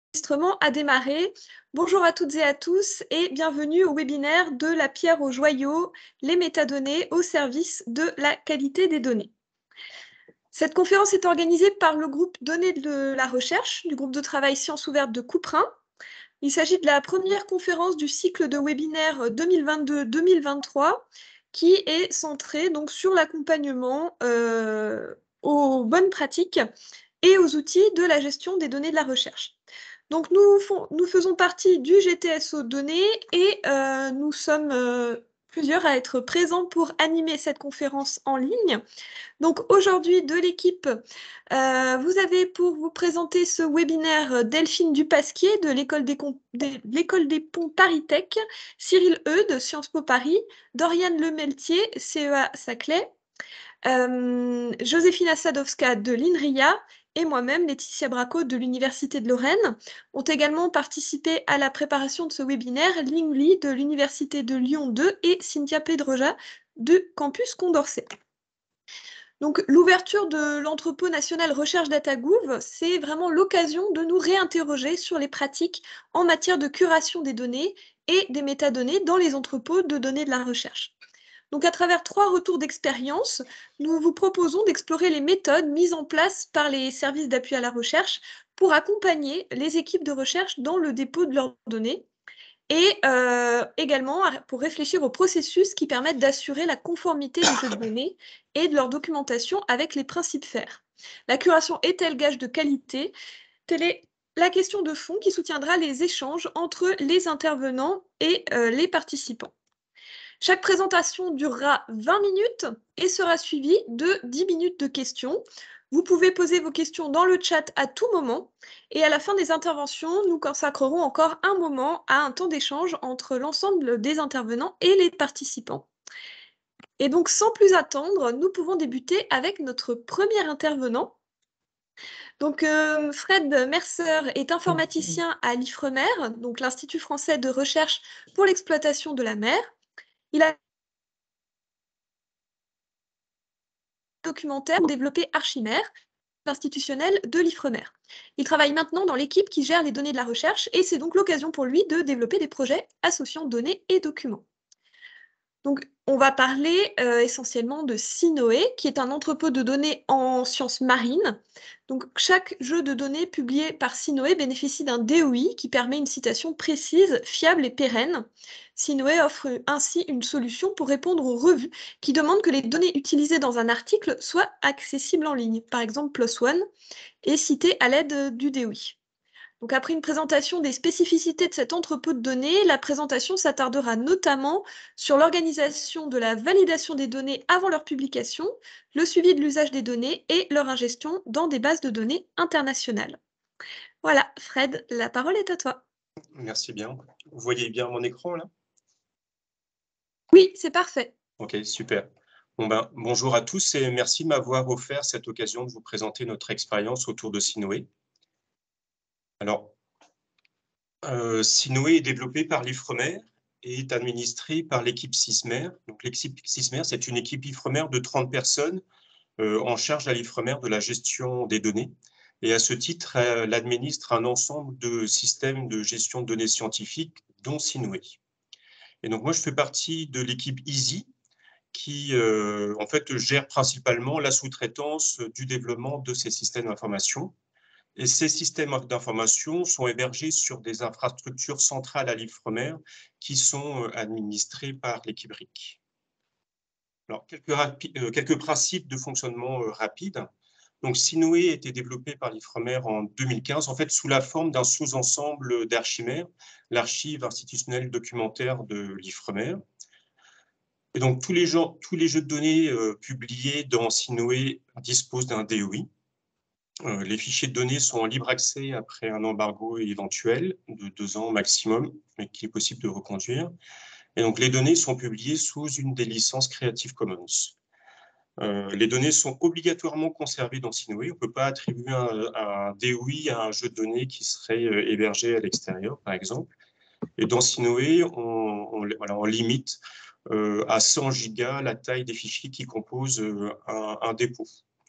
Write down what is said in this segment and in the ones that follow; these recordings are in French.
L'enregistrement a démarré. Bonjour à toutes et à tous et bienvenue au webinaire de la pierre aux joyaux, les métadonnées au service de la qualité des données. Cette conférence est organisée par le groupe Données de la recherche du groupe de travail Sciences ouvertes de Couperin. Il s'agit de la première conférence du cycle de webinaire 2022-2023 qui est centrée donc sur l'accompagnement aux bonnes pratiques et aux outils de la gestion des données de la recherche. Donc nous faisons partie du GTSO Données et nous sommes plusieurs à être présents pour animer cette conférence en ligne. Donc aujourd'hui, de l'équipe, vous avez pour vous présenter ce webinaire Delphine Dupasquier de l'École des Ponts Paris-Tech, Cyril Eudes de Sciences Po Paris, Doriane Lemeltier, CEA Saclay, Joséphine Sadowska de l'INRIA et moi-même, Laetitia Bracco de l'Université de Lorraine, ont également participé à la préparation de ce webinaire Ling Li de l'Université de Lyon 2 et Cynthia Pedroja de Campus Condorcet. Donc, l'ouverture de l'entrepôt national Recherche DataGouv, c'est vraiment l'occasion de nous réinterroger sur les pratiques en matière de curation des données et des métadonnées dans les entrepôts de données de la recherche. Donc, à travers 3 retours d'expérience, nous vous proposons d'explorer les méthodes mises en place par les services d'appui à la recherche pour accompagner les équipes de recherche dans le dépôt de leurs données et également pour réfléchir aux processus qui permettent d'assurer la conformité des jeux de données et de leur documentation avec les principes FAIR. La curation est-elle gage de qualité? Telle est la question de fond qui soutiendra les échanges entre les intervenants et les participants. Chaque présentation durera 20 minutes et sera suivie de 10 minutes de questions. Vous pouvez poser vos questions dans le chat à tout moment et à la fin des interventions, nous consacrerons encore un moment à un temps d'échange entre l'ensemble des intervenants et les participants. Et donc, sans plus attendre, nous pouvons débuter avec notre premier intervenant. Donc, Fred Mercer est informaticien à l'IFREMER, donc l'Institut français de recherche pour l'exploitation de la mer. Il a documentaire développé Archimère, institutionnel de l'IFREMER. Il travaille maintenant dans l'équipe qui gère les données de la recherche et c'est donc l'occasion pour lui de développer des projets associant données et documents. Donc, on va parler essentiellement de Sinoé, qui est un entrepôt de données en sciences marines. Donc, chaque jeu de données publié par Sinoé bénéficie d'un DOI qui permet une citation précise, fiable et pérenne. Sinoé offre ainsi une solution pour répondre aux revues qui demandent que les données utilisées dans un article soient accessibles en ligne, par exemple PLOS ONE, et citées à l'aide du DOI. Donc après une présentation des spécificités de cet entrepôt de données, la présentation s'attardera notamment sur l'organisation de la validation des données avant leur publication, le suivi de l'usage des données et leur ingestion dans des bases de données internationales. Voilà, Fred, la parole est à toi. Merci bien. Vous voyez bien mon écran là? Oui, c'est parfait. Ok, super. Bonjour à tous et merci de m'avoir offert cette occasion de vous présenter notre expérience autour de Sinoé. Alors, Sinoé est développé par l'IFREMER et est administré par l'équipe SISMER. Donc, l'équipe SISMER, c'est une équipe IFREMER de 30 personnes en charge à l'IFREMER de la gestion des données. Et à ce titre, elle administre un ensemble de systèmes de gestion de données scientifiques, dont Sinoé. Et donc, moi, je fais partie de l'équipe EASY, qui en fait gère principalement la sous-traitance du développement de ces systèmes d'information. Et ces systèmes d'information sont hébergés sur des infrastructures centrales à l'IFREMER qui sont administrées par l'équipe RIC. Alors, quelques principes de fonctionnement rapides. Donc, Sinoé a été développé par l'IFREMER en 2015, en fait, sous la forme d'un sous-ensemble d'Archimère, l'archive institutionnelle documentaire de l'IFREMER. Et donc, tous les jeux de données publiés dans Sinoé disposent d'un DOI. Les fichiers de données sont en libre accès après un embargo éventuel de 2 ans maximum, mais qu'il est possible de reconduire. Et donc, les données sont publiées sous une des licences Creative Commons. Les données sont obligatoirement conservées dans Sinoé. On ne peut pas attribuer un DOI à un jeu de données qui serait hébergé à l'extérieur, par exemple. Et dans Sinoé, on limite à 100 gigas la taille des fichiers qui composent un dépôt.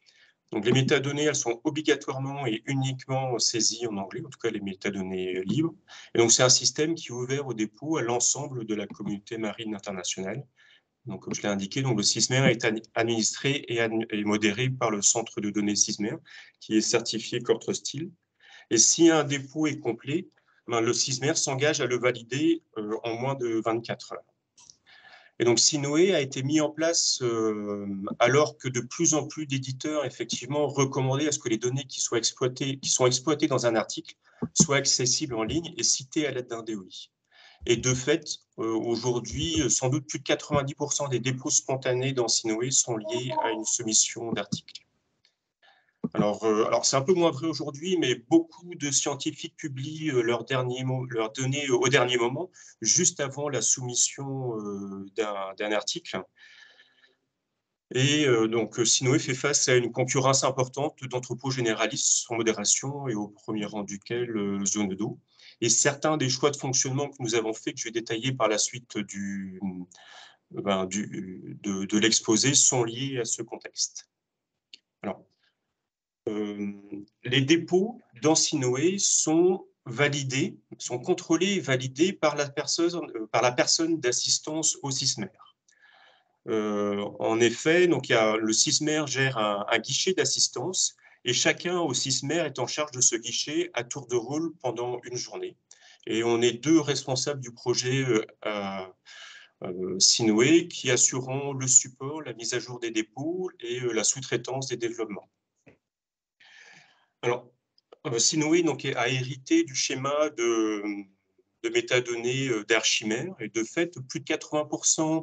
Donc, les métadonnées, elles sont obligatoirement et uniquement saisies en anglais, en tout cas les métadonnées libres. Et donc, c'est un système qui est ouvert au dépôt à l'ensemble de la communauté marine internationale. Donc, comme je l'ai indiqué, donc le SISMER est administré et modéré par le centre de données SISMER, qui est certifié Core Trust Seal. Et si un dépôt est complet, ben, le SISMER s'engage à le valider en moins de 24 heures. Et donc, Sinoé a été mis en place alors que de plus en plus d'éditeurs, effectivement, recommandaient à ce que les données qui sont exploitées dans un article soient accessibles en ligne et citées à l'aide d'un DOI. Et de fait, aujourd'hui, sans doute plus de 90% des dépôts spontanés dans Sinoé sont liés à une soumission d'articles. Alors c'est un peu moins vrai aujourd'hui, mais beaucoup de scientifiques publient leurs données au dernier moment, juste avant la soumission d'un article. Et donc, Sinoé fait face à une concurrence importante d'entrepôts généralistes sans modération et au premier rang duquel Zenodo. Et certains des choix de fonctionnement que nous avons faits, que je vais détailler par la suite de l'exposé, sont liés à ce contexte. Alors, les dépôts dans Sinoé sont validés, sont contrôlés et validés par la personne d'assistance au SISMER. En effet, donc le SISMER gère un guichet d'assistance et chacun au SISMER est en charge de ce guichet à tour de rôle pendant une journée. Et on est 2 responsables du projet Sinoé qui assureront le support, la mise à jour des dépôts et la sous-traitance des développements. Alors, Sinoé donc, a hérité du schéma de métadonnées d'Archimère et de fait, plus de 80%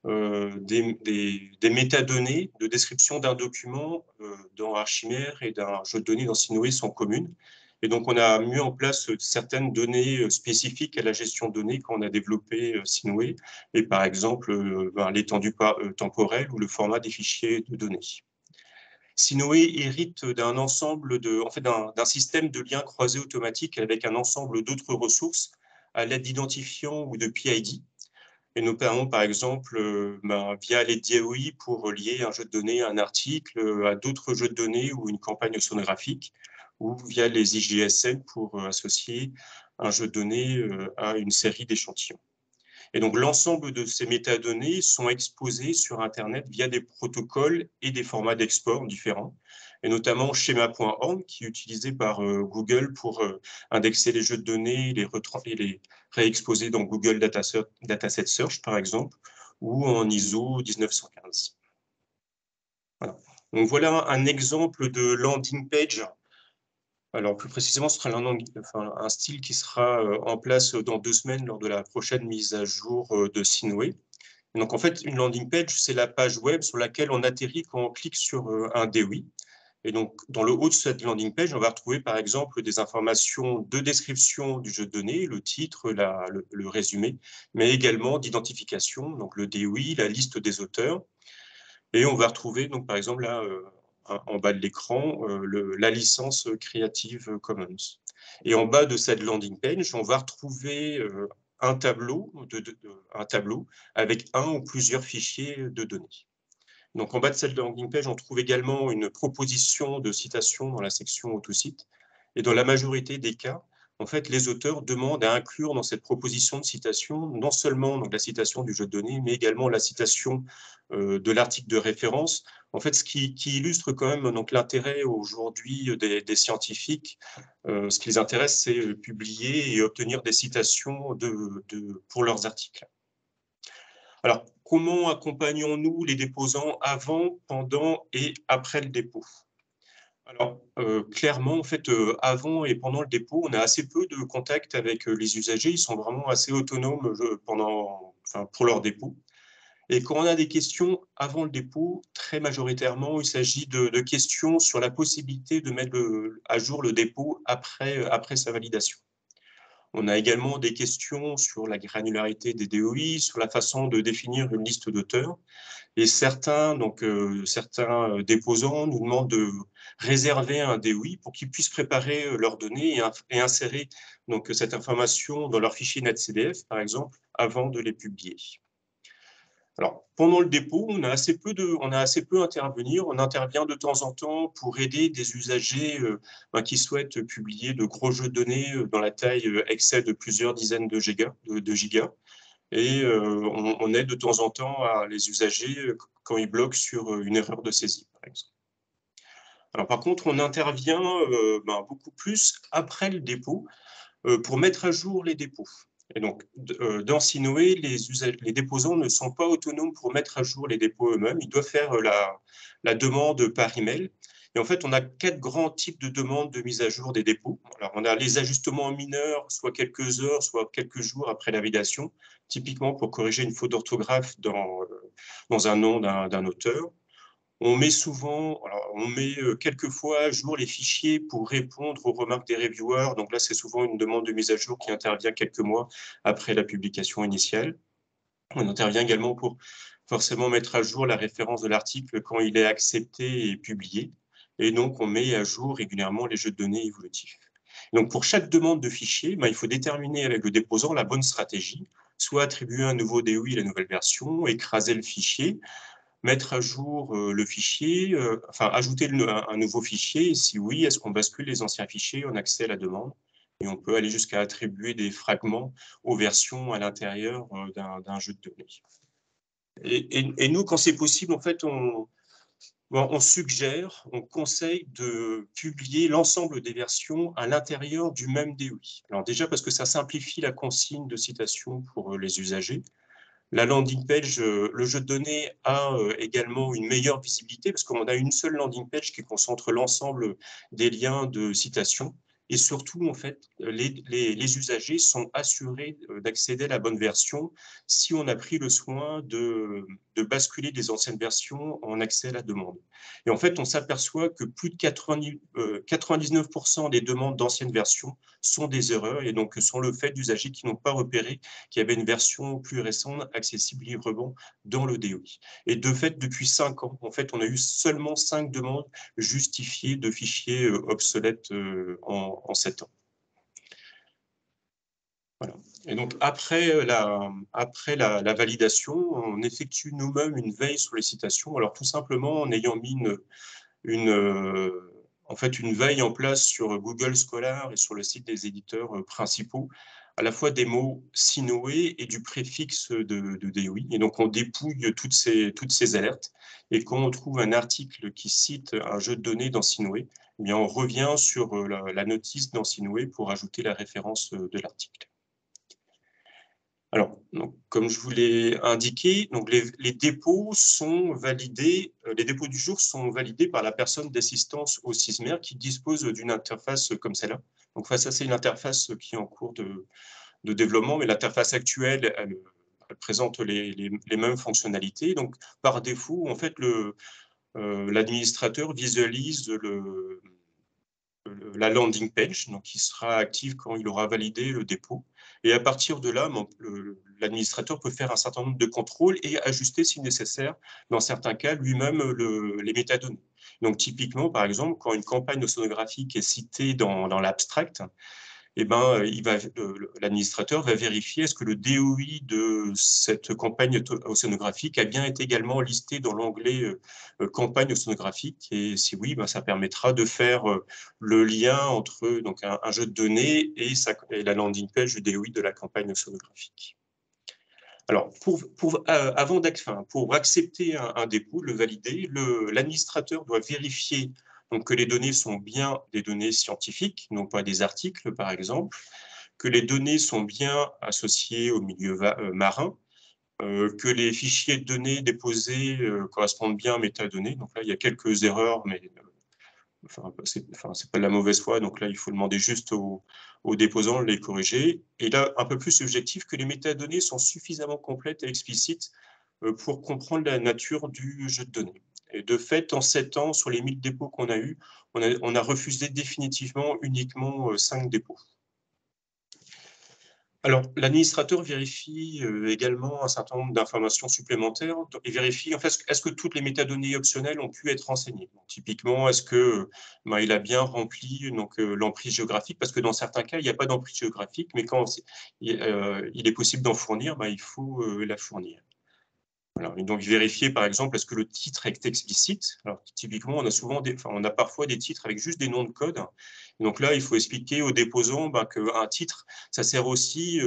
des métadonnées de description d'un document dans Archimère et d'un jeu de données dans Sinoé sont communes. Et donc, on a mis en place certaines données spécifiques à la gestion de données quand on a développé Sinoé, et par exemple l'étendue temporelle ou le format des fichiers de données. Sinoé hérite d'un ensemble d'un système de liens croisés automatiques avec un ensemble d'autres ressources à l'aide d'identifiants ou de PID, et notamment, par exemple, via les DAOI pour lier un jeu de données à un article, à d'autres jeux de données ou une campagne sonographique, ou via les IGSN pour associer un jeu de données à une série d'échantillons. Et donc, l'ensemble de ces métadonnées sont exposées sur Internet via des protocoles et des formats d'export différents, et notamment schema.org, qui est utilisé par Google pour indexer les jeux de données et les réexposer dans Google Dataset Search, par exemple, ou en ISO 1915. Voilà. Donc, voilà un exemple de landing page. Alors, plus précisément, ce sera un style qui sera en place dans 2 semaines lors de la prochaine mise à jour de Sinoé. Donc, en fait, une landing page, c'est la page web sur laquelle on atterrit quand on clique sur un DOI. Et donc, dans le haut de cette landing page, on va retrouver, par exemple, des informations de description du jeu de données, le titre, le résumé, mais également d'identification, donc le DOI, la liste des auteurs. Et on va retrouver, donc, par exemple, là, en bas de l'écran, la licence Creative Commons. Et en bas de cette landing page, on va retrouver un tableau avec un ou plusieurs fichiers de données. Donc, en bas de cette landing page, on trouve également une proposition de citation dans la section autosite. Et dans la majorité des cas, en fait, les auteurs demandent à inclure dans cette proposition de citation non seulement donc, la citation du jeu de données, mais également la citation de l'article de référence. En fait, ce qui illustre quand même l'intérêt aujourd'hui des scientifiques. Ce qui les intéresse, c'est publier et obtenir des citations pour leurs articles. Alors, comment accompagnons-nous les déposants avant, pendant et après le dépôt? Alors, clairement, en fait, avant et pendant le dépôt, on a assez peu de contact avec les usagers. Ils sont vraiment assez autonomes pour leur dépôt. Et quand on a des questions avant le dépôt, très majoritairement, il s'agit de questions sur la possibilité de mettre à jour le dépôt après sa validation. On a également des questions sur la granularité des DOI, sur la façon de définir une liste d'auteurs. Et certains déposants nous demandent de réserver un DOI pour qu'ils puissent préparer leurs données et insérer donc, cette information dans leur fichier NetCDF, par exemple, avant de les publier. Alors, pendant le dépôt, on a assez peu à intervenir. On intervient de temps en temps pour aider des usagers qui souhaitent publier de gros jeux de données dans la taille Excel de plusieurs dizaines de gigas. Et on aide de temps en temps les usagers quand ils bloquent sur une erreur de saisie, par exemple. Alors, par contre, on intervient beaucoup plus après le dépôt pour mettre à jour les dépôts. Et donc, dans Sinoé, les déposants ne sont pas autonomes pour mettre à jour les dépôts eux-mêmes. Ils doivent faire la demande par email. Et en fait, on a 4 grands types de demandes de mise à jour des dépôts. Alors, on a les ajustements mineurs, soit quelques heures, soit quelques jours après la validation, typiquement pour corriger une faute d'orthographe dans un nom d'un auteur. On met quelquefois à jour les fichiers pour répondre aux remarques des reviewers. Donc là, c'est souvent une demande de mise à jour qui intervient quelques mois après la publication initiale. On intervient également pour forcément mettre à jour la référence de l'article quand il est accepté et publié. Et donc, on met à jour régulièrement les jeux de données évolutifs. Donc, pour chaque demande de fichier, il faut déterminer avec le déposant la bonne stratégie, soit attribuer un nouveau DOI à la nouvelle version, écraser le fichier, mettre à jour le fichier, ajouter un nouveau fichier, et si oui, est-ce qu'on bascule les anciens fichiers en accès à la demande? Et on peut aller jusqu'à attribuer des fragments aux versions à l'intérieur d'un jeu de données. Et nous, quand c'est possible, en fait, on suggère, on conseille de publier l'ensemble des versions à l'intérieur du même DOI. Alors déjà parce que ça simplifie la consigne de citation pour les usagers. La landing page, le jeu de données a également une meilleure visibilité parce qu'on a une seule landing page qui concentre l'ensemble des liens de citation. Et surtout, en fait, les usagers sont assurés d'accéder à la bonne version si on a pris le soin de basculer des anciennes versions en accès à la demande. Et en fait, on s'aperçoit que plus de 99% des demandes d'anciennes versions sont des erreurs et donc sont le fait d'usagers qui n'ont pas repéré qu'il y avait une version plus récente accessible librement dans le DOI. Et de fait, depuis 5 ans, en fait, on a eu seulement 5 demandes justifiées de fichiers obsolètes en 7 ans. Voilà. Et donc, après la validation, on effectue nous-mêmes une veille sur les citations. Alors, tout simplement en ayant mis une veille en place sur Google Scholar et sur le site des éditeurs principaux, à la fois des mots Sinoé et du préfixe de DOI. Et donc, on dépouille toutes ces alertes. Et quand on trouve un article qui cite un jeu de données dans Sinoé, eh bien, on revient sur la notice dans Sinoé pour ajouter la référence de l'article. Alors, donc, comme je vous l'ai indiqué, donc les dépôts sont validés, les dépôts du jour sont validés par la personne d'assistance au SISMER qui dispose d'une interface comme celle-là. Donc, ça, c'est une interface qui est en cours de développement, mais l'interface actuelle, elle présente les mêmes fonctionnalités. Donc, par défaut, en fait, l'administrateur visualise la landing page, donc qui sera active quand il aura validé le dépôt. Et à partir de là, l'administrateur peut faire un certain nombre de contrôles et ajuster, si nécessaire, dans certains cas, lui-même les métadonnées. Donc typiquement, par exemple, quand une campagne océanographique est citée dans l'abstract, eh ben, l'administrateur va vérifier est-ce que le DOI de cette campagne océanographique a bien été également listé dans l'onglet campagne océanographique. Et si oui, ben, ça permettra de faire le lien entre donc, un jeu de données et la landing page du DOI de la campagne océanographique. Alors, pour accepter un dépôt, le valider, l'administrateur doit vérifier donc, que les données sont bien des données scientifiques, non pas des articles, par exemple, que les données sont bien associées au milieu marin, que les fichiers de données déposés correspondent bien à métadonnées. Donc là, il y a quelques erreurs, mais c'est pas de la mauvaise foi. Donc là, il faut demander juste aux déposants de les corriger. Et là, un peu plus subjectif, que les métadonnées sont suffisamment complètes et explicites pour comprendre la nature du jeu de données. Et de fait, en 7 ans, sur les 1000 dépôts qu'on a eus, on a refusé définitivement uniquement 5 dépôts. Alors, l'administrateur vérifie également un certain nombre d'informations supplémentaires. Il vérifie, en fait, est-ce que toutes les métadonnées optionnelles ont pu être renseignées. Donc, typiquement, est-ce que il a bien rempli l'emprise géographique, parce que dans certains cas, il n'y a pas d'emprise géographique, mais quand il est possible d'en fournir, il faut la fournir. Voilà. Et donc vérifier par exemple est-ce que le titre est explicite. Alors typiquement on a parfois des titres avec juste des noms de code. Et donc là il faut expliquer aux déposants qu'un titre ça sert aussi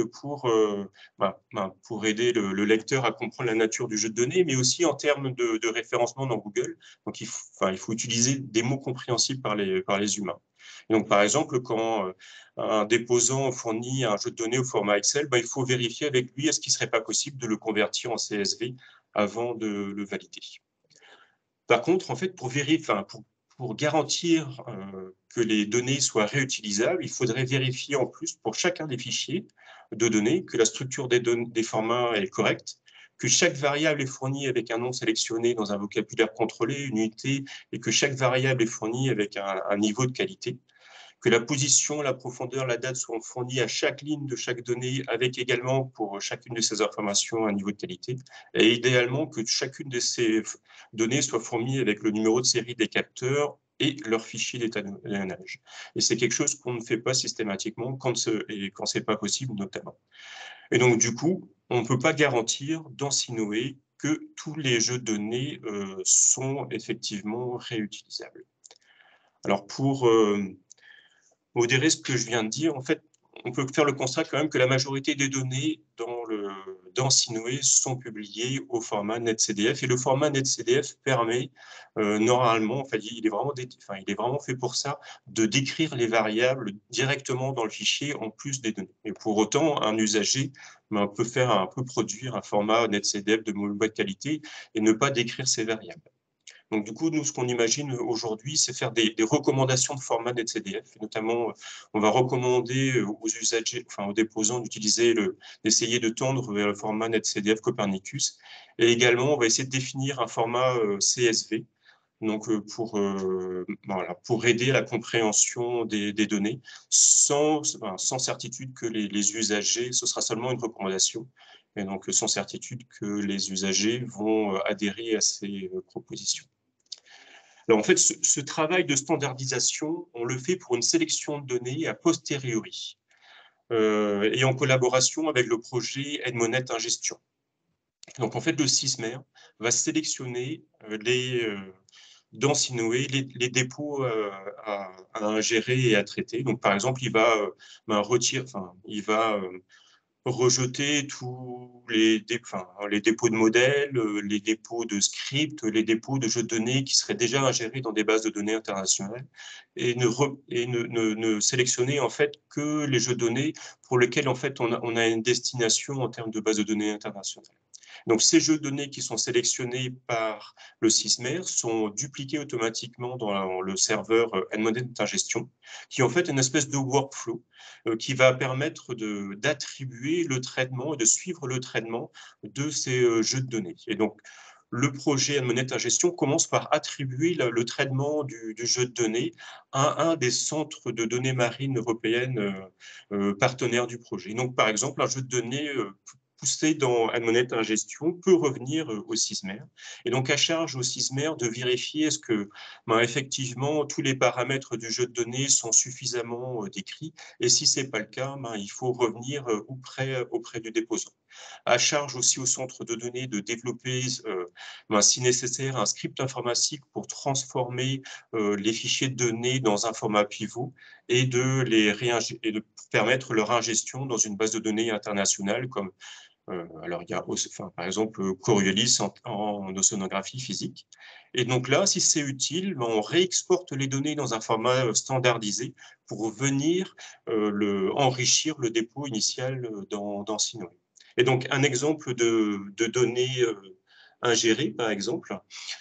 pour aider le lecteur à comprendre la nature du jeu de données, mais aussi en termes de référencement dans Google. Donc il faut utiliser des mots compréhensibles par les humains. Et donc par exemple quand un déposant fournit un jeu de données au format Excel, il faut vérifier avec lui est-ce qu'il ne serait pas possible de le convertir en CSV avant de le valider. Par contre, en fait, pour garantir que les données soient réutilisables, il faudrait vérifier en plus pour chacun des fichiers de données que la structure des formats est correcte, que chaque variable est fournie avec un nom sélectionné dans un vocabulaire contrôlé, une unité, et que chaque variable est fournie avec un niveau de qualité, que la position, la profondeur, la date soient fournies à chaque ligne de chaque donnée, avec également pour chacune de ces informations un niveau de qualité, et idéalement que chacune de ces données soit fournie avec le numéro de série des capteurs et leur fichier d'étalonnage. Et c'est quelque chose qu'on ne fait pas systématiquement quand c'est pas possible notamment. Et donc du coup, on ne peut pas garantir dans Sinoé que tous les jeux de données sont effectivement réutilisables. Alors pour modérer ce que je viens de dire, en fait, on peut faire le constat quand même que la majorité des données dans Sinoé sont publiées au format NetCDF, et le format NetCDF permet normalement, enfin, il est vraiment fait pour ça, de décrire les variables directement dans le fichier en plus des données. Et pour autant, un usager peut produire un format NetCDF de mauvaise qualité et ne pas décrire ces variables. Donc, du coup, nous, ce qu'on imagine aujourd'hui, c'est faire des recommandations de format NetCDF. Notamment, on va recommander aux usagers, enfin aux déposants, d'essayer de tendre vers le format NetCDF Copernicus. Et également, on va essayer de définir un format CSV, donc pour aider à la compréhension des données, sans certitude que les usagers, ce sera seulement une recommandation, et donc sans certitude que les usagers vont adhérer à ces propositions. Alors en fait, ce travail de standardisation, on le fait pour une sélection de données a posteriori et en collaboration avec le projet Edmonet Ingestion. Donc en fait, le CISMER va sélectionner dans Sinoé les dépôts à ingérer et à traiter. Donc par exemple, il va rejeter tous les dépôts de modèles, les dépôts de scripts, les dépôts de jeux de données qui seraient déjà ingérés dans des bases de données internationales, et ne sélectionner en fait que les jeux de données pour lesquels en fait on a une destination en termes de bases de données internationales. Donc, ces jeux de données qui sont sélectionnés par le CISMER sont dupliqués automatiquement dans le serveur Edmonet Ingestion, qui est en fait une espèce de workflow qui va permettre d'attribuer le traitement et de suivre le traitement de ces jeux de données. Et donc, le projet Edmonet Ingestion commence par attribuer le traitement du jeu de données à un des centres de données marines européennes partenaires du projet. Donc, par exemple, un jeu de données poussé dans Edmonet Ingestion peut revenir au CISMER. Et donc, à charge au CISMER de vérifier est-ce que, effectivement, tous les paramètres du jeu de données sont suffisamment décrits. Et si ce n'est pas le cas, il faut revenir auprès du déposant. À charge aussi au centre de données de développer, si nécessaire, un script informatique pour transformer les fichiers de données dans un format pivot et de permettre leur ingestion dans une base de données internationale comme alors, il y a par exemple Coriolis en océanographie physique. Et donc là, si c'est utile, on réexporte les données dans un format standardisé pour venir enrichir le dépôt initial dans Sinoé. Et donc, un exemple de données ingérées, par exemple.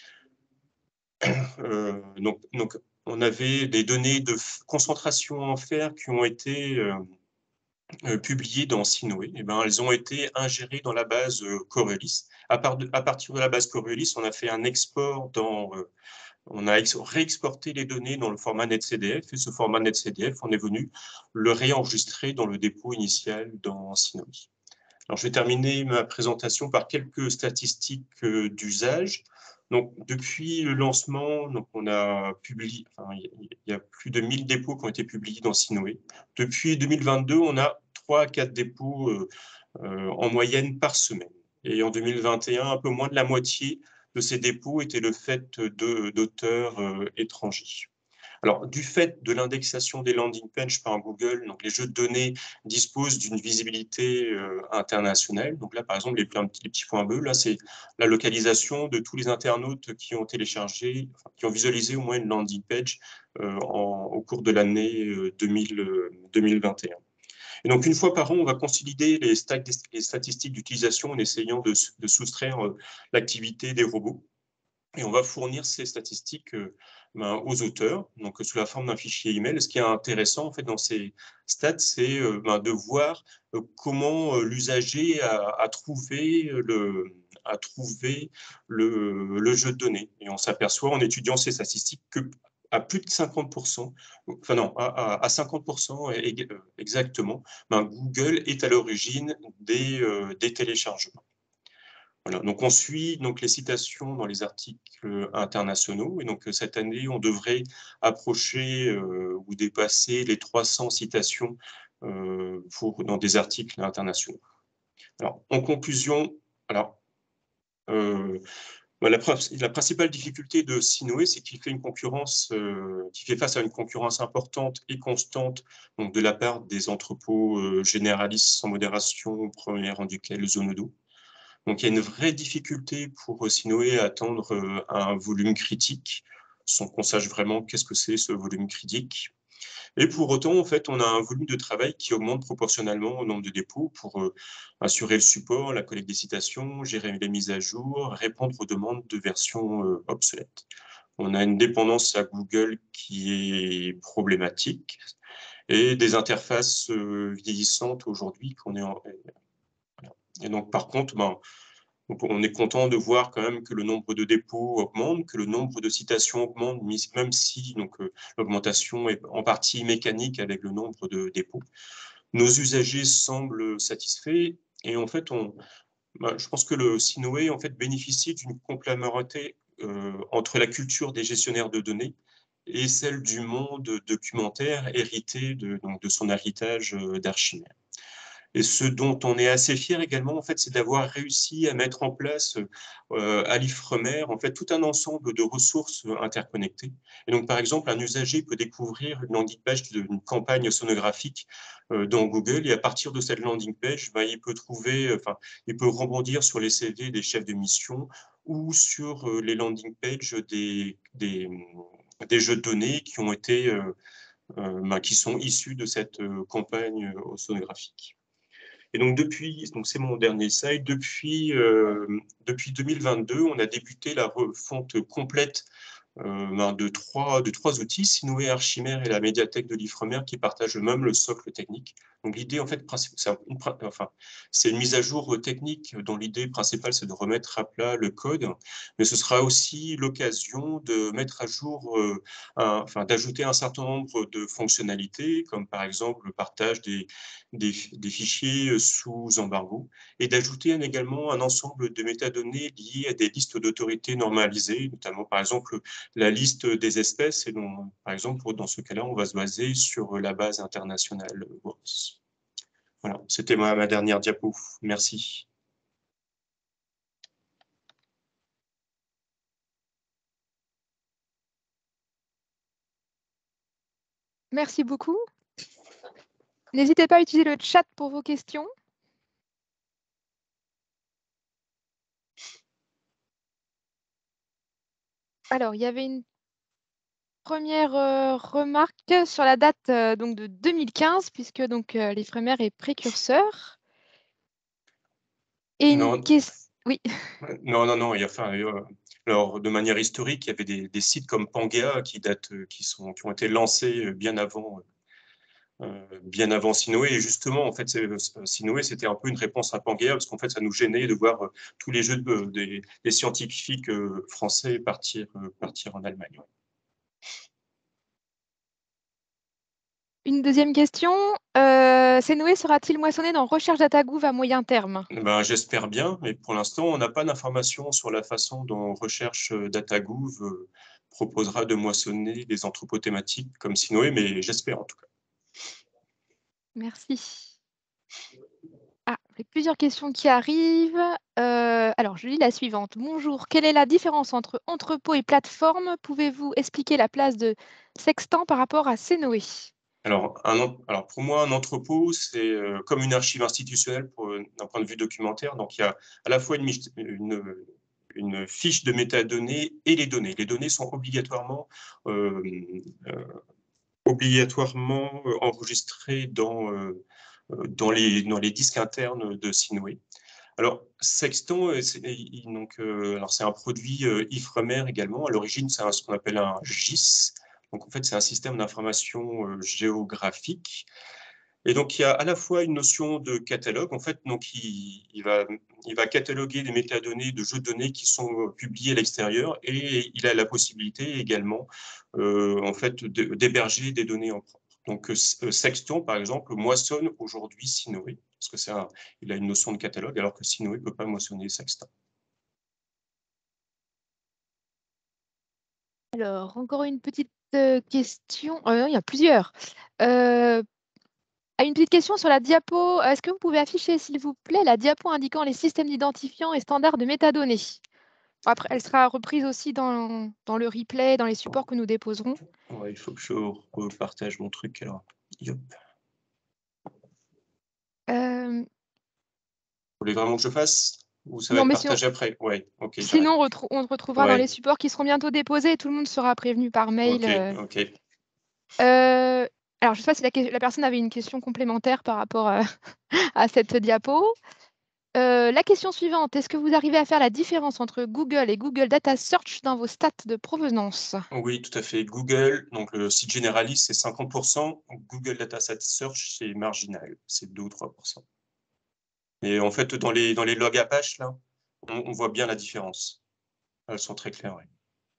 Donc, on avait des données de concentration en fer qui ont été publiées dans Sinoé. Et elles ont été ingérées dans la base Coriolis. À partir de la base Coriolis, on a fait un export on a réexporté les données dans le format NetCDF, et ce format NetCDF, on est venu le réenregistrer dans le dépôt initial dans Sinoé. Alors, je vais terminer ma présentation par quelques statistiques d'usage. Donc, depuis le lancement, on a publié, il y a plus de 1000 dépôts qui ont été publiés dans Sinoé. Depuis 2022, on a 3 à 4 dépôts en moyenne par semaine. Et en 2021, un peu moins de la moitié de ces dépôts étaient le fait d'auteurs étrangers. Alors, du fait de l'indexation des landing pages par Google, donc les jeux de données disposent d'une visibilité internationale. Donc là, par exemple, les petits points bleus, là, c'est la localisation de tous les internautes qui ont téléchargé, enfin, qui ont visualisé au moins une landing page au cours de l'année 2021. Et donc, une fois par an, on va consolider les statistiques d'utilisation en essayant de soustraire l'activité des robots. Et on va fournir ces statistiques aux auteurs, donc sous la forme d'un fichier email. Et ce qui est intéressant en fait dans ces stats, c'est de voir comment l'usager a trouvé le jeu de données. Et on s'aperçoit en étudiant ces statistiques que à plus de 50%, enfin non, à 50% exactement, Google est à l'origine des téléchargements. Voilà, donc on suit donc les citations dans les articles internationaux et donc cette année on devrait approcher ou dépasser les 300 citations dans des articles internationaux. Alors en conclusion, alors la principale difficulté de Sinoé, c'est qu'il fait qu'il fait face à une concurrence importante et constante donc de la part des entrepôts généralistes sans modération, au premier rang duquel Zenodo. Donc, il y a une vraie difficulté pour Sinoé à atteindre un volume critique, sans qu'on sache vraiment qu'est-ce que c'est ce volume critique. Et pour autant, en fait, on a un volume de travail qui augmente proportionnellement au nombre de dépôts pour assurer le support, la collecte des citations, gérer les mises à jour, répondre aux demandes de versions obsolètes. On a une dépendance à Google qui est problématique et des interfaces vieillissantes aujourd'hui qu'on est en... Et donc, par contre, donc, on est content de voir quand même que le nombre de dépôts augmente, que le nombre de citations augmente, même si l'augmentation est en partie mécanique avec le nombre de dépôts. Nos usagers semblent satisfaits et en fait, je pense que le Sinoé en fait, bénéficie d'une complémentarité entre la culture des gestionnaires de données et celle du monde documentaire hérité de son héritage d'Archimède. Et ce dont on est assez fier également, en fait, c'est d'avoir réussi à mettre en place à l'Ifremer en fait tout un ensemble de ressources interconnectées. Et donc, par exemple, un usager peut découvrir une landing page d'une campagne sonographique dans Google, et à partir de cette landing page, il peut il peut rebondir sur les CV des chefs de mission ou sur les landing pages des jeux de données qui ont été qui sont issus de cette campagne sonographique. Et donc, c'est mon dernier slide, depuis 2022, on a débuté la refonte complète de trois outils, Sinoé, Archimède et la médiathèque de l'Ifremer, qui partagent eux-mêmes le socle technique. Donc l'idée, en fait, c'est une mise à jour technique dont l'idée principale, c'est de remettre à plat le code, mais ce sera aussi l'occasion de mettre à jour, d'ajouter un certain nombre de fonctionnalités, comme par exemple le partage des fichiers sous embargo, et d'ajouter également un ensemble de métadonnées liées à des listes d'autorités normalisées, notamment par exemple la liste des espèces. Et donc, par exemple, dans ce cas-là, on va se baser sur la base internationale WORLDS. Voilà, c'était ma dernière diapo. Merci. Merci beaucoup. N'hésitez pas à utiliser le chat pour vos questions. Alors, il y avait une première remarque sur la date donc de 2015, puisque donc l'Ifremer est précurseur. Et une question. Oui. Non. Alors, de manière historique, il y avait des sites comme Pangea qui ont été lancés bien avant Sinoé. Et justement, en fait, Sinoé, c'était un peu une réponse à Pangea, parce qu'en fait, ça nous gênait de voir tous les jeux des scientifiques français partir en Allemagne. Ouais. Une deuxième question. Sinoé sera-t-il moissonné dans Recherche DataGouv à moyen terme? J'espère bien, mais pour l'instant, on n'a pas d'informations sur la façon dont Recherche DataGouv proposera de moissonner des entrepôts thématiques comme Sinoé, mais j'espère en tout cas. Merci. Ah, j'ai plusieurs questions qui arrivent. Alors, je lis la suivante. Bonjour, quelle est la différence entre entrepôt et plateforme? Pouvez-vous expliquer la place de Sextant par rapport à Cenoe? Alors, alors pour moi, un entrepôt, c'est comme une archive institutionnelle d'un point de vue documentaire. Donc, il y a à la fois une fiche de métadonnées et les données. Les données sont euh, euh, obligatoirement enregistrées dans les disques internes de Synoway. Alors, Sextant, c'est un produit Ifremer également. À l'origine, c'est ce qu'on appelle un GIS. Donc, en fait, c'est un système d'information géographique. Et donc, il y a à la fois une notion de catalogue. En fait, donc, il va cataloguer des métadonnées de jeux de données qui sont publiés à l'extérieur et il a la possibilité également, en fait, d'héberger des données en propre. Donc, Sexton, par exemple, moissonne aujourd'hui Synoway, parce que il a une notion de catalogue, alors que Synoway ne peut pas moissonner Sexton. Alors, encore une petite question. Il y a plusieurs. Une petite question sur la diapo. Est-ce que vous pouvez afficher, s'il vous plaît, la diapo indiquant les systèmes d'identifiants et standards de métadonnées? Après, elle sera reprise aussi dans le replay, dans les supports que nous déposerons. Ouais, il faut que je repartage mon truc. Alors, yop. Euh, Vous voulez vraiment que je fasse ou ça va non, être mais sinon, partagé après? Ouais, ok, j'arrête. sinon on retrouvera dans les Ouais, supports qui seront bientôt déposés et tout le monde sera prévenu par mail. ok, ok. Alors, je ne sais pas si la personne avait une question complémentaire par rapport à cette diapo. La question suivante, est-ce que vous arrivez à faire la différence entre Google et Google Data Search dans vos stats de provenance? Oui, tout à fait. Google, donc le site généraliste, c'est 50%. Google Dataset Search, c'est marginal, c'est 2 ou 3%. Et en fait, dans les logs Apache, là, on voit bien la différence. Elles sont très claires, oui.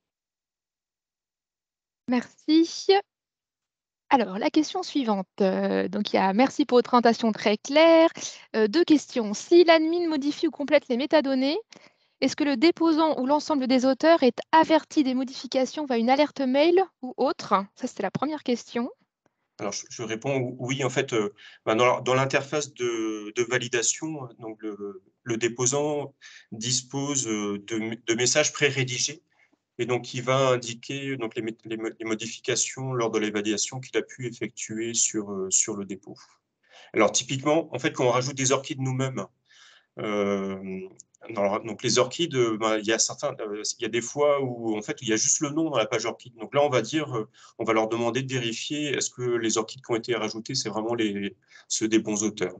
Merci. Alors, la question suivante. Donc, il y a merci pour votre présentation très claire. Deux questions. Si l'admin modifie ou complète les métadonnées, est-ce que le déposant ou l'ensemble des auteurs est averti des modifications via une alerte mail ou autre? Ça, c'était la première question. Alors, je réponds oui, en fait, dans l'interface de validation, donc le déposant dispose de messages pré-rédigés et donc il va indiquer donc, les modifications lors de l'évaluation qu'il a pu effectuer sur le dépôt. Alors, typiquement, en fait, quand on rajoute des orchides nous-mêmes, donc les orchides, il y a des fois où en fait il y a juste le nom dans la page orchide. Donc là, on va dire, on va leur demander de vérifier est-ce que les orchides qui ont été rajoutés, c'est vraiment ceux des bons auteurs.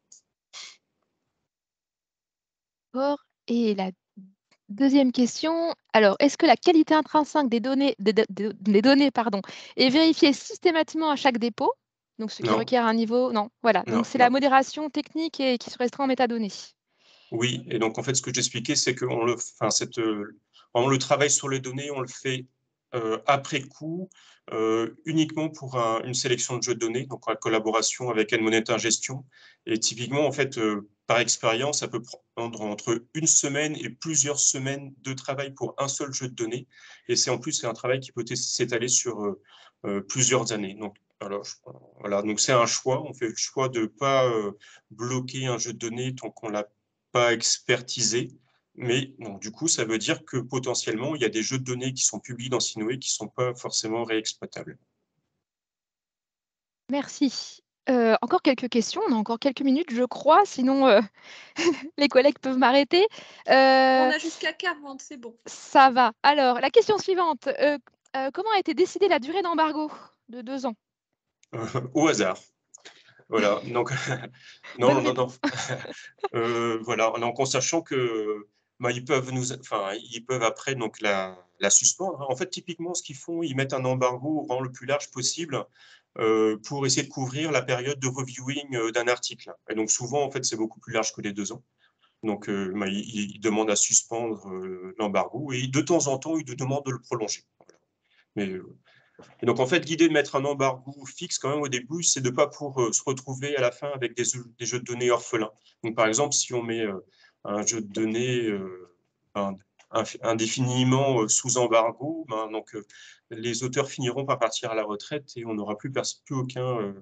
D'accord. Et la deuxième question. Alors, est-ce que la qualité intrinsèque des données, des données, pardon, est vérifiée systématiquement à chaque dépôt? Donc, ce qui Non, requiert un niveau. Non, voilà. Donc, non, c'est la non. modération technique et qui se restreint en métadonnées. Oui, et donc en fait, ce que j'expliquais, c'est que vraiment, le travail sur les données, on le fait après coup, uniquement pour une sélection de jeux de données, donc en collaboration avec Admoneta Gestion. Et typiquement, en fait, par expérience, ça peut prendre entre une semaine et plusieurs semaines de travail pour un seul jeu de données. Et c'est en plus, c'est un travail qui peut s'étaler sur plusieurs années. Donc, alors, voilà, donc c'est un choix. On fait le choix de ne pas bloquer un jeu de données tant qu'on l'a pas expertisé, mais donc, du coup, ça veut dire que potentiellement, il y a des jeux de données qui sont publiés dans Synoway qui ne sont pas forcément réexploitables. Merci. Encore quelques questions. On a encore quelques minutes, je crois. Sinon, les collègues peuvent m'arrêter. On a jusqu'à 40, c'est bon. Ça va. Alors, la question suivante. Comment a été décidée la durée d'embargo de 2 ans? Au hasard. Voilà. Donc, Bonne non, non, non. réponse. Voilà. Donc, en sachant que ils peuvent après donc la suspendre, hein. En fait, typiquement, ce qu'ils font, ils mettent un embargo au rang le plus large possible pour essayer de couvrir la période de reviewing d'un article. Et donc, souvent, en fait, c'est beaucoup plus large que les 2 ans. Donc, ils demandent à suspendre l'embargo et de temps en temps, ils demandent de le prolonger. Voilà. Mais et donc, en fait, l'idée de mettre un embargo fixe quand même au début, c'est de ne pas pour se retrouver à la fin avec des jeux de données orphelins. Donc, par exemple, si on met un jeu de données indéfiniment sous embargo, les auteurs finiront par partir à la retraite et on n'aura plus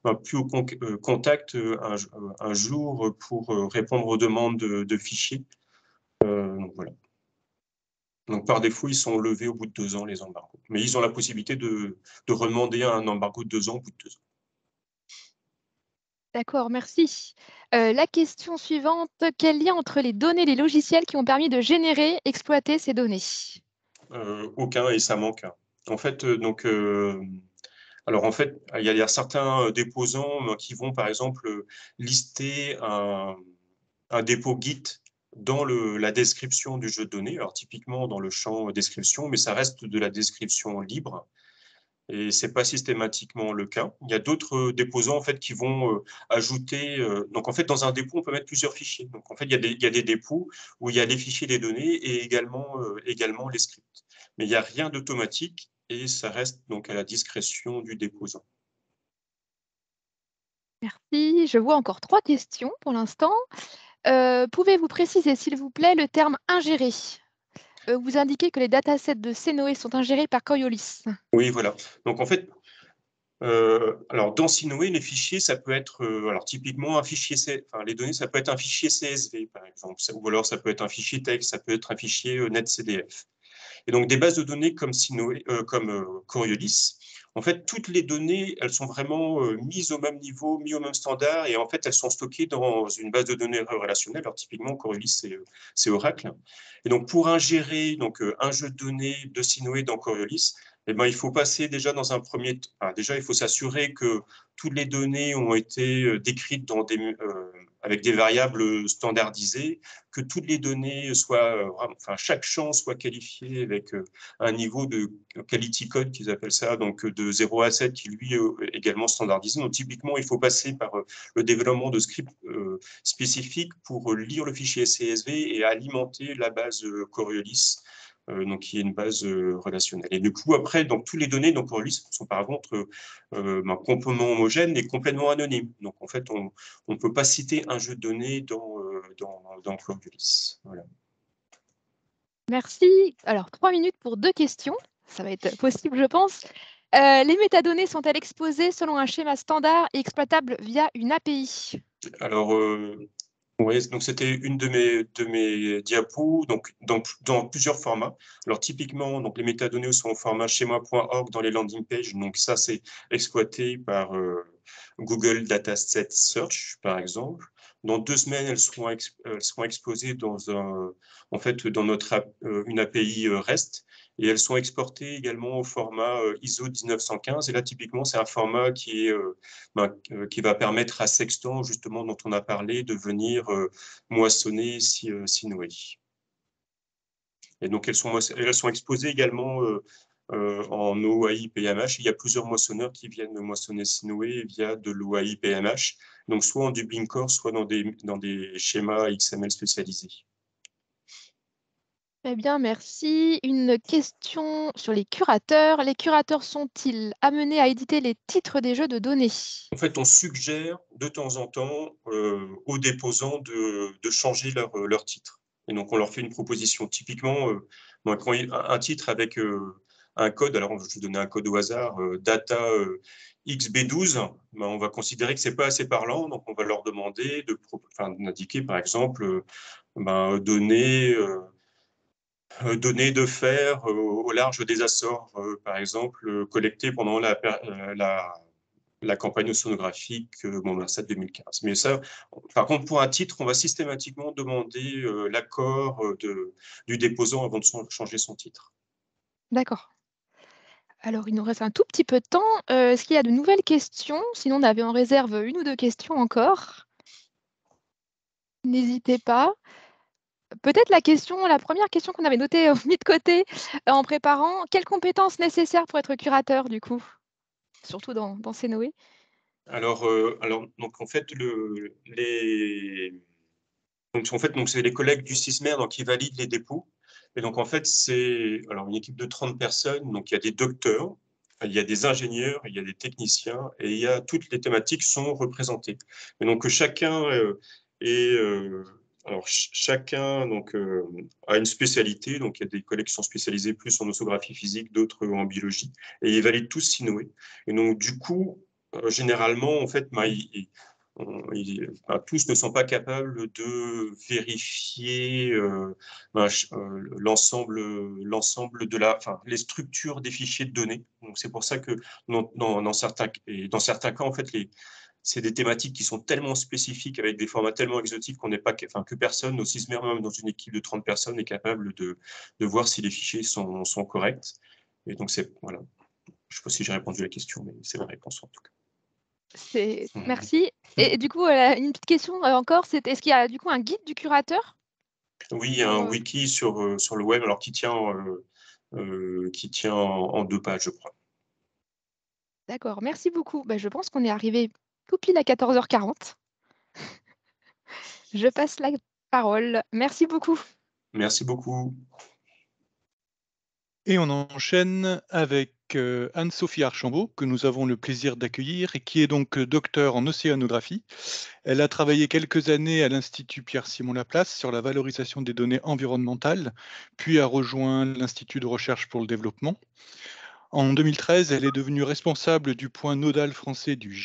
plus au contact un jour pour répondre aux demandes de fichiers. Donc voilà. Donc par défaut, ils sont levés au bout de 2 ans, les embargos. Mais ils ont la possibilité de redemander un embargo de 2 ans au bout de 2 ans. D'accord, merci. La question suivante, quel lien entre les données et les logiciels qui ont permis de générer, exploiter ces données? Aucun, et ça manque. En fait, alors en fait, il y a certains déposants qui vont par exemple lister un dépôt Git dans la description du jeu de données, alors typiquement dans le champ description, mais ça reste de la description libre. Et c'est pas systématiquement le cas. Il y a d'autres déposants en fait qui vont ajouter. Donc en fait, dans un dépôt, on peut mettre plusieurs fichiers. Donc en fait, il y a des dépôts où il y a les fichiers des données et également les scripts. Mais il n'y a rien d'automatique et ça reste donc à la discrétion du déposant. Merci. Je vois encore 3 questions pour l'instant. Pouvez-vous préciser, s'il vous plaît, le terme ingérer? Vous indiquez que les datasets de Cenoe sont ingérés par Coriolis. Oui, voilà. Donc en fait, alors dans Cinoe, les fichiers, ça peut être, alors typiquement un fichier, enfin les données, ça peut être un fichier CSV par exemple, ou alors ça peut être un fichier texte, ça peut être un fichier NetCDF. Et donc des bases de données comme Coriolis, en fait toutes les données, elles sont vraiment mises au même niveau, mises au même standard, et en fait elles sont stockées dans une base de données relationnelle. Alors typiquement Coriolis, c'est Oracle. Et donc pour ingérer un jeu de données de Cinoe dans Coriolis, eh ben, il faut passer déjà dans un premier temps. Enfin, déjà, il faut s'assurer que toutes les données ont été décrites avec des variables standardisées, que toutes les données soient, enfin, chaque champ soit qualifié avec un niveau de quality code qu'ils appellent ça, donc de 0 à 7, qui lui est également standardisé. Donc typiquement, il faut passer par le développement de scripts spécifiques pour lire le fichier CSV et alimenter la base Coriolis. Donc qui est une base relationnelle. Et du coup, après, donc toutes les données donc Coriolis sont par contre complètement homogènes et complètement anonymes. Donc en fait, on ne peut pas citer un jeu de données dans Coriolis. Voilà. Merci. Alors, 3 minutes pour 2 questions. Ça va être possible, je pense. Les métadonnées sont-elles exposées selon un schéma standard et exploitables via une API? Alors, oui, donc c'était une de mes diapos, donc dans plusieurs formats. Alors typiquement, donc les métadonnées sont au format schéma.org dans les landing pages. Donc ça, c'est exploité par Google Dataset Search, par exemple. Dans 2 semaines, elles seront exposées en fait, dans une API REST, et elles sont exportées également au format ISO 1915. Et là, typiquement, c'est un format qui va permettre à Sextant, justement, dont on a parlé, de venir moissonner Cinoe. Et donc, elles sont exposées également en OAI PMH. Il y a plusieurs moissonneurs qui viennent moissonner Cinoe via de l'OAI PMH, donc soit en Dublin Core, soit dans des schémas XML spécialisés. Très bien, merci. Une question sur les curateurs. Les curateurs sont-ils amenés à éditer les titres des jeux de données? En fait, on suggère de temps en temps aux déposants de changer leur titre. Et donc, on leur fait une proposition. Typiquement, quand il y a un titre avec un code, alors je vais vous donner un code au hasard, data XB12, on va considérer que ce n'est pas assez parlant, donc on va leur demander d'indiquer, par exemple, données de fer au large des Açores, par exemple, collectées pendant la campagne océanographique Montmartre 2015. Mais ça, par contre, pour un titre, on va systématiquement demander l'accord du déposant avant de changer son titre. D'accord. Alors, il nous reste un tout petit peu de temps. Est-ce qu'il y a de nouvelles questions? Sinon, on avait en réserve 1 ou 2 questions encore. N'hésitez pas. Peut-être la première question qu'on avait notée, mis de côté en préparant. Quelles compétences nécessaires pour être curateur, du coup? Surtout dans Cenoe. Alors, donc en fait, c'est les collègues du CISMER qui valident les dépôts. Et donc, en fait, c'est une équipe de 30 personnes. Donc, il y a des docteurs, il y a des ingénieurs, il y a des techniciens, et toutes les thématiques sont représentées. Et donc, chacun a une spécialité. Donc, il y a des collègues qui sont spécialisés plus en oceanographie physique, d'autres en biologie, et ils valident tous Cinoe. Et donc, du coup, généralement, en fait, tous ne sont pas capables de vérifier l'ensemble les structures des fichiers de données. Donc, c'est pour ça que dans certains cas, en fait, c'est des thématiques qui sont tellement spécifiques, avec des formats tellement exotiques qu'on n'est pas, que personne, aussi même dans une équipe de 30 personnes, n'est capable de voir si les fichiers sont corrects. Et donc, voilà. Je ne sais pas si j'ai répondu à la question, mais c'est ma réponse en tout cas. Merci. Et du coup, une petite question encore, c'est est-ce qu'il y a du coup un guide du curateur? Oui, il y a un wiki sur le web, alors qui tient en 2 pages, je crois. D'accord, merci beaucoup. Bah, je pense qu'on est arrivé tout pile à 14h40. Je passe la parole. Merci beaucoup. Merci beaucoup. Et on enchaîne avec Anne-Sophie Archambault, que nous avons le plaisir d'accueillir et qui est donc docteure en océanographie. Elle a travaillé quelques années à l'Institut Pierre-Simon Laplace sur la valorisation des données environnementales, puis a rejoint l'Institut de recherche pour le développement. En 2013, elle est devenue responsable du point nodal français du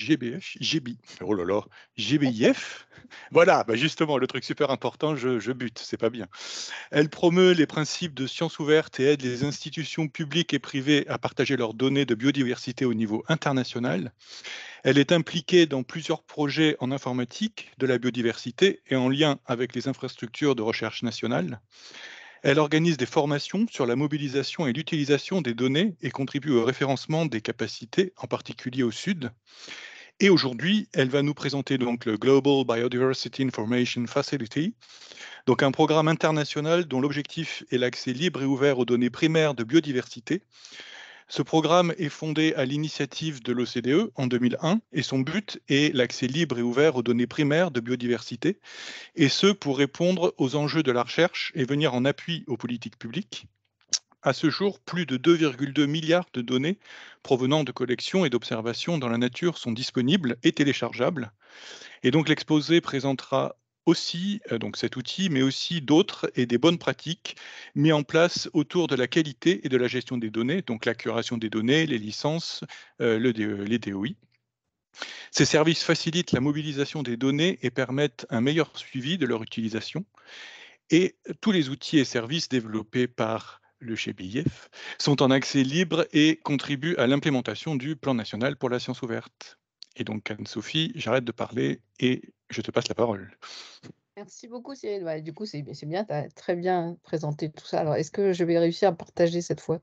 GBIF. Voilà, bah justement, le truc super important, je bute, c'est pas bien. Elle promeut les principes de sciences ouvertes et aide les institutions publiques et privées à partager leurs données de biodiversité au niveau international. Elle est impliquée dans plusieurs projets en informatique de la biodiversité et en lien avec les infrastructures de recherche nationales. Elle organise des formations sur la mobilisation et l'utilisation des données et contribue au référencement des capacités, en particulier au Sud. Et aujourd'hui, elle va nous présenter donc le Global Biodiversity Information Facility, donc un programme international dont l'objectif est l'accès libre et ouvert aux données primaires de biodiversité. Ce programme est fondé à l'initiative de l'OCDE en 2001 et son but est l'accès libre et ouvert aux données primaires de biodiversité, et ce pour répondre aux enjeux de la recherche et venir en appui aux politiques publiques. À ce jour, plus de 2,2 milliards de données provenant de collections et d'observations dans la nature sont disponibles et téléchargeables. Et donc l'exposé présentera aussi donc cet outil, mais aussi d'autres et des bonnes pratiques mis en place autour de la qualité et de la gestion des données, donc la curation des données, les licences, les DOI. Ces services facilitent la mobilisation des données et permettent un meilleur suivi de leur utilisation. Et tous les outils et services développés par le GBIF sont en accès libre et contribuent à l'implémentation du plan national pour la science ouverte. Et donc, Anne-Sophie, j'arrête de parler et je te passe la parole. Merci beaucoup Cyril. Ouais, du coup, c'est bien, tu as très bien présenté tout ça. Alors, est-ce que je vais réussir à partager cette fois?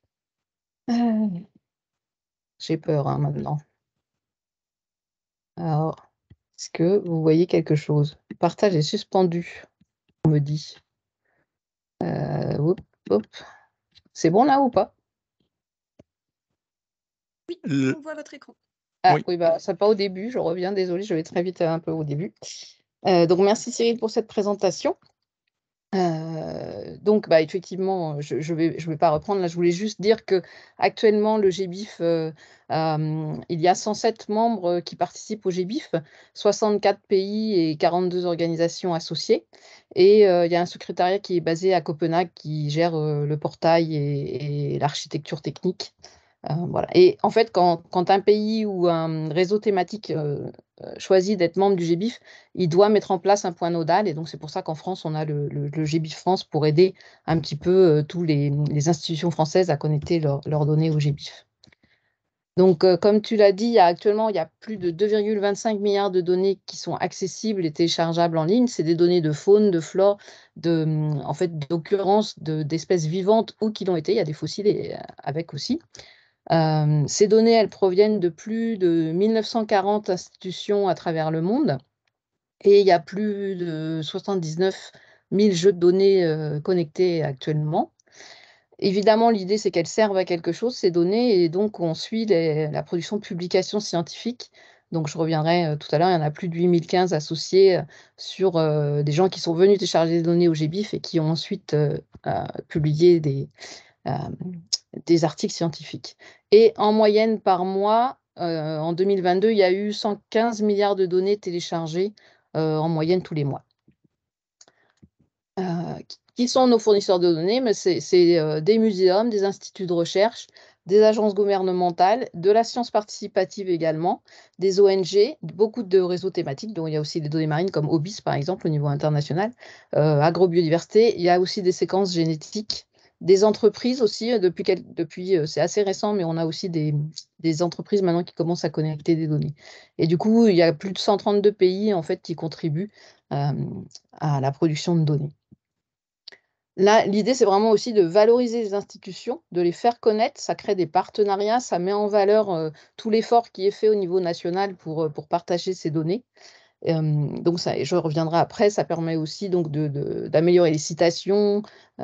J'ai peur hein, maintenant. Alors, est-ce que vous voyez quelque chose? Le partage est suspendu, on me dit. Hop, hop. C'est bon là ou pas? Oui, on voit votre écran. Ah Oui. oui, bah, ça pas au début, je reviens, désolée, je vais très vite un peu au début. Donc, merci Cyril pour cette présentation. Donc, bah, effectivement, je vais pas reprendre. Là, je voulais juste dire qu'actuellement, le GBIF, il y a 107 membres qui participent au GBIF, 64 pays et 42 organisations associées. Et il y a un secrétariat qui est basé à Copenhague qui gère le portail et l'architecture technique. Voilà. Et en fait, quand un pays ou un réseau thématique choisit d'être membre du GBIF, il doit mettre en place un point nodal. Et donc, c'est pour ça qu'en France, on a le GBIF France pour aider un petit peu tous les institutions françaises à connecter leurs données au GBIF. Donc, comme tu l'as dit, actuellement, il y a plus de 2,25 milliards de données qui sont accessibles et téléchargeables en ligne. C'est des données de faune, de flore, en fait, d'occurrence d'espèces vivantes ou qui l'ont été. Il y a des fossiles avec aussi. Ces données, elles proviennent de plus de 1940 institutions à travers le monde et il y a plus de 79 000 jeux de données connectés actuellement. Évidemment, l'idée, c'est qu'elles servent à quelque chose, ces données, et donc on suit la production de publications scientifiques. Donc, je reviendrai tout à l'heure, il y en a plus de 8015 associés sur des gens qui sont venus télécharger des données au GBIF et qui ont ensuite publié des articles scientifiques. Et en moyenne par mois, en 2022, il y a eu 115 milliards de données téléchargées en moyenne tous les mois. Qui sont nos fournisseurs de données? C'est des muséums, des instituts de recherche, des agences gouvernementales, de la science participative également, des ONG, beaucoup de réseaux thématiques, dont il y a aussi des données marines comme OBIS par exemple au niveau international, agrobiodiversité, il y a aussi des séquences génétiques, des entreprises aussi, depuis c'est assez récent, mais on a aussi des entreprises maintenant qui commencent à connecter des données. Et du coup, il y a plus de 132 pays en fait qui contribuent à la production de données. Là, l'idée, c'est vraiment aussi de valoriser les institutions, de les faire connaître. Ça crée des partenariats, ça met en valeur tout l'effort qui est fait au niveau national pour partager ces données. Donc, ça, et je reviendrai après, ça permet aussi donc d'améliorer les citations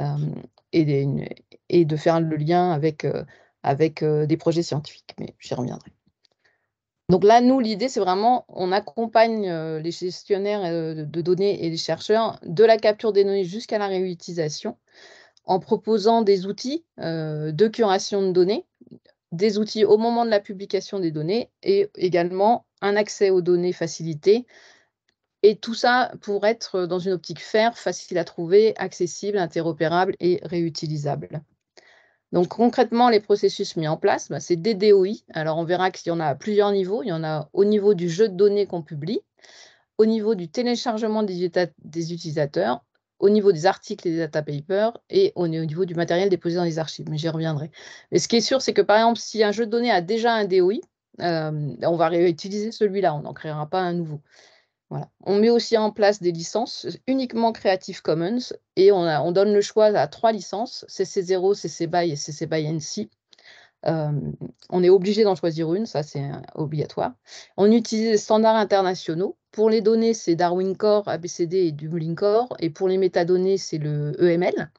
et de faire le lien avec des projets scientifiques. Mais j'y reviendrai. Donc là, nous, l'idée, c'est vraiment, on accompagne les gestionnaires de données et les chercheurs de la capture des données jusqu'à la réutilisation en proposant des outils de curation de données, des outils au moment de la publication des données et également un accès aux données facilité. Et tout ça pour être dans une optique faire, facile à trouver, accessible, interopérable et réutilisable. Donc concrètement, les processus mis en place, c'est des DOI. Alors on verra qu'il y en a à plusieurs niveaux. Il y en a au niveau du jeu de données qu'on publie, au niveau du téléchargement des utilisateurs, au niveau des articles et des data papers et au niveau du matériel déposé dans les archives. Mais j'y reviendrai. Mais ce qui est sûr, c'est que par exemple, si un jeu de données a déjà un DOI, on va réutiliser celui-là, on n'en créera pas un nouveau. Voilà. On met aussi en place des licences uniquement Creative Commons et on donne le choix à 3 licences, CC0, CC BY et CC BY NC. On est obligé d'en choisir une, ça c'est obligatoire. On utilise les standards internationaux. Pour les données, c'est Darwin Core, ABCD et Dublin Core. Et pour les métadonnées, c'est le EML.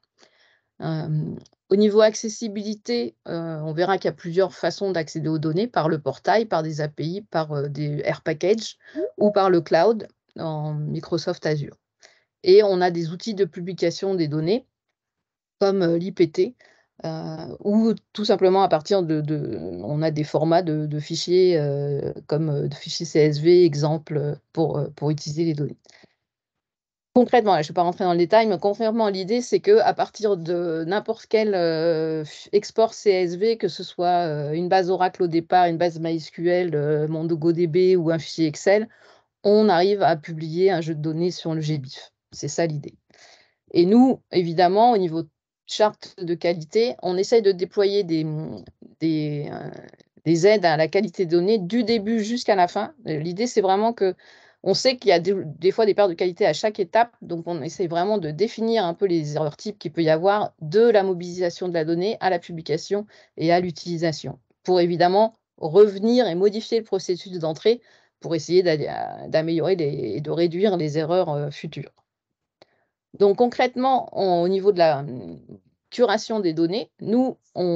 Au niveau accessibilité, on verra qu'il y a plusieurs façons d'accéder aux données, par le portail, par des API, par des Air Packages ou par le cloud en Microsoft Azure. Et on a des outils de publication des données comme l'IPT, ou tout simplement à partir on a des formats de fichiers comme de fichiers CSV, exemple, pour utiliser les données. Concrètement, je ne vais pas rentrer dans le détail, mais concrètement, l'idée, c'est qu'à partir de n'importe quel export CSV, que ce soit une base Oracle au départ, une base MySQL, MongoDB ou un fichier Excel, on arrive à publier un jeu de données sur le GBIF. C'est ça l'idée. Et nous, évidemment, au niveau charte de qualité, on essaye de déployer des aides à la qualité de données du début jusqu'à la fin. L'idée, c'est vraiment que on sait qu'il y a des fois des pertes de qualité à chaque étape, donc on essaye vraiment de définir un peu les erreurs types qu'il peut y avoir de la mobilisation de la donnée à la publication et à l'utilisation, pour évidemment revenir et modifier le processus d'entrée pour essayer d'améliorer et de réduire les erreurs futures. Donc concrètement, au niveau de la curation des données, nous,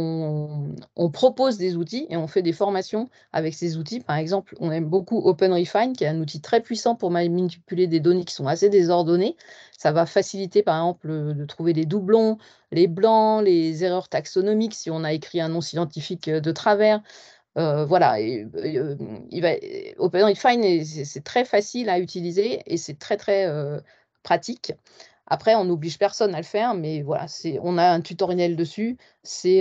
on propose des outils et on fait des formations avec ces outils. Par exemple, on aime beaucoup OpenRefine, qui est un outil très puissant pour manipuler des données qui sont assez désordonnées. Ça va faciliter, par exemple, de trouver les doublons, les blancs, les erreurs taxonomiques si on a écrit un nom scientifique de travers. Voilà, OpenRefine, c'est très facile à utiliser et c'est très, très pratique. Après, on n'oblige personne à le faire, mais voilà, on a un tutoriel dessus. C'est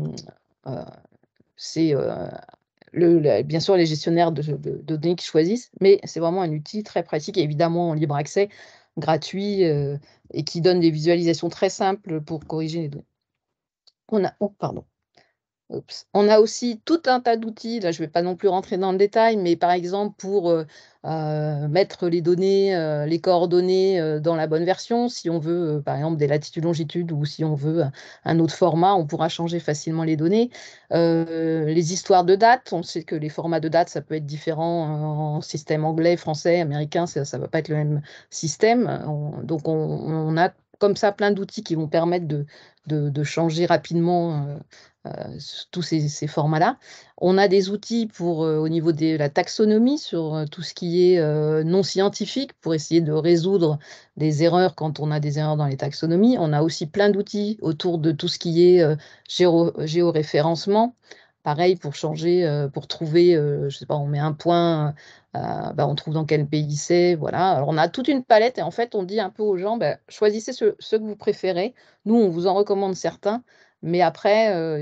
bien sûr les gestionnaires de données qui choisissent, mais c'est vraiment un outil très pratique, évidemment en libre accès, gratuit, et qui donne des visualisations très simples pour corriger les données. Pardon. On a aussi tout un tas d'outils, là je ne vais pas non plus rentrer dans le détail, mais par exemple pour mettre les données, les coordonnées dans la bonne version, si on veut par exemple des latitudes, longitudes ou si on veut un autre format, on pourra changer facilement les données. Les histoires de dates, on sait que les formats de dates, ça peut être différent en système anglais, français, américain, ça ne va pas être le même système. Donc on a comme ça plein d'outils qui vont permettre de changer rapidement tous ces formats-là. On a des outils au niveau de la taxonomie sur tout ce qui est non scientifique pour essayer de résoudre les erreurs quand on a des erreurs dans les taxonomies. On a aussi plein d'outils autour de tout ce qui est géoréférencement. Pareil, pour changer, pour trouver, je ne sais pas, on met un point, on trouve dans quel pays c'est, voilà. Alors, on a toute une palette et en fait, on dit un peu aux gens, choisissez ceux que vous préférez. Nous, on vous en recommande certains, mais après, il y a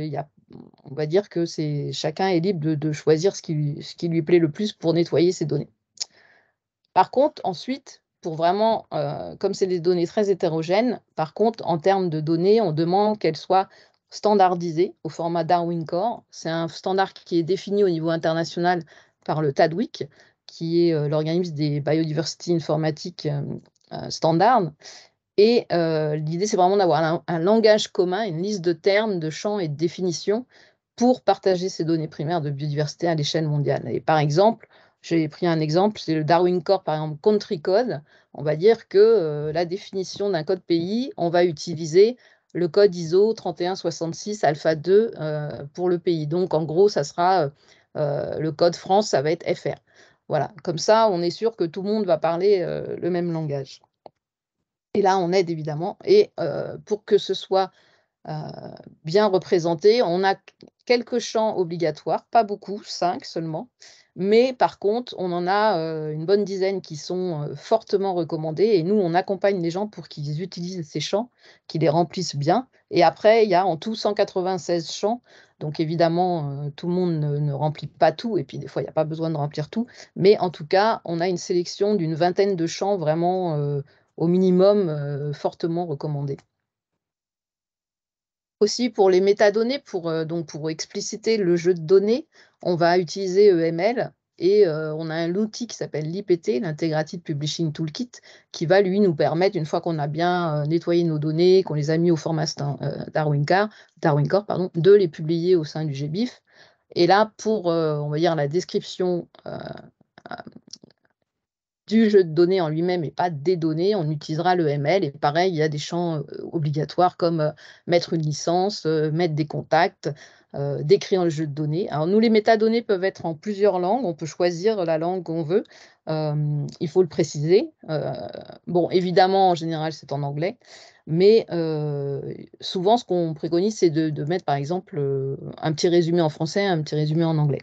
on va dire que chacun est libre de choisir ce qui lui plaît le plus pour nettoyer ses données. Par contre, ensuite, pour vraiment, comme c'est des données très hétérogènes, par contre, en termes de données, on demande qu'elles soient standardisées au format Darwin Core. C'est un standard qui est défini au niveau international par le TADWIC, qui est l'organisme des biodiversity informatiques standard. Et l'idée, c'est vraiment d'avoir un langage commun, une liste de termes, de champs et de définitions pour partager ces données primaires de biodiversité à l'échelle mondiale. Et par exemple, j'ai pris un exemple, c'est le Darwin Core, par exemple, Country Code. On va dire que la définition d'un code pays, on va utiliser le code ISO 3166 alpha 2 pour le pays. Donc, en gros, ça sera le code France, ça va être FR. Voilà, comme ça, on est sûr que tout le monde va parler le même langage. Et là, on aide évidemment. Et pour que ce soit bien représenté, on a quelques champs obligatoires, pas beaucoup, 5 seulement. Mais par contre, on en a une bonne dizaine qui sont fortement recommandés. Et nous, on accompagne les gens pour qu'ils utilisent ces champs, qu'ils les remplissent bien. Et après, il y a en tout 196 champs. Donc évidemment, tout le monde ne remplit pas tout. Et puis des fois, il n'y a pas besoin de remplir tout. Mais en tout cas, on a une sélection d'une vingtaine de champs vraiment au minimum fortement recommandés. Aussi pour les métadonnées, donc pour expliciter le jeu de données, on va utiliser EML et on a un outil qui s'appelle l'IPT, l'Integrated Publishing Toolkit, qui va lui nous permettre, une fois qu'on a bien nettoyé nos données, qu'on les a mis au format Darwin Core, de les publier au sein du GBIF. Et là, pour on va dire la description du jeu de données en lui-même et pas des données, on utilisera le ML. Et pareil, il y a des champs obligatoires comme mettre une licence, mettre des contacts, décrire le jeu de données. Alors nous, les métadonnées peuvent être en plusieurs langues. On peut choisir la langue qu'on veut. Il faut le préciser. Bon, évidemment, en général, c'est en anglais. Mais souvent, ce qu'on préconise, c'est de mettre, par exemple, un petit résumé en français, un petit résumé en anglais.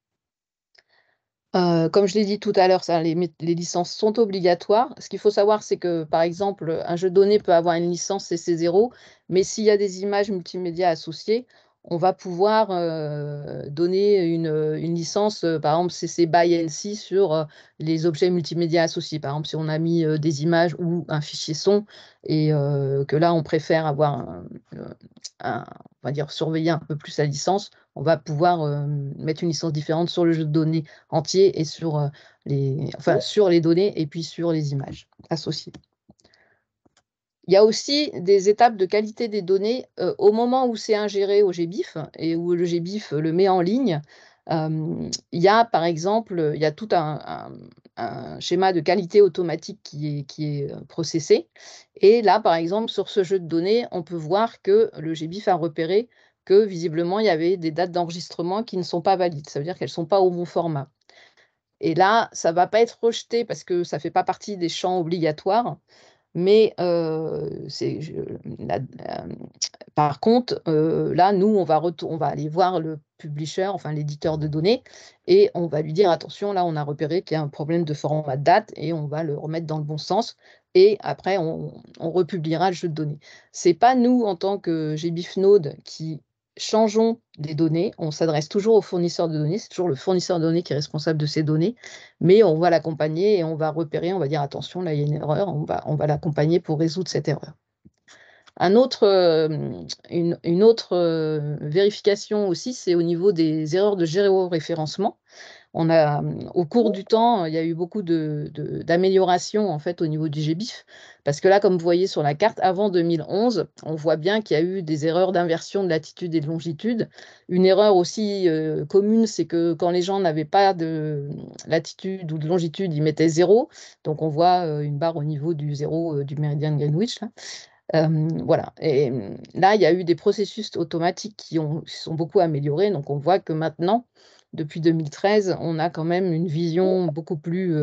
Comme je l'ai dit tout à l'heure, les licences sont obligatoires. Ce qu'il faut savoir, c'est que, par exemple, un jeu de données peut avoir une licence CC0, mais s'il y a des images multimédia associées, on va pouvoir donner une licence, par exemple, CC BY NC sur les objets multimédia associés. Par exemple, si on a mis des images ou un fichier son et que là, on préfère avoir on va dire, surveiller un peu plus la licence, on va pouvoir mettre une licence différente sur le jeu de données entier et sur les données et puis sur les images associées. Il y a aussi des étapes de qualité des données au moment où c'est ingéré au GBIF et où le GBIF le met en ligne. Il y a par exemple, il y a tout un schéma de qualité automatique qui est processé. Et là, par exemple, sur ce jeu de données, on peut voir que le GBIF a repéré que visiblement, il y avait des dates d'enregistrement qui ne sont pas valides. Ça veut dire qu'elles ne sont pas au bon format. Et là, ça ne va pas être rejeté parce que ça ne fait pas partie des champs obligatoires. Mais par contre, là, nous, on va aller voir le publisher, enfin l'éditeur de données, et on va lui dire, attention, là, on a repéré qu'il y a un problème de format de date, et on va le remettre dans le bon sens, et après, on republiera le jeu de données. Ce n'est pas nous, en tant que GBIF Node, qui changeons les données, on s'adresse toujours au fournisseur de données, c'est toujours le fournisseur de données qui est responsable de ces données, mais on va l'accompagner et on va repérer, on va dire attention, là il y a une erreur, on va l'accompagner pour résoudre cette erreur. Une autre vérification aussi, c'est au niveau des erreurs de géoréférencement. Au cours du temps, il y a eu beaucoup d'améliorations en fait au niveau du GBIF, parce que là, comme vous voyez sur la carte, avant 2011, on voit bien qu'il y a eu des erreurs d'inversion de latitude et de longitude. Une erreur aussi commune, c'est que quand les gens n'avaient pas de latitude ou de longitude, ils mettaient 0. Donc on voit une barre au niveau du 0 du méridien de Greenwich. Là. Voilà. Et là, il y a eu des processus automatiques qui sont beaucoup améliorés. Donc on voit que maintenant, depuis 2013, on a quand même une vision beaucoup plus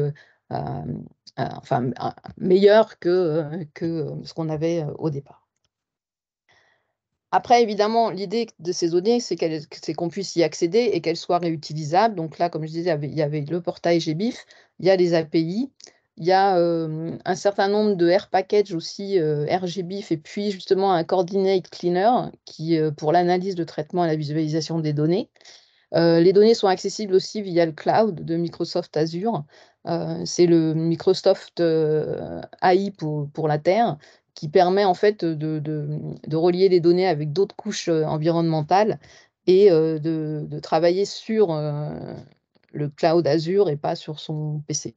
meilleure que ce qu'on avait au départ. Après, évidemment, l'idée de ces données, c'est qu'on puisse y accéder et qu'elles soient réutilisables. Donc là, comme je disais, il y avait le portail GBIF, il y a les API. Il y a un certain nombre de R packages aussi, RGBIF, et puis justement un coordinate cleaner qui, pour l'analyse, le traitement et la visualisation des données. Les données sont accessibles aussi via le cloud de Microsoft Azure. C'est le Microsoft AI pour la Terre, qui permet en fait de relier les données avec d'autres couches environnementales et de travailler sur le cloud Azure et pas sur son PC.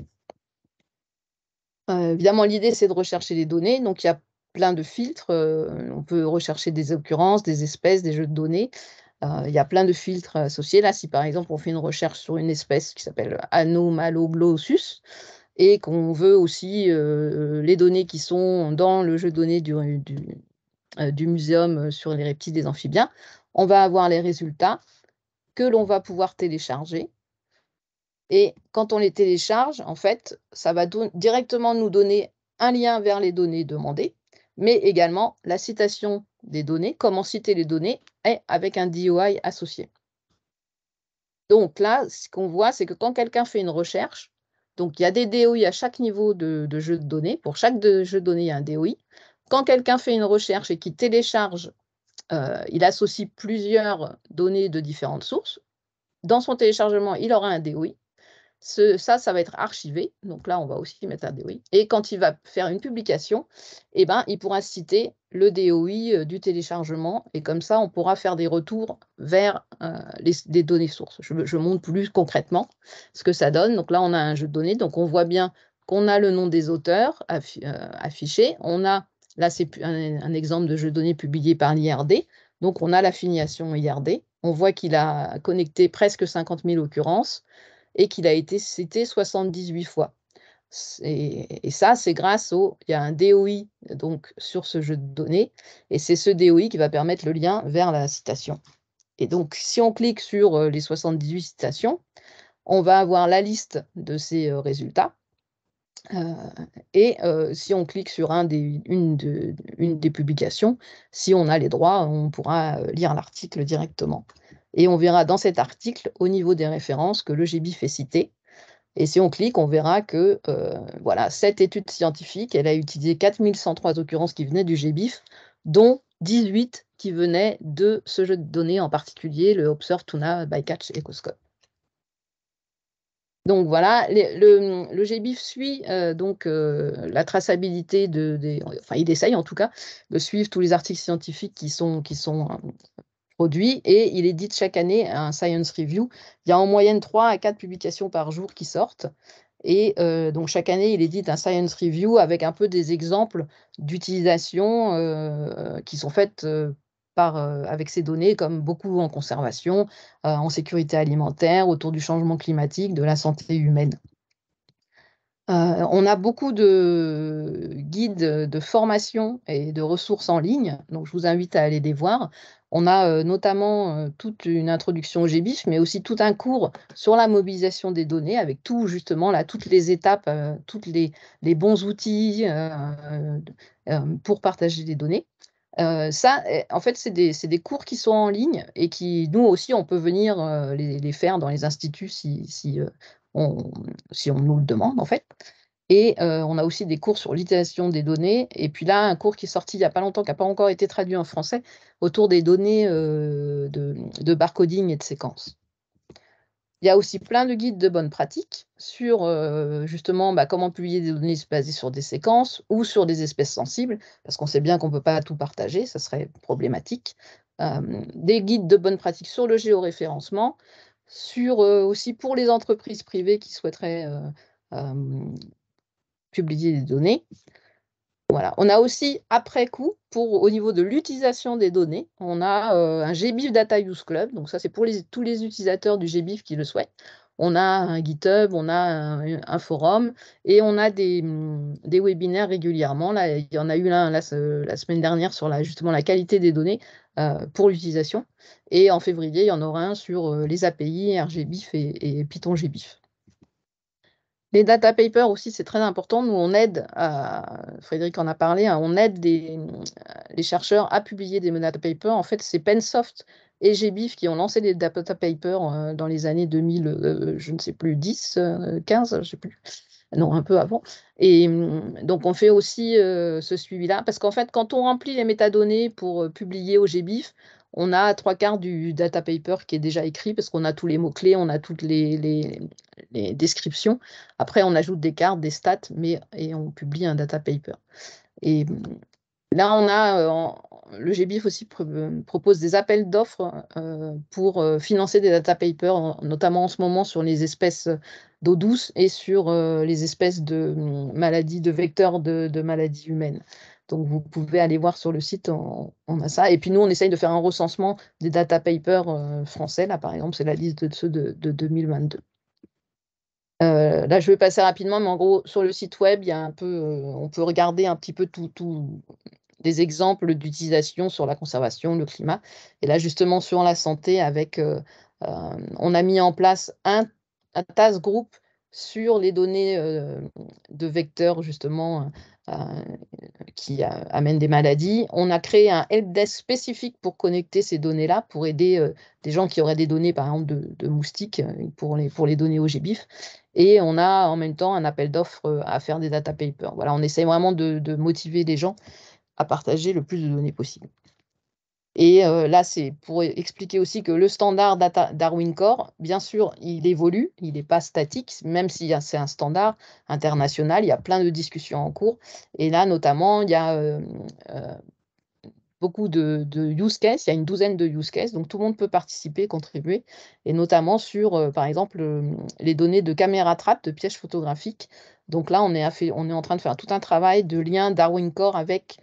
Évidemment, l'idée, c'est de rechercher les données. Donc, il y a plein de filtres. On peut rechercher des occurrences, des espèces, des jeux de données. Il y a plein de filtres associés. Là, si par exemple, on fait une recherche sur une espèce qui s'appelle Anomaloglossus et qu'on veut aussi les données qui sont dans le jeu de données du muséum sur les reptiles des amphibiens, on va avoir les résultats que l'on va pouvoir télécharger. Et quand on les télécharge, en fait, ça va directement nous donner un lien vers les données demandées, mais également la citation des données, comment citer les données, et avec un DOI associé. Donc là, ce qu'on voit, c'est que quand quelqu'un fait une recherche, donc il y a des DOI à chaque niveau de jeu de données. Pour chaque jeu de données, il y a un DOI. Quand quelqu'un fait une recherche et qu'il télécharge, il associe plusieurs données de différentes sources. Dans son téléchargement, il aura un DOI. Ça va être archivé. Donc là, on va aussi mettre un DOI. Et quand il va faire une publication, eh ben, il pourra citer le DOI du téléchargement. Et comme ça, on pourra faire des retours vers des données sources. Je montre plus concrètement ce que ça donne. Donc là, on a un jeu de données. Donc on voit bien qu'on a le nom des auteurs affiché. On a, là, c'est un exemple de jeu de données publié par l'IRD. Donc on a l'affiliation IRD. On voit qu'il a connecté presque 50 000 occurrences et qu'il a été cité 78 fois. Et ça, c'est grâce il y a un DOI donc, sur ce jeu de données, et c'est ce DOI qui va permettre le lien vers la citation. Et donc, si on clique sur les 78 citations, on va avoir la liste de ces résultats. Et si on clique sur une des publications, si on a les droits, on pourra lire l'article directement. Et on verra dans cet article, au niveau des références, que le GBIF est cité. Et si on clique, on verra que voilà, cette étude scientifique, elle a utilisé 4103 occurrences qui venaient du GBIF, dont 18 qui venaient de ce jeu de données, en particulier le Observe Tuna Bycatch Ecoscope. Donc voilà, le GBIF suit donc la traçabilité enfin il essaye en tout cas de suivre tous les articles scientifiques qui sont produits, et il édite chaque année un Science Review. Il y a en moyenne 3 à 4 publications par jour qui sortent. Et donc chaque année, il édite un Science Review avec un peu des exemples d'utilisation qui sont faites avec ces données, comme beaucoup en conservation, en sécurité alimentaire, autour du changement climatique, de la santé humaine. On a beaucoup de guides de formation et de ressources en ligne, donc je vous invite à aller les voir. On a notamment toute une introduction au GBIF, mais aussi tout un cours sur la mobilisation des données, avec justement là, toutes les étapes, tous les bons outils pour partager les données. Ça, en fait, c'est des cours qui sont en ligne et qui, nous aussi, on peut venir les faire dans les instituts si on nous le demande, en fait. Et on a aussi des cours sur l'utilisation des données. Et puis là, un cours qui est sorti il n'y a pas longtemps, qui n'a pas encore été traduit en français, autour des données de barcoding et de séquences. Il y a aussi plein de guides de bonnes pratiques sur justement comment publier des données basées sur des séquences ou sur des espèces sensibles, parce qu'on sait bien qu'on ne peut pas tout partager, ça serait problématique. Des guides de bonnes pratiques sur le géoréférencement, aussi pour les entreprises privées qui souhaiteraient publier des données. Voilà. On a aussi, après coup, au niveau de l'utilisation des données, on a un GBIF Data Use Club. Donc ça, c'est pour tous les utilisateurs du GBIF qui le souhaitent. On a un GitHub, on a un forum et on a des webinaires régulièrement. Là, il y en a eu un la semaine dernière sur justement la qualité des données pour l'utilisation. Et en février, il y en aura un sur les API, RGBIF et Python GBIF. Les data papers aussi, c'est très important. Nous, on aide, Frédéric en a parlé, hein, on aide les chercheurs à publier des data papers. En fait, c'est Pensoft et GBIF qui ont lancé des data papers dans les années 2000, je ne sais plus, 10, 15, je ne sais plus. Non, un peu avant. Et donc, on fait aussi ce suivi-là. Parce qu'en fait, quand on remplit les métadonnées pour publier au GBIF, on a 3/4 du data paper qui est déjà écrit parce qu'on a tous les mots-clés, on a toutes les descriptions. Après, on ajoute des cartes, des stats, et on publie un data paper. Et là, on a le GBIF aussi propose des appels d'offres pour financer des data papers, notamment en ce moment sur les espèces d'eau douce et sur les espèces de maladies, de vecteurs de maladies humaines. Donc, vous pouvez aller voir sur le site, on a ça. Et puis, nous, on essaye de faire un recensement des data papers français. Là, par exemple, c'est la liste de ceux de 2022. Là, je vais passer rapidement, mais en gros, sur le site web, il y a un peu, on peut regarder un petit peu tout des exemples d'utilisation sur la conservation, le climat. Et là, justement, sur la santé, on a mis en place un task group sur les données de vecteurs, justement, qui amènent des maladies. On a créé un helpdesk spécifique pour connecter ces données-là, pour aider des gens qui auraient des données, par exemple, de moustiques, pour les donner au GBIF. Et on a en même temps un appel d'offres à faire des data papers. Voilà, on essaie vraiment de motiver les gens à partager le plus de données possible. Et là, c'est pour expliquer aussi que le standard Darwin Core, bien sûr, il évolue, il n'est pas statique, même si c'est un standard international, il y a plein de discussions en cours. Et là, notamment, il y a beaucoup de use cases, il y a une douzaine de use cases, donc tout le monde peut participer, contribuer, et notamment sur, par exemple, les données de caméra trap, de pièges photographiques. Donc là, on est en train de faire tout un travail de lien Darwin Core avec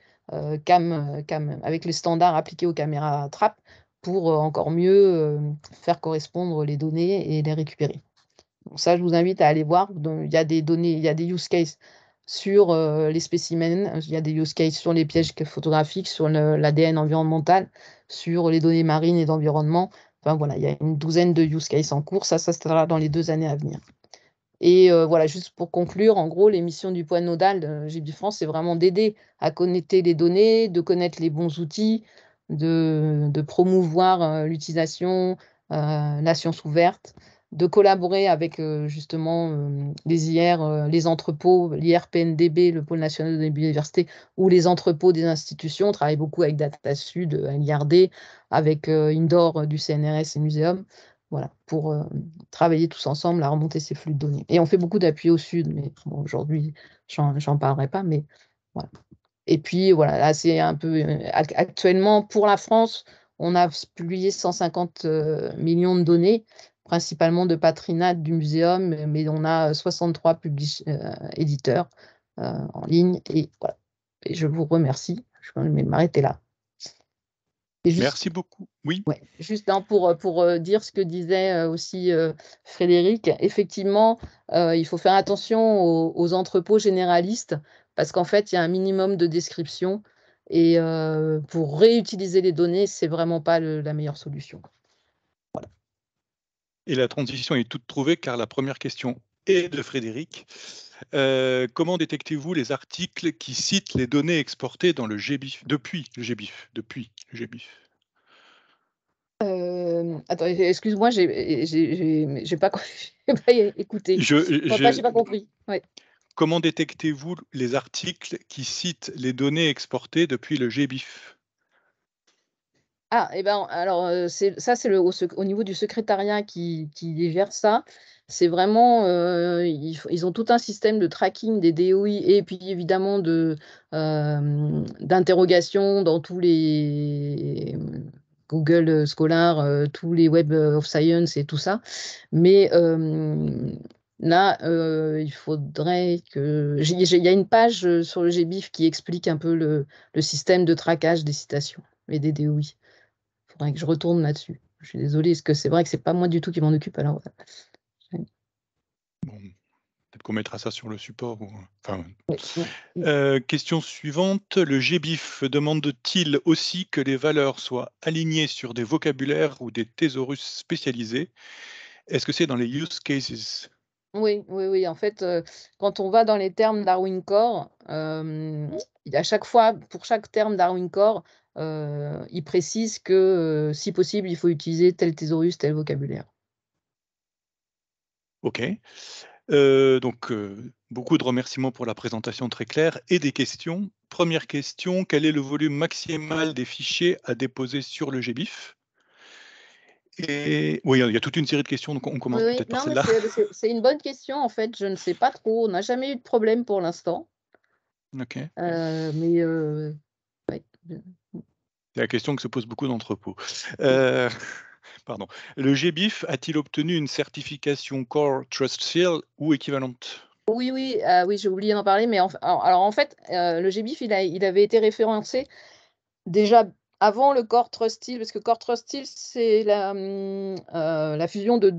avec les standards appliqués aux caméras trap pour encore mieux faire correspondre les données et les récupérer. Donc ça, je vous invite à aller voir. Donc, il y a des données, il y a des use cases sur les spécimens, il y a des use cases sur les pièges photographiques, sur l'ADN environnemental, sur les données marines et d'environnement. Enfin voilà, il y a une douzaine de use cases en cours. Ça sera dans les 2 années à venir. Et voilà, juste pour conclure, en gros, les missions du point nodal de GBIF France, c'est vraiment d'aider à connecter les données, de connaître les bons outils, de promouvoir l'utilisation, la science ouverte, de collaborer avec justement les IR, les entrepôts, l'IRPNDB, le Pôle national de biodiversité, ou les entrepôts des institutions. On travaille beaucoup avec DataSud, l'IRD, avec Indoor du CNRS et Muséum. Voilà, pour travailler tous ensemble à remonter ces flux de données. Et on fait beaucoup d'appui au sud, mais bon, aujourd'hui, j'en parlerai pas, mais voilà. Et puis, voilà, là, c'est un peu... actuellement, pour la France, on a publié 150 millions de données, principalement de Patrinat, du muséum, mais on a 63 éditeurs en ligne. Et voilà. Et je vous remercie. Je vais m'arrêter là. Merci beaucoup. Oui. Ouais, juste pour dire ce que disait aussi Frédéric, effectivement, il faut faire attention aux entrepôts généralistes parce qu'en fait, il y a un minimum de description et pour réutiliser les données, c'est vraiment pas la meilleure solution. Voilà. Et la transition est toute trouvée car la première question est de Frédéric. Comment détectez-vous les articles qui citent les données exportées dans le GBIF, depuis le GBIF? Attends, excuse-moi, j'ai pas écouté. J'ai pas compris. Ouais. Comment détectez-vous les articles qui citent les données exportées depuis le GBIF? Ah, et ben, alors, c'est au niveau du secrétariat qui gère ça. C'est vraiment, ils ont tout un système de tracking des DOI et puis évidemment d'interrogation dans tous les Google Scholar, tous les Web of Science et tout ça. Mais là, il faudrait que... Il y a une page sur le GBIF qui explique un peu le système de traquage des citations et des DOI. Il faudrait que je retourne là-dessus. Je suis désolée, parce que c'est vrai que c'est pas moi du tout qui m'en occupe. Alors, bon, peut-être qu'on mettra ça sur le support. Enfin, oui. Question suivante. Le GBIF demande-t-il aussi que les valeurs soient alignées sur des vocabulaires ou des thésaurus spécialisés? Est-ce que c'est dans les use cases? Oui, oui, oui. En fait, quand on va dans les termes Darwin Core, à chaque fois, pour chaque terme Darwin Core, il précise que, si possible, il faut utiliser tel thésaurus, tel vocabulaire. OK. Donc, beaucoup de remerciements pour la présentation très claire et des questions. Première question, quel est le volume maximal des fichiers à déposer sur le GBIF? Et oui, il y a toute une série de questions, donc on Oui, commence oui. peut-être par Non, mais celle-là. c'est une bonne question, en fait. Je ne sais pas trop. On n'a jamais eu de problème pour l'instant. OK. Mais ouais. C'est la question que se posent beaucoup d'entrepôts. Heu, pardon. Le GBIF a-t-il obtenu une certification Core Trust Seal ou équivalente? Oui, oui, oui, j'ai oublié d'en parler, mais alors en fait, le GBIF, il avait été référencé déjà avant le Core Trust Seal, parce que Core Trust Seal, c'est la fusion de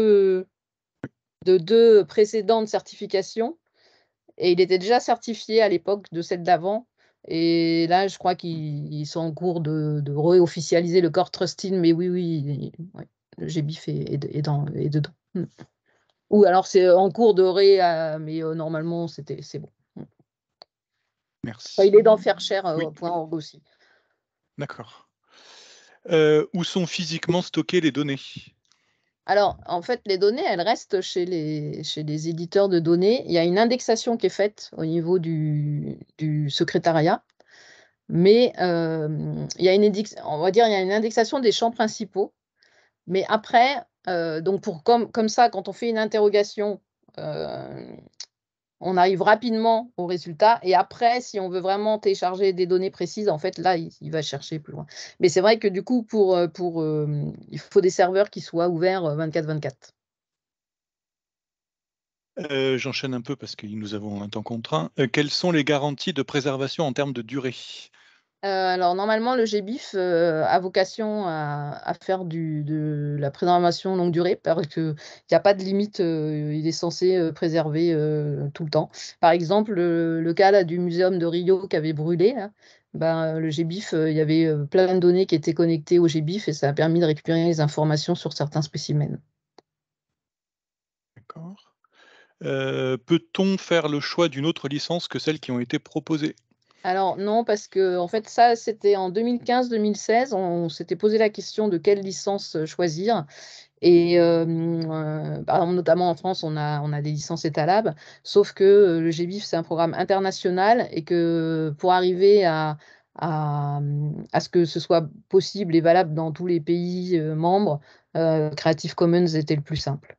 deux précédentes certifications, et il était déjà certifié à l'époque de celle d'avant, et là, je crois qu'ils sont en cours de réofficialiser le Core Trust Seal, mais oui, oui, ouais, le GBIF est dedans. Ou alors c'est en cours de mais normalement, c'est bon. Enfin, il est dans Merci. Fairshare, Oui, .org aussi. d'accord. Où sont physiquement stockées les données? Alors, en fait, les données, elles restent chez les éditeurs de données. Il y a une indexation qui est faite au niveau du secrétariat, mais il y a on va dire, il y a une indexation des champs principaux. Mais après, donc comme ça, quand on fait une interrogation, heu on arrive rapidement au résultat, et après, si on veut vraiment télécharger des données précises, en fait, là, il va chercher plus loin. Mais c'est vrai que du coup, il faut des serveurs qui soient ouverts, 24/24. J'enchaîne un peu parce que nous avons un temps contraint. Quelles sont les garanties de préservation en termes de durée? Alors normalement, le GBIF, a vocation à faire de la préservation longue durée, parce qu'il y a pas de limite, il est censé, préserver, tout le temps. Par exemple, le cas là du muséum de Rio qui avait brûlé là, ben, le GBIF, il y avait, plein de données qui étaient connectées au GBIF, et ça a permis de récupérer les informations sur certains spécimens. D'accord. Peut-on faire le choix d'une autre licence que celles qui ont été proposées? Alors non, parce que en fait ça, c'était en 2015-2016, on s'était posé la question de quelle licence, choisir. Et par exemple, notamment en France, on a des licences Etalab, sauf que, le GBIF, c'est un programme international, et que pour arriver à ce que ce soit possible et valable dans tous les pays, membres, Creative Commons était le plus simple.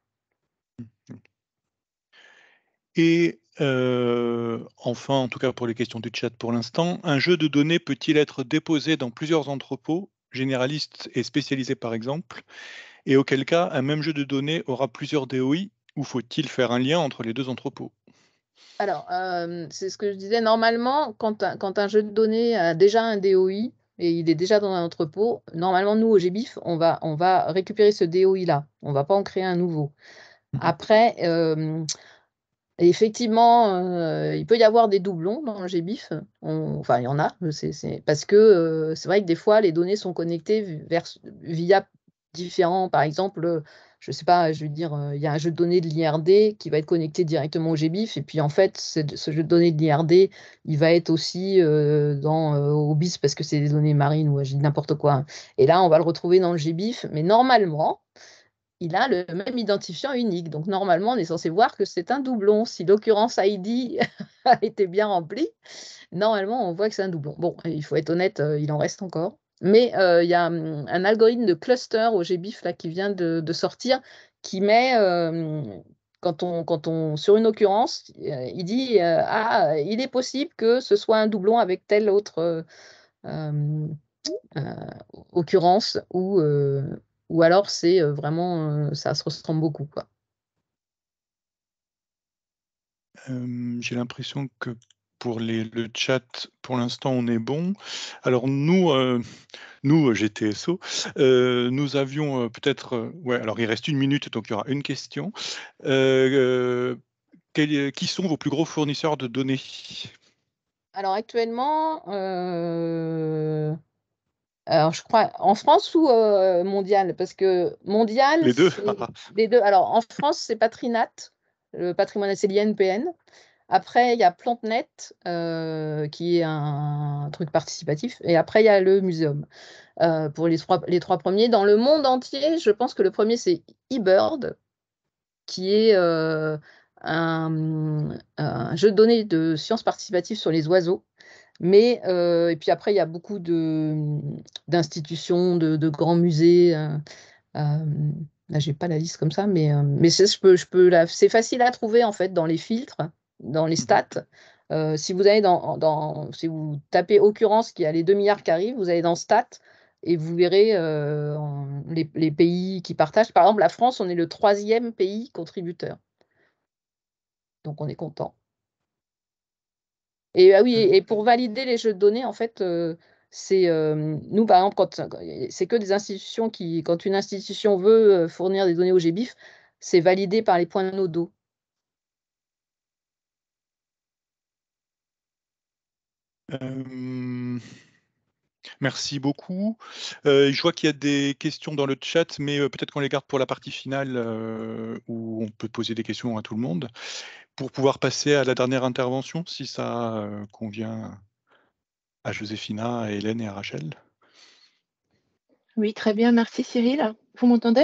Et enfin, en tout cas pour les questions du chat pour l'instant, un jeu de données peut-il être déposé dans plusieurs entrepôts, généralistes et spécialisés par exemple? Et auquel cas, un même jeu de données aura plusieurs DOI ou faut-il faire un lien entre les 2 entrepôts? Alors, c'est ce que je disais, normalement, quand un jeu de données a déjà un DOI et il est déjà dans un entrepôt, normalement, nous, au GBIF, on va récupérer ce DOI-là. On ne va pas en créer un nouveau. Mmh. Après, effectivement, il peut y avoir des doublons dans le GBIF. Enfin, il y en a, c'est parce que, c'est vrai que des fois, les données sont connectées via différents, par exemple, je sais pas, je veux dire, il y a un jeu de données de l'IRD qui va être connecté directement au GBIF, et puis en fait, ce jeu de données de l'IRD, il va être aussi, au BIS, parce que c'est des données marines, ou je dis n'importe quoi, hein. Et là, on va le retrouver dans le GBIF, mais normalement, il a le même identifiant unique. Donc normalement, on est censé voir que c'est un doublon. Si l'occurrence ID a été bien remplie, normalement, on voit que c'est un doublon. Bon, il faut être honnête, il en reste encore. Mais il y a un algorithme de cluster au GBIF là, qui vient de sortir, qui met, sur une occurrence, il dit, ah, il est possible que ce soit un doublon avec telle autre euh, euh, occurrence, ou alors c'est vraiment, ça se ressemble beaucoup, quoi. J'ai l'impression que pour le chat, pour l'instant, on est bon. Alors nous, GTSO, nous avions, peut-être, ouais, alors il reste 1 minute, donc il y aura une question. Qui sont vos plus gros fournisseurs de données? Alors actuellement, alors je crois en France ou mondial? Parce que mondial, Les 2? c'est les 2. Alors en France, c'est Patrinat, le patrimoine assez l'INPN. Après, il y a PlanteNet, qui est un truc participatif. Et après, il y a le muséum. Pour les trois premiers. Dans le monde entier, je pense que le premier, c'est eBird, qui est un jeu de données de sciences participatives sur les oiseaux. Mais, et puis après, il y a beaucoup d'institutions, de grands musées. Là, j'ai pas la liste comme ça, mais c'est facile à trouver en fait dans les filtres, dans les stats. Si vous allez si vous tapez occurrence qui a les 2 milliards qui arrivent, vous allez dans stats et vous verrez les pays qui partagent. Par exemple, la France, on est le 3e pays contributeur. Donc, on est content. Et oui, et pour valider les jeux de données, en fait, c'est nous, par exemple, c'est que des institutions quand une institution veut fournir des données au GBIF, c'est validé par les points nodaux. Merci beaucoup. Je vois qu'il y a des questions dans le chat, mais peut-être qu'on les garde pour la partie finale où on peut poser des questions à tout le monde, pour pouvoir passer à la dernière intervention, si ça convient à Joséphina, à Hélène et à Rachel. Oui, très bien, merci Cyril. Vous m'entendez?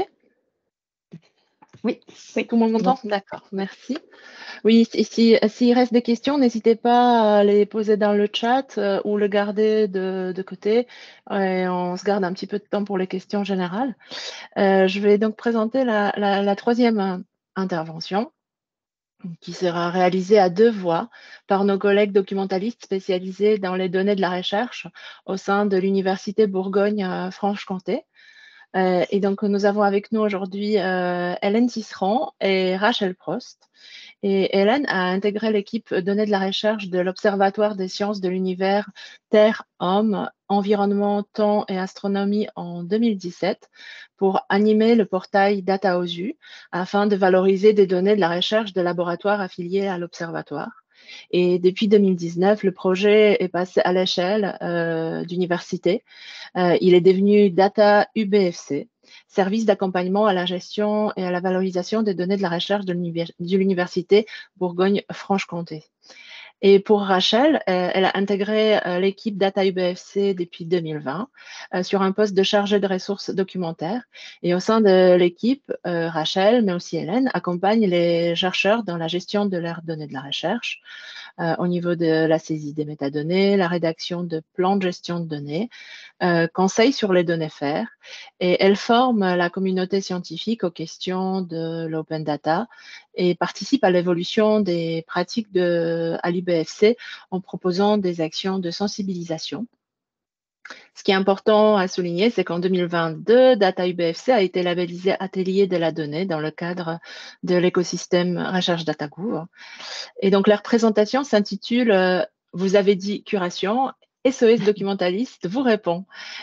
Oui, tout le monde m'entend? D'accord, merci. Oui, s'il reste des questions, n'hésitez pas à les poser dans le chat ou le garder de côté. Et on se garde un petit peu de temps pour les questions générales. Je vais donc présenter la troisième intervention, qui sera réalisée à 2 voix par nos collègues documentalistes spécialisés dans les données de la recherche au sein de l'Université Bourgogne-Franche-Comté. Et donc, nous avons avec nous aujourd'hui Hélène Tisserand et Rachel Prost. Et Hélène a intégré l'équipe données de la recherche de l'Observatoire des sciences de l'univers Terre, Homme, Environnement, Temps et Astronomie en 2017 pour animer le portail DataOSU afin de valoriser des données de la recherche de laboratoires affiliés à l'Observatoire. Et depuis 2019, le projet est passé à l'échelle d'université. Il est devenu Data UBFC, service d'accompagnement à la gestion et à la valorisation des données de la recherche de l'Université Bourgogne-Franche-Comté. Et pour Rachel, elle a intégré l'équipe Data UBFC depuis 2020 sur un poste de chargée de ressources documentaires. Et au sein de l'équipe, Rachel, mais aussi Hélène, accompagne les chercheurs dans la gestion de leurs données de la recherche au niveau de la saisie des métadonnées, la rédaction de plans de gestion de données, conseil sur les données FAIR, et elle forme la communauté scientifique aux questions de l'open data et participe à l'évolution des pratiques à l'UBFC en proposant des actions de sensibilisation. Ce qui est important à souligner, c'est qu'en 2022, Data UBFC a été labellisé Atelier de la donnée dans le cadre de l'écosystème Recherche DataGouv. Et donc, leur présentation s'intitule Vous avez dit curation. SOS documentaliste vous répond.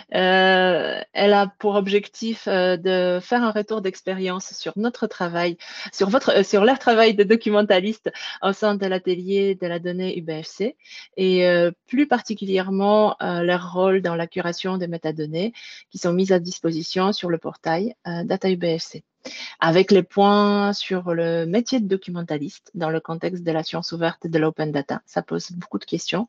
Elle a pour objectif de faire un retour d'expérience sur notre travail, sur leur travail de documentaliste au sein de l'atelier de la donnée UBFC et plus particulièrement leur rôle dans la curation des métadonnées qui sont mises à disposition sur le portail Data UBFC, avec les points sur le métier de documentaliste dans le contexte de la science ouverte et de l'open data. Ça pose beaucoup de questions.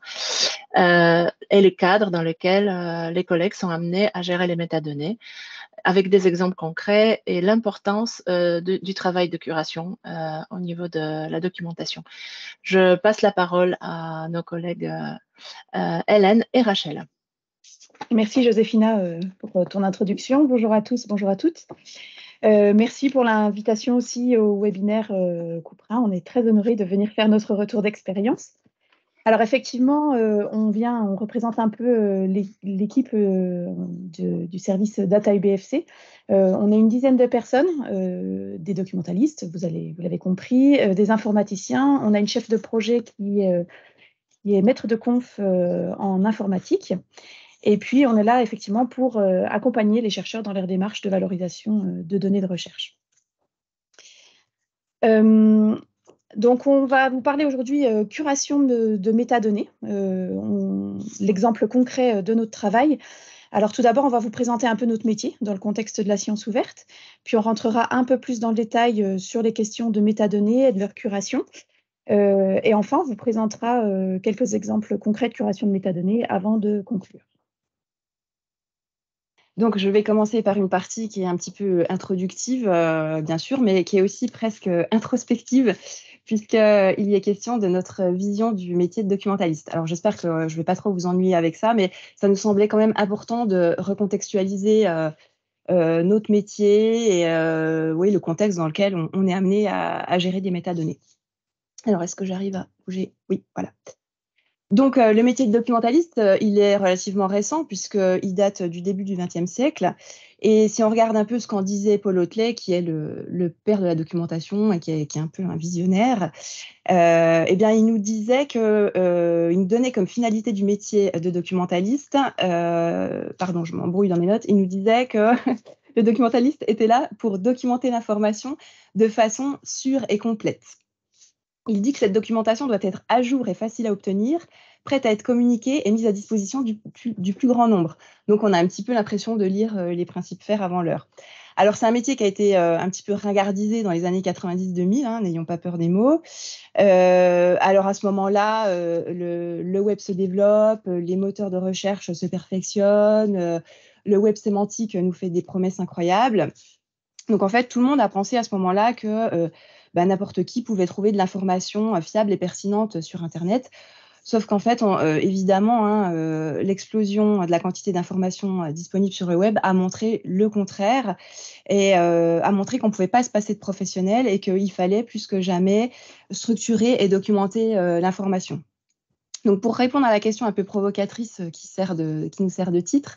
Et le cadre dans lequel les collègues sont amenés à gérer les métadonnées, avec des exemples concrets et l'importance du travail de curation au niveau de la documentation. Je passe la parole à nos collègues Hélène et Rachel. Merci Joséphina pour ton introduction. Bonjour à tous, bonjour à toutes. Merci pour l'invitation aussi au webinaire Couperin. On est très honorés de venir faire notre retour d'expérience. Alors effectivement, on représente un peu l'équipe du service Data UBFC. On est une dizaine de personnes, des documentalistes, vous l'avez compris, des informaticiens. On a une chef de projet qui est maître de conf en informatique. Et puis, on est là effectivement pour accompagner les chercheurs dans leur démarche de valorisation de données de recherche. Donc, on va vous parler aujourd'hui curation de métadonnées, l'exemple concret de notre travail. Alors tout d'abord, on va vous présenter un peu notre métier dans le contexte de la science ouverte, puis on rentrera un peu plus dans le détail sur les questions de métadonnées et de leur curation. Et enfin, on vous présentera quelques exemples concrets de curation de métadonnées avant de conclure. Donc, je vais commencer par une partie qui est un petit peu introductive, bien sûr, mais qui est aussi presque introspective, puisqu'il y est question de notre vision du métier de documentaliste. Alors, j'espère que je ne vais pas trop vous ennuyer avec ça, mais ça nous semblait quand même important de recontextualiser notre métier et oui, le contexte dans lequel on est amené à gérer des métadonnées. Alors, est-ce que j'arrive à bouger? Oui, voilà. Donc, le métier de documentaliste, il est relativement récent puisqu'il date du début du XXe siècle. Et si on regarde un peu ce qu'en disait Paul Hotelet, qui est le père de la documentation et qui est un peu un visionnaire, eh bien, il nous disait il nous donnait comme finalité du métier de documentaliste, pardon, je m'embrouille dans mes notes, il nous disait que le documentaliste était là pour documenter l'information de façon sûre et complète. Il dit que cette documentation doit être à jour et facile à obtenir, prête à être communiquée et mise à disposition du plus grand nombre. Donc, on a un petit peu l'impression de lire les principes FAIR avant l'heure. Alors, c'est un métier qui a été un petit peu ringardisé dans les années 90-2000, hein, n'ayons pas peur des mots. Alors, à ce moment-là, le web se développe, les moteurs de recherche se perfectionnent, le web sémantique nous fait des promesses incroyables. Donc, en fait, tout le monde a pensé à ce moment-là que n'importe qui pouvait trouver de l'information fiable et pertinente sur Internet. Sauf qu'en fait, évidemment, hein, l'explosion de la quantité d'informations disponibles sur le web a montré le contraire et a montré qu'on ne pouvait pas se passer de professionnels et qu'il fallait plus que jamais structurer et documenter l'information. Donc, pour répondre à la question un peu provocatrice qui nous sert de titre,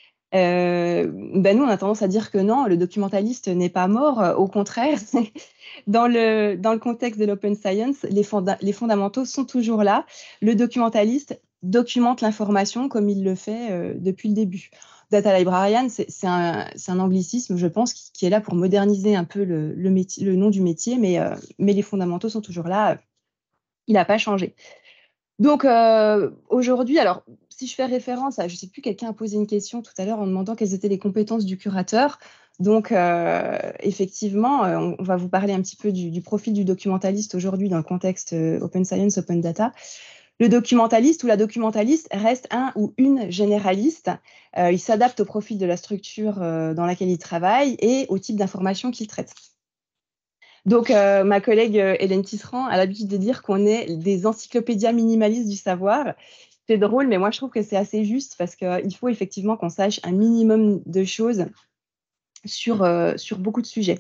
nous, on a tendance à dire que non, le documentaliste n'est pas mort. Au contraire, dans le contexte de l'open science, les fondamentaux sont toujours là. Le documentaliste documente l'information comme il le fait depuis le début. Data librarian, c'est un anglicisme, je pense, qui est là pour moderniser un peu le nom du métier, mais les fondamentaux sont toujours là. Il n'a pas changé. Donc, aujourd'hui, alors, si je fais référence à, je ne sais plus, quelqu'un a posé une question tout à l'heure en demandant quelles étaient les compétences du curateur. Donc, effectivement, on va vous parler un petit peu du profil du documentaliste aujourd'hui dans le contexte Open Science, Open Data. Le documentaliste ou la documentaliste reste un ou une généraliste. Il s'adapte au profil de la structure dans laquelle il travaille et au type d'information qu'il traite. Donc, ma collègue Hélène Tisserand a l'habitude de dire qu'on est des encyclopédias minimalistes du savoir. C'est drôle, mais moi, je trouve que c'est assez juste parce qu'il faut effectivement qu'on sache un minimum de choses sur beaucoup de sujets.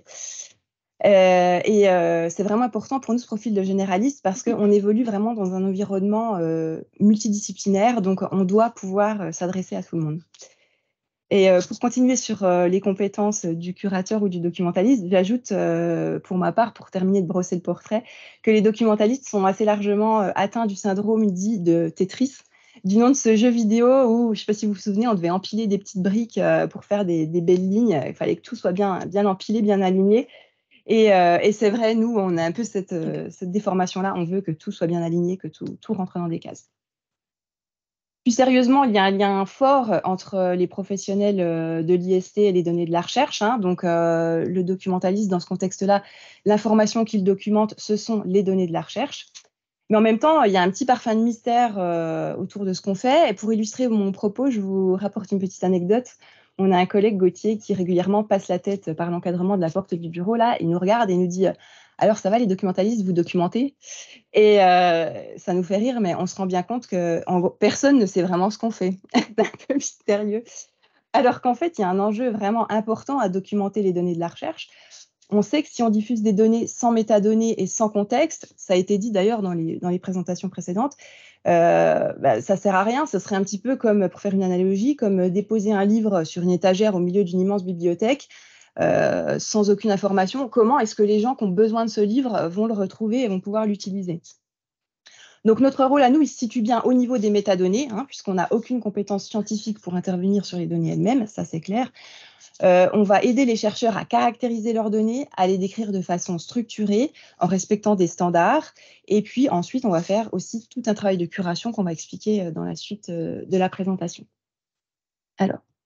C'est vraiment important pour nous, ce profil de généraliste, parce qu'on évolue vraiment dans un environnement multidisciplinaire, donc on doit pouvoir s'adresser à tout le monde. Et pour continuer sur les compétences du curateur ou du documentaliste, j'ajoute pour ma part, pour terminer de brosser le portrait, que les documentalistes sont assez largement atteints du syndrome dit de Tetris, du nom de ce jeu vidéo où, je ne sais pas si vous vous souvenez, on devait empiler des petites briques pour faire des belles lignes. Il fallait que tout soit bien empilé, bien aligné. Et c'est vrai, nous, on a un peu cette déformation-là. On veut que tout soit bien aligné, que tout rentre dans des cases. Plus sérieusement, il y a un lien fort entre les professionnels de l'IST et les données de la recherche. Hein. Donc, le documentaliste, dans ce contexte-là, l'information qu'il documente, ce sont les données de la recherche. Mais en même temps, il y a un petit parfum de mystère autour de ce qu'on fait. Et pour illustrer mon propos, je vous rapporte une petite anecdote. On a un collègue, Gauthier, qui régulièrement passe la tête par l'encadrement de la porte du bureau. Là, il nous regarde et nous dit « Alors, ça va, les documentalistes, vous documentez ?» Et ça nous fait rire, mais on se rend bien compte que personne ne sait vraiment ce qu'on fait. C'est un peu mystérieux. Alors qu'en fait, il y a un enjeu vraiment important à documenter les données de la recherche. On sait que si on diffuse des données sans métadonnées et sans contexte, ça a été dit d'ailleurs dans les présentations précédentes, ça ne sert à rien. Ce serait un petit peu comme, pour faire une analogie, comme déposer un livre sur une étagère au milieu d'une immense bibliothèque sans aucune information. Comment est-ce que les gens qui ont besoin de ce livre vont le retrouver et vont pouvoir l'utiliser ? Donc, notre rôle à nous, il se situe bien au niveau des métadonnées, hein, puisqu'on n'a aucune compétence scientifique pour intervenir sur les données elles-mêmes, ça c'est clair. On va aider les chercheurs à caractériser leurs données, à les décrire de façon structurée, en respectant des standards. Et puis ensuite, on va faire aussi tout un travail de curation qu'on va expliquer dans la suite de la présentation. Alors,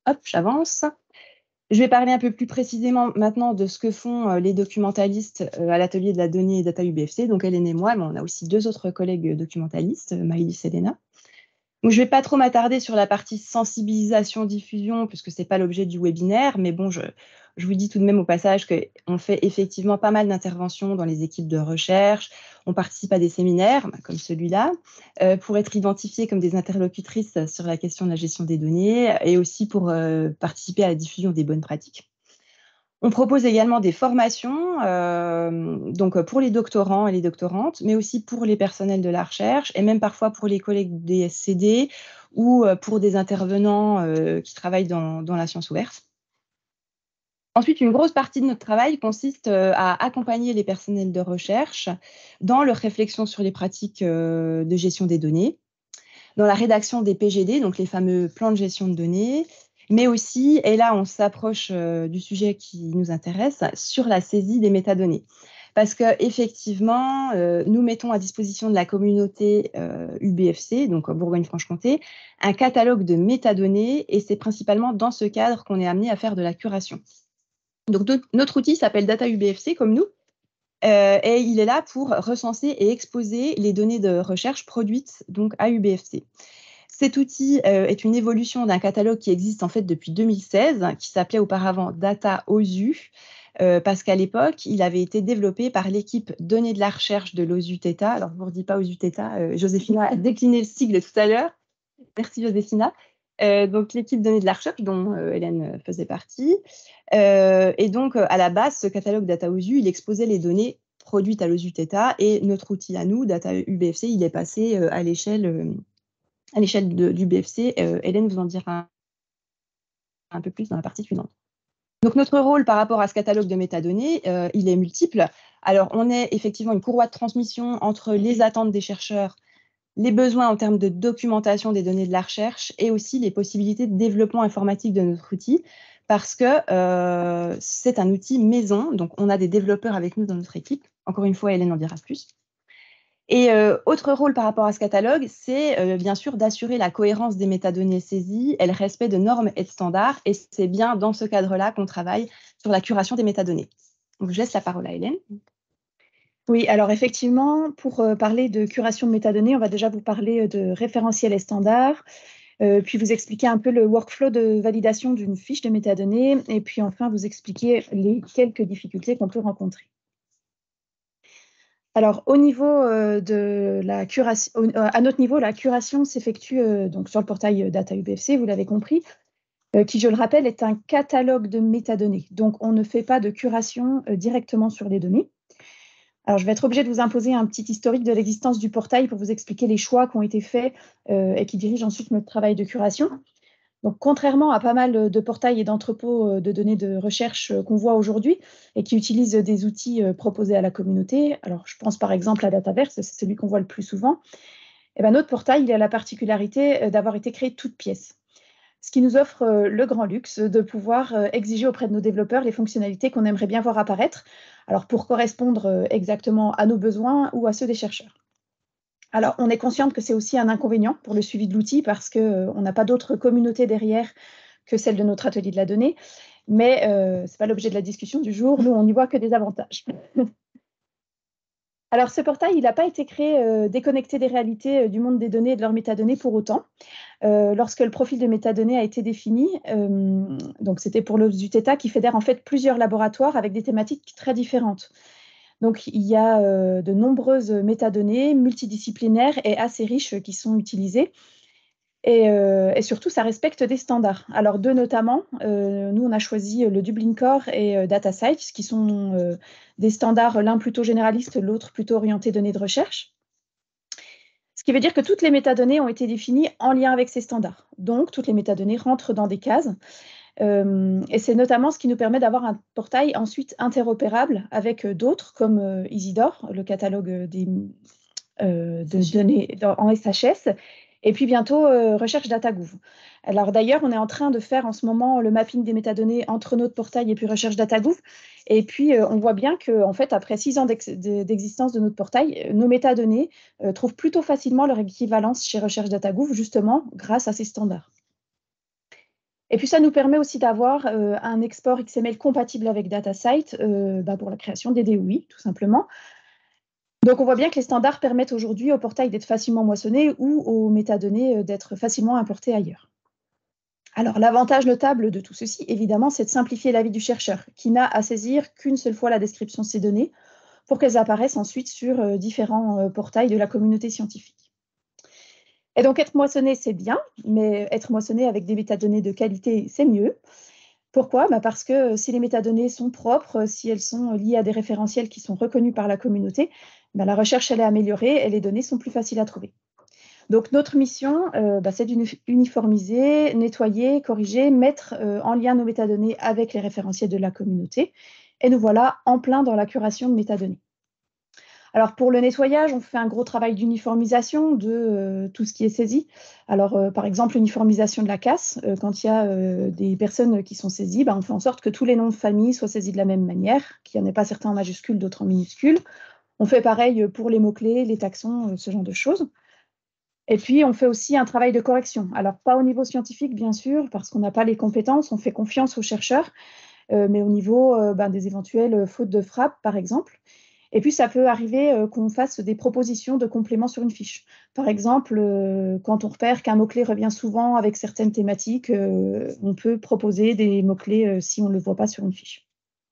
hop, j'avance. Je vais parler un peu plus précisément maintenant de ce que font les documentalistes à l'atelier de la donnée et Data UBFC. Donc Hélène et moi, mais on a aussi 2 autres collègues documentalistes, Maëlys et Léna. Donc, je ne vais pas trop m'attarder sur la partie sensibilisation-diffusion, puisque ce n'est pas l'objet du webinaire, mais bon, je vous dis tout de même au passage qu'on fait effectivement pas mal d'interventions dans les équipes de recherche, on participe à des séminaires, comme celui-là, pour être identifiés comme des interlocutrices sur la question de la gestion des données, et aussi pour participer à la diffusion des bonnes pratiques. On propose également des formations donc pour les doctorants et les doctorantes, mais aussi pour les personnels de la recherche et même parfois pour les collègues des SCD ou pour des intervenants qui travaillent dans la science ouverte. Ensuite, une grosse partie de notre travail consiste à accompagner les personnels de recherche dans leur réflexion sur les pratiques de gestion des données, dans la rédaction des PGD, donc les fameux plans de gestion de données, mais aussi, et là on s'approche du sujet qui nous intéresse, sur la saisie des métadonnées. Parce qu'effectivement, nous mettons à disposition de la communauté UBFC, donc Bourgogne-Franche-Comté, un catalogue de métadonnées, et c'est principalement dans ce cadre qu'on est amené à faire de la curation. Donc notre outil s'appelle Data UBFC, comme nous, et il est là pour recenser et exposer les données de recherche produites donc, à UBFC. Cet outil est une évolution d'un catalogue qui existe en fait depuis 2016, qui s'appelait auparavant Data OSU, parce qu'à l'époque, il avait été développé par l'équipe Données de la recherche de l'OSU-TETA. Alors, je ne vous redis pas OSU-TETA, Joséphina a décliné le sigle tout à l'heure. Merci Joséphina. Donc, l'équipe Données de la recherche dont Hélène faisait partie. Et donc, à la base, ce catalogue Data OSU, il exposait les données produites à l'OSU-TETA, et notre outil à nous, Data UBFC, il est passé à l'échelle du BFC. Hélène vous en dira un peu plus dans la partie suivante. Donc, notre rôle par rapport à ce catalogue de métadonnées, il est multiple. Alors, on est effectivement une courroie de transmission entre les attentes des chercheurs, les besoins en termes de documentation des données de la recherche et aussi les possibilités de développement informatique de notre outil, parce que c'est un outil maison. Donc, on a des développeurs avec nous dans notre équipe. Encore une fois, Hélène en dira plus. Et autre rôle par rapport à ce catalogue, c'est bien sûr d'assurer la cohérence des métadonnées saisies et le respect de normes et de standards. Et c'est bien dans ce cadre-là qu'on travaille sur la curation des métadonnées. Donc, je laisse la parole à Hélène. Oui, alors effectivement, pour parler de curation de métadonnées, on va déjà vous parler de référentiels et standards, puis vous expliquer un peu le workflow de validation d'une fiche de métadonnées, et puis enfin vous expliquer les quelques difficultés qu'on peut rencontrer. Alors, au niveau de la curation, à notre niveau, la curation s'effectue donc sur le portail Data UBFC, vous l'avez compris, qui, je le rappelle, est un catalogue de métadonnées. Donc, on ne fait pas de curation directement sur les données. Alors, je vais être obligée de vous imposer un petit historique de l'existence du portail pour vous expliquer les choix qui ont été faits et qui dirigent ensuite notre travail de curation. Donc, contrairement à pas mal de portails et d'entrepôts de données de recherche qu'on voit aujourd'hui et qui utilisent des outils proposés à la communauté, alors je pense par exemple à Dataverse, c'est celui qu'on voit le plus souvent, et bien, notre portail il a la particularité d'avoir été créé toute pièce. Ce qui nous offre le grand luxe de pouvoir exiger auprès de nos développeurs les fonctionnalités qu'on aimerait bien voir apparaître, alors pour correspondre exactement à nos besoins ou à ceux des chercheurs. Alors, on est consciente que c'est aussi un inconvénient pour le suivi de l'outil parce qu'on n'a pas d'autre communauté derrière que celle de notre atelier de la donnée, mais ce n'est pas l'objet de la discussion du jour. Nous, on n'y voit que des avantages. Alors, ce portail, il n'a pas été créé déconnecté des réalités du monde des données et de leurs métadonnées pour autant. Lorsque le profil de métadonnées a été défini, donc c'était pour l'OSU-TETA qui fédère en fait plusieurs laboratoires avec des thématiques très différentes. Donc, il y a de nombreuses métadonnées multidisciplinaires et assez riches qui sont utilisées. Et surtout, ça respecte des standards. Alors, deux notamment, nous, on a choisi le Dublin Core et DataCite, qui sont des standards, l'un plutôt généraliste, l'autre plutôt orienté données de recherche. Ce qui veut dire que toutes les métadonnées ont été définies en lien avec ces standards. Donc, toutes les métadonnées rentrent dans des cases. Et c'est notamment ce qui nous permet d'avoir un portail ensuite interopérable avec d'autres, comme Isidore, le catalogue de données en SHS, et puis bientôt Recherche DataGouv. Alors d'ailleurs, on est en train de faire en ce moment le mapping des métadonnées entre notre portail et puis Recherche DataGouv. Et puis on voit bien qu'en fait, après 6 ans d'existence de notre portail, nos métadonnées trouvent plutôt facilement leur équivalence chez Recherche DataGouv, justement grâce à ces standards. Et puis, ça nous permet aussi d'avoir un export XML compatible avec DataSite pour la création des DOI, tout simplement. Donc, on voit bien que les standards permettent aujourd'hui au portail d'être facilement moissonné ou aux métadonnées d'être facilement importées ailleurs. Alors, l'avantage notable de tout ceci, évidemment, c'est de simplifier la vie du chercheur, qui n'a à saisir qu'une seule fois la description de ces données pour qu'elles apparaissent ensuite sur différents portails de la communauté scientifique. Et donc, être moissonné, c'est bien, mais être moissonné avec des métadonnées de qualité, c'est mieux. Pourquoi? Parce que si les métadonnées sont propres, si elles sont liées à des référentiels qui sont reconnus par la communauté, la recherche elle est améliorée et les données sont plus faciles à trouver. Donc, notre mission, c'est d'uniformiser, nettoyer, corriger, mettre en lien nos métadonnées avec les référentiels de la communauté. Et nous voilà en plein dans la curation de métadonnées. Alors, pour le nettoyage, on fait un gros travail d'uniformisation de tout ce qui est saisi. Alors, par exemple, l'uniformisation de la casse. Quand il y a des personnes qui sont saisies, on fait en sorte que tous les noms de famille soient saisis de la même manière, qu'il n'y en ait pas certains en majuscules, d'autres en minuscules. On fait pareil pour les mots-clés, les taxons, ce genre de choses. Et puis, on fait aussi un travail de correction. Alors, pas au niveau scientifique, bien sûr, parce qu'on n'a pas les compétences, on fait confiance aux chercheurs, mais au niveau des éventuelles fautes de frappe, par exemple. Et puis, ça peut arriver qu'on fasse des propositions de compléments sur une fiche. Par exemple, quand on repère qu'un mot-clé revient souvent avec certaines thématiques, on peut proposer des mots-clés si on ne le voit pas sur une fiche.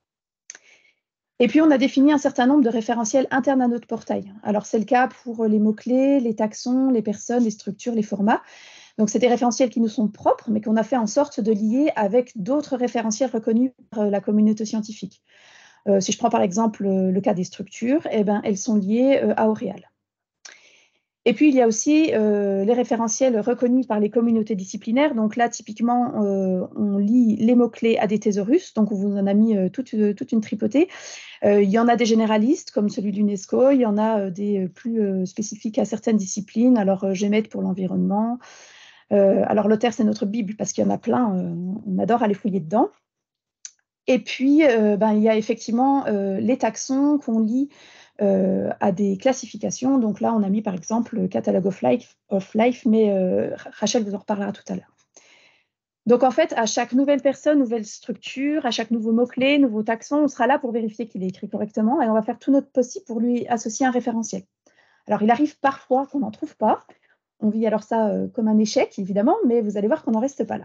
Et puis, on a défini un certain nombre de référentiels internes à notre portail. Alors, c'est le cas pour les mots-clés, les taxons, les personnes, les structures, les formats. Donc, c'est des référentiels qui nous sont propres, mais qu'on a fait en sorte de lier avec d'autres référentiels reconnus par la communauté scientifique. Si je prends par exemple le cas des structures, elles sont liées à Auréal. Et puis, il y a aussi les référentiels reconnus par les communautés disciplinaires. Donc là, typiquement, on lie les mots-clés à des thésaurus. Donc, on vous en a mis toute une tripotée. Il y en a des généralistes, comme celui de l'UNESCO. Il y en a des plus spécifiques à certaines disciplines. Alors, GEMET pour l'environnement. Alors, Lothaire, c'est notre Bible, parce qu'il y en a plein. On adore aller fouiller dedans. Et puis, il y a effectivement les taxons qu'on lie à des classifications. Donc là, on a mis par exemple le Catalogue of Life, mais Rachel vous en reparlera tout à l'heure. Donc en fait, à chaque nouvelle personne, nouvelle structure, à chaque nouveau mot-clé, nouveau taxon, on sera là pour vérifier qu'il est écrit correctement et on va faire tout notre possible pour lui associer un référentiel. Alors, il arrive parfois qu'on n'en trouve pas. On vit alors ça comme un échec, évidemment, mais vous allez voir qu'on n'en reste pas là.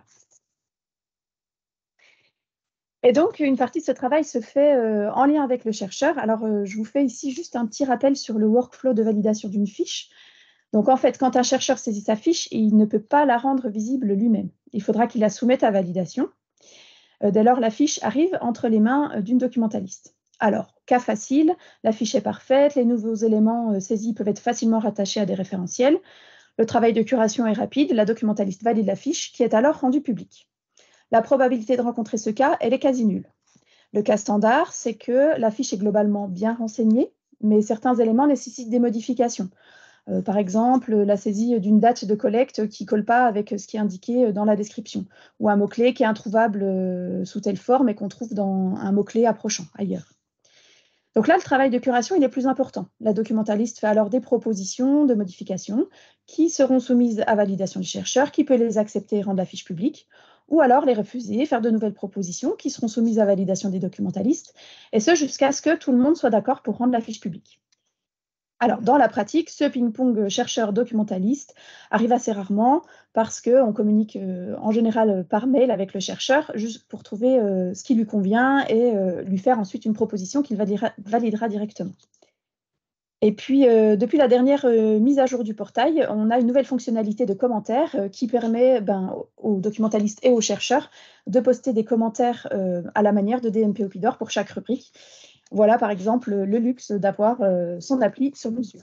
Et donc, une partie de ce travail se fait en lien avec le chercheur. Alors, je vous fais ici juste un petit rappel sur le workflow de validation d'une fiche. Donc, en fait, quand un chercheur saisit sa fiche, il ne peut pas la rendre visible lui-même. Il faudra qu'il la soumette à validation. Dès lors, la fiche arrive entre les mains d'une documentaliste. Alors, cas facile, la fiche est parfaite, les nouveaux éléments saisis peuvent être facilement rattachés à des référentiels. Le travail de curation est rapide, la documentaliste valide la fiche, qui est alors rendue publique. La probabilité de rencontrer ce cas, elle est quasi nulle. Le cas standard, c'est que la fiche est globalement bien renseignée, mais certains éléments nécessitent des modifications. Par exemple, la saisie d'une date de collecte qui ne colle pas avec ce qui est indiqué dans la description, ou un mot-clé qui est introuvable sous telle forme et qu'on trouve dans un mot-clé approchant ailleurs. Donc là, le travail de curation, il est plus important. La documentaliste fait alors des propositions de modifications qui seront soumises à validation du chercheur, qui peut les accepter et rendre la fiche publique, ou alors les refuser, faire de nouvelles propositions qui seront soumises à validation des documentalistes, et ce jusqu'à ce que tout le monde soit d'accord pour rendre la fiche publique. Alors, dans la pratique, ce ping-pong chercheur-documentaliste arrive assez rarement parce qu'on communique en général par mail avec le chercheur juste pour trouver ce qui lui convient et lui faire ensuite une proposition qu'il validera directement. Et puis, depuis la dernière mise à jour du portail, on a une nouvelle fonctionnalité de commentaires qui permet aux documentalistes et aux chercheurs de poster des commentaires à la manière de DMP Opidor pour chaque rubrique. Voilà, par exemple, le luxe d'avoir son appli sur mesure.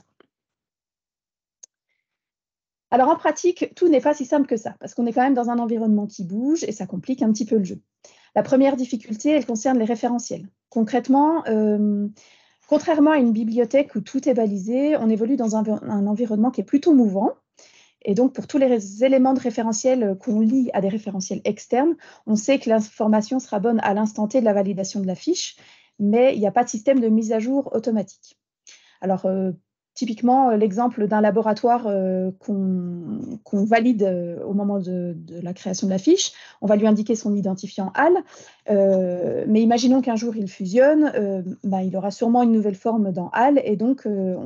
Alors, en pratique, tout n'est pas si simple que ça, parce qu'on est quand même dans un environnement qui bouge et ça complique un petit peu le jeu. La première difficulté, elle concerne les référentiels. Concrètement, contrairement à une bibliothèque où tout est balisé, on évolue dans un environnement qui est plutôt mouvant. Et donc, pour tous les éléments de référentiel qu'on lie à des référentiels externes, on sait que l'information sera bonne à l'instant T de la validation de la fiche, mais il n'y a pas de système de mise à jour automatique. Alors, Typiquement, l'exemple d'un laboratoire qu'on valide au moment de la création de la fiche, on va lui indiquer son identifiant HAL, mais imaginons qu'un jour il fusionne, il aura sûrement une nouvelle forme dans HAL, et donc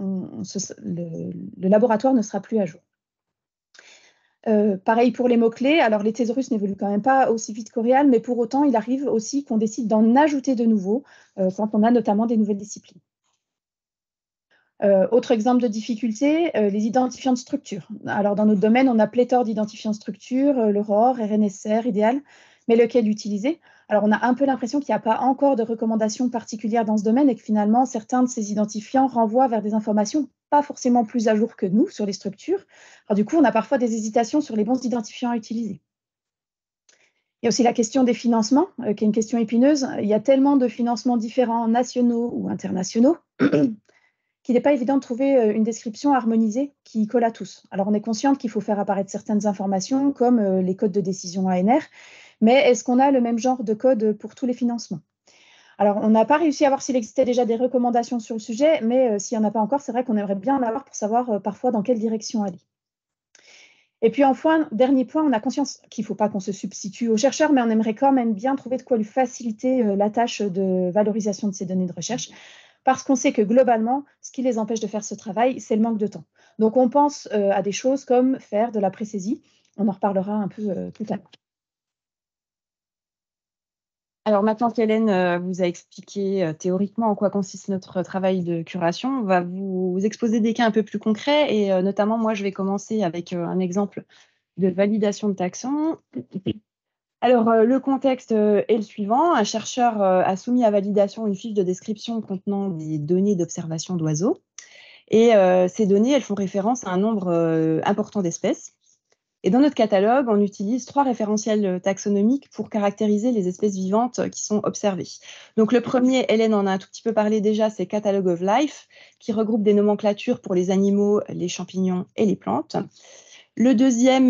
le laboratoire ne sera plus à jour. Pareil pour les mots-clés. Alors, les thésaurus n'évoluent quand même pas aussi vite qu'Oréal, mais pour autant, il arrive aussi qu'on décide d'en ajouter de nouveaux quand on a notamment des nouvelles disciplines. Autre exemple de difficulté, les identifiants de structure. Alors, dans notre domaine, on a pléthore d'identifiants de structure, le ROR, RNSR, idéal, mais lequel utiliser? Alors, on a un peu l'impression qu'il n'y a pas encore de recommandations particulières dans ce domaine et que finalement, certains de ces identifiants renvoient vers des informations pas forcément plus à jour que nous sur les structures. Alors, du coup, on a parfois des hésitations sur les bons identifiants à utiliser. Il y a aussi la question des financements, qui est une question épineuse. Il y a tellement de financements différents, nationaux ou internationaux, qu'il n'est pas évident de trouver une description harmonisée qui colle à tous. Alors, on est consciente qu'il faut faire apparaître certaines informations, comme les codes de décision ANR, mais est-ce qu'on a le même genre de code pour tous les financements? Alors, on n'a pas réussi à voir s'il existait déjà des recommandations sur le sujet, mais s'il n'y en a pas encore, c'est vrai qu'on aimerait bien en avoir pour savoir parfois dans quelle direction aller. Et puis enfin, dernier point, on a conscience qu'il ne faut pas qu'on se substitue aux chercheurs, mais on aimerait quand même bien trouver de quoi lui faciliter la tâche de valorisation de ces données de recherche, parce qu'on sait que globalement, ce qui les empêche de faire ce travail, c'est le manque de temps. Donc on pense à des choses comme faire de la pré-saisie. On en reparlera un peu tout à l'heure. Alors maintenant qu'Hélène vous a expliqué théoriquement en quoi consiste notre travail de curation, on va vous exposer des cas un peu plus concrets et notamment moi je vais commencer avec un exemple de validation de taxon. Alors le contexte est le suivant, un chercheur a soumis à validation une fiche de description contenant des données d'observation d'oiseaux et ces données elles font référence à un nombre important d'espèces. Et dans notre catalogue, on utilise 3 référentiels taxonomiques pour caractériser les espèces vivantes qui sont observées. Donc le premier, Hélène en a un tout petit peu parlé déjà, c'est Catalogue of Life, qui regroupe des nomenclatures pour les animaux, les champignons et les plantes. Le deuxième,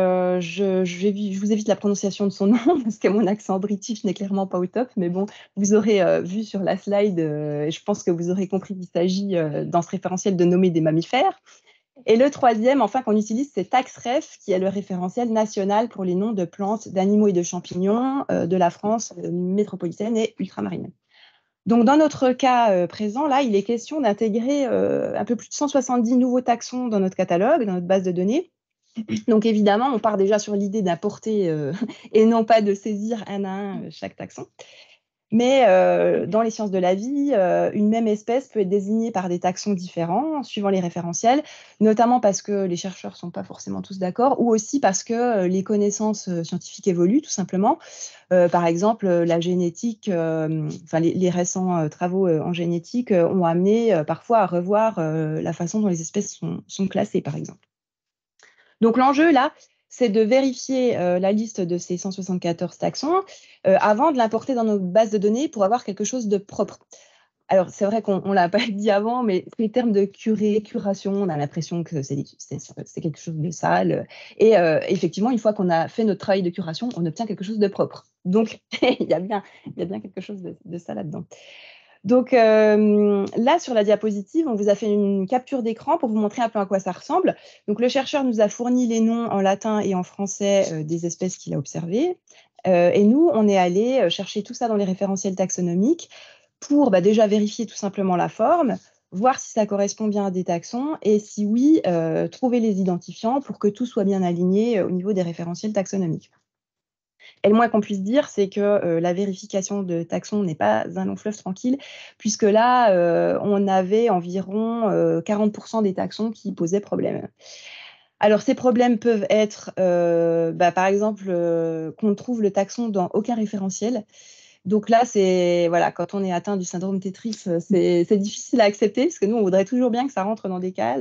je vous évite la prononciation de son nom, parce que mon accent british n'est clairement pas au top, mais bon, vous aurez vu sur la slide, et je pense que vous aurez compris qu'il s'agit dans ce référentiel de nommer des mammifères. Et le troisième, enfin, qu'on utilise, c'est TaxRef, qui est le référentiel national pour les noms de plantes, d'animaux et de champignons de la France métropolitaine et ultramarine. Donc, dans notre cas présent, là, il est question d'intégrer un peu plus de 170 nouveaux taxons dans notre catalogue, dans notre base de données. Donc, évidemment, on part déjà sur l'idée d'apporter et non pas de saisir un à un chaque taxon. Mais dans les sciences de la vie, une même espèce peut être désignée par des taxons différents, suivant les référentiels, notamment parce que les chercheurs ne sont pas forcément tous d'accord, ou aussi parce que les connaissances scientifiques évoluent, tout simplement. Par exemple, la génétique, les récents travaux en génétique ont amené parfois à revoir la façon dont les espèces sont classées, par exemple. Donc l'enjeu, là, c'est de vérifier la liste de ces 174 taxons avant de l'importer dans nos bases de données pour avoir quelque chose de propre. Alors, c'est vrai qu'on ne l'a pas dit avant, mais les termes de curation, on a l'impression que c'est quelque chose de sale. Et effectivement, une fois qu'on a fait notre travail de curation, on obtient quelque chose de propre. Donc, il y a bien quelque chose de ça là-dedans. Donc là, sur la diapositive, on vous a fait une capture d'écran pour vous montrer un peu à quoi ça ressemble. Donc le chercheur nous a fourni les noms en latin et en français des espèces qu'il a observées. Et nous, on est allé chercher tout ça dans les référentiels taxonomiques pour déjà vérifier tout simplement la forme, voir si ça correspond bien à des taxons et si oui, trouver les identifiants pour que tout soit bien aligné au niveau des référentiels taxonomiques. Et le moins qu'on puisse dire, c'est que la vérification de taxons n'est pas un long fleuve tranquille, puisque là, on avait environ 40% des taxons qui posaient problème. Alors, ces problèmes peuvent être, par exemple, qu'on trouve le taxon dans aucun référentiel. Donc là, quand on est atteint du syndrome Tetris, c'est difficile à accepter, parce que nous, on voudrait toujours bien que ça rentre dans des cases.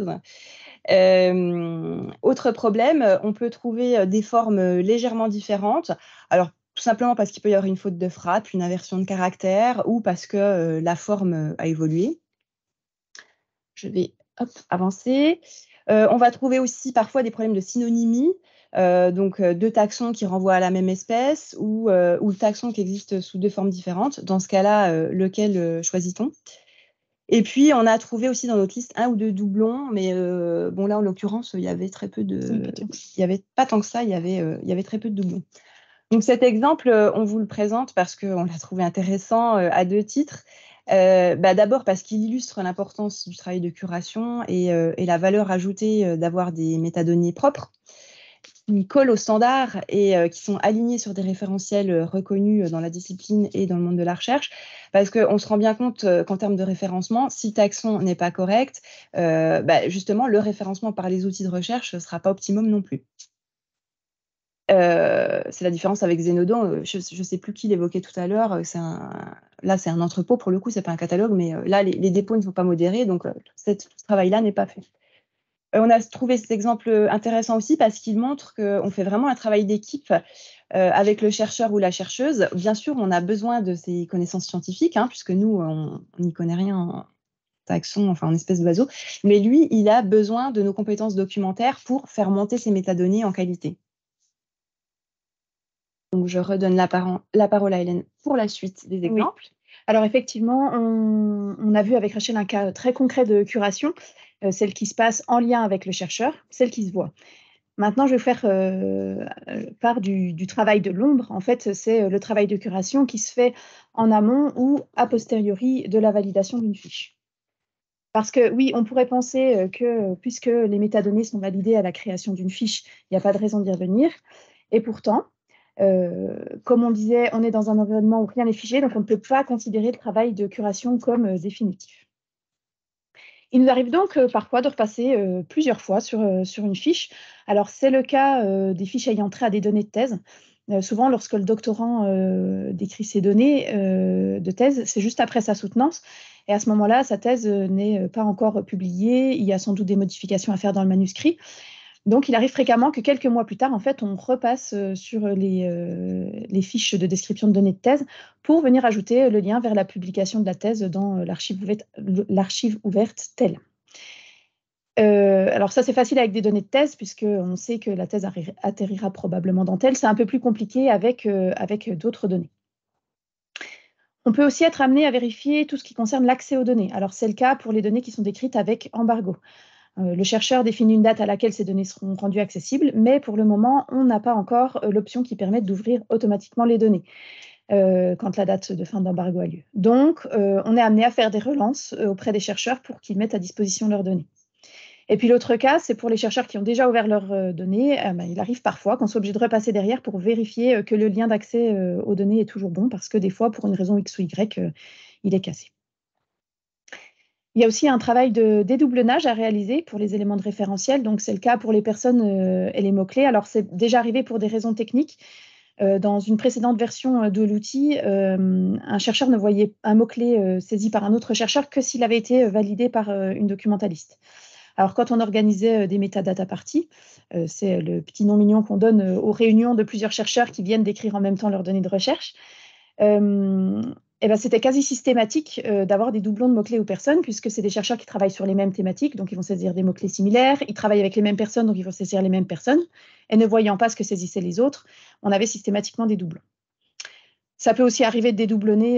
Autre problème, on peut trouver des formes légèrement différentes. Alors, tout simplement parce qu'il peut y avoir une faute de frappe, une inversion de caractère, ou parce que la forme a évolué. Je vais avancer. On va trouver aussi parfois des problèmes de synonymie, donc deux taxons qui renvoient à la même espèce, ou le taxon qui existe sous deux formes différentes. Dans ce cas-là, lequel choisit-on ? Et puis, on a trouvé aussi dans notre liste 1 ou 2 doublons, mais bon, là, en l'occurrence, il y avait très peu de... Il n'y avait pas tant que ça, il y avait très peu de doublons. Donc, cet exemple, on vous le présente parce qu'on l'a trouvé intéressant à 2 titres. D'abord parce qu'il illustre l'importance du travail de curation et la valeur ajoutée d'avoir des métadonnées propres qui collent aux standards et qui sont alignés sur des référentiels reconnus dans la discipline et dans le monde de la recherche, parce qu'on se rend bien compte qu'en termes de référencement, si Taxon n'est pas correct, justement, le référencement par les outils de recherche ne sera pas optimum non plus. C'est la différence avec Zénodon. Je ne sais plus qui l'évoquait tout à l'heure. Là, c'est un entrepôt, pour le coup, ce n'est pas un catalogue, mais là, les dépôts ne sont pas modérés, donc ce travail-là n'est pas fait. On a trouvé cet exemple intéressant aussi parce qu'il montre qu'on fait vraiment un travail d'équipe avec le chercheur ou la chercheuse. Bien sûr, on a besoin de ses connaissances scientifiques, puisque nous, on n'y connaît rien en taxon, enfin en espèces d'oiseaux, mais lui, il a besoin de nos compétences documentaires pour faire monter ses métadonnées en qualité. Donc, je redonne la parole à Hélène pour la suite des exemples. Oui. Alors effectivement, on a vu avec Rachel un cas très concret de curation, celle qui se passe en lien avec le chercheur, celle qui se voit. Maintenant, je vais faire part du travail de l'ombre. En fait, c'est le travail de curation qui se fait en amont ou a posteriori de la validation d'une fiche. Parce que oui, on pourrait penser que puisque les métadonnées sont validées à la création d'une fiche, il n'y a pas de raison d'y revenir. Et pourtant, comme on disait, on est dans un environnement où rien n'est figé, donc on ne peut pas considérer le travail de curation comme définitif. Il nous arrive donc parfois de repasser plusieurs fois sur une fiche. Alors, c'est le cas des fiches ayant trait à des données de thèse. Souvent, lorsque le doctorant décrit ses données de thèse, c'est juste après sa soutenance. Et à ce moment-là, sa thèse n'est pas encore publiée. Il y a sans doute des modifications à faire dans le manuscrit. Donc, il arrive fréquemment que quelques mois plus tard, en fait, on repasse sur les fiches de description de données de thèse pour venir ajouter le lien vers la publication de la thèse dans l'archive ouverte TEL. Alors ça, c'est facile avec des données de thèse, puisqu'on sait que la thèse atterrira probablement dans TEL. C'est un peu plus compliqué avec d'autres données. On peut aussi être amené à vérifier tout ce qui concerne l'accès aux données. Alors, c'est le cas pour les données qui sont décrites avec embargo. Le chercheur définit une date à laquelle ces données seront rendues accessibles, mais pour le moment, on n'a pas encore l'option qui permet d'ouvrir automatiquement les données quand la date de fin d'embargo a lieu. Donc, on est amené à faire des relances auprès des chercheurs pour qu'ils mettent à disposition leurs données. Et puis l'autre cas, c'est pour les chercheurs qui ont déjà ouvert leurs données. Il arrive parfois qu'on soit obligé de repasser derrière pour vérifier que le lien d'accès aux données est toujours bon, parce que des fois, pour une raison X ou Y, il est cassé. Il y a aussi un travail de dédoublonnage à réaliser pour les éléments de référentiel. Donc, c'est le cas pour les personnes et les mots-clés. Alors, c'est déjà arrivé pour des raisons techniques. Dans une précédente version de l'outil, un chercheur ne voyait un mot-clé saisi par un autre chercheur que s'il avait été validé par une documentaliste. Alors, quand on organisait des metadata parties, c'est le petit nom mignon qu'on donne aux réunions de plusieurs chercheurs qui viennent d'écrire en même temps leurs données de recherche, c'était quasi systématique d'avoir des doublons de mots-clés aux personnes, puisque c'est des chercheurs qui travaillent sur les mêmes thématiques, donc ils vont saisir des mots-clés similaires, ils travaillent avec les mêmes personnes, donc ils vont saisir les mêmes personnes, et ne voyant pas ce que saisissaient les autres, on avait systématiquement des doublons. Ça peut aussi arriver de dédoublonner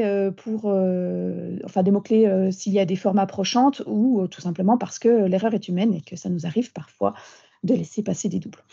des mots-clés s'il y a des formes approchantes, ou tout simplement parce que l'erreur est humaine et que ça nous arrive parfois de laisser passer des doublons.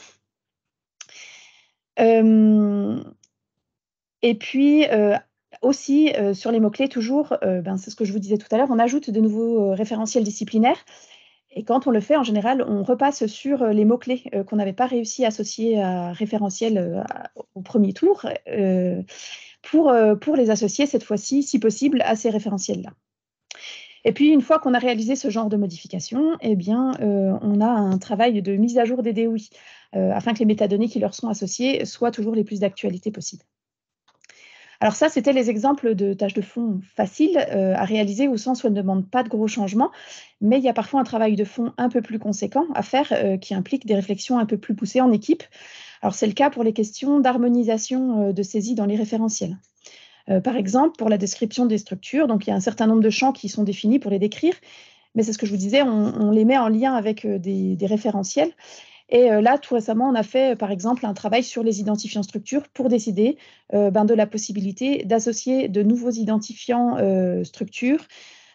Et puis, aussi, sur les mots-clés, toujours, c'est ce que je vous disais tout à l'heure, on ajoute de nouveaux référentiels disciplinaires. Et quand on le fait, en général, on repasse sur les mots-clés qu'on n'avait pas réussi à associer à référentiel au premier tour, pour les associer cette fois-ci, si possible, à ces référentiels-là. Et puis, une fois qu'on a réalisé ce genre de modification, on a un travail de mise à jour des DOI, afin que les métadonnées qui leur sont associées soient toujours les plus d'actualité possible. Alors ça, c'était les exemples de tâches de fond faciles à réaliser, au sens où elles ne demandent pas de gros changements, mais il y a parfois un travail de fond un peu plus conséquent à faire qui implique des réflexions un peu plus poussées en équipe. Alors c'est le cas pour les questions d'harmonisation de saisie dans les référentiels. Par exemple, pour la description des structures, donc il y a un certain nombre de champs qui sont définis pour les décrire, mais c'est ce que je vous disais, on les met en lien avec des référentiels. Et là, tout récemment, on a fait, par exemple, un travail sur les identifiants structures pour décider de la possibilité d'associer de nouveaux identifiants structures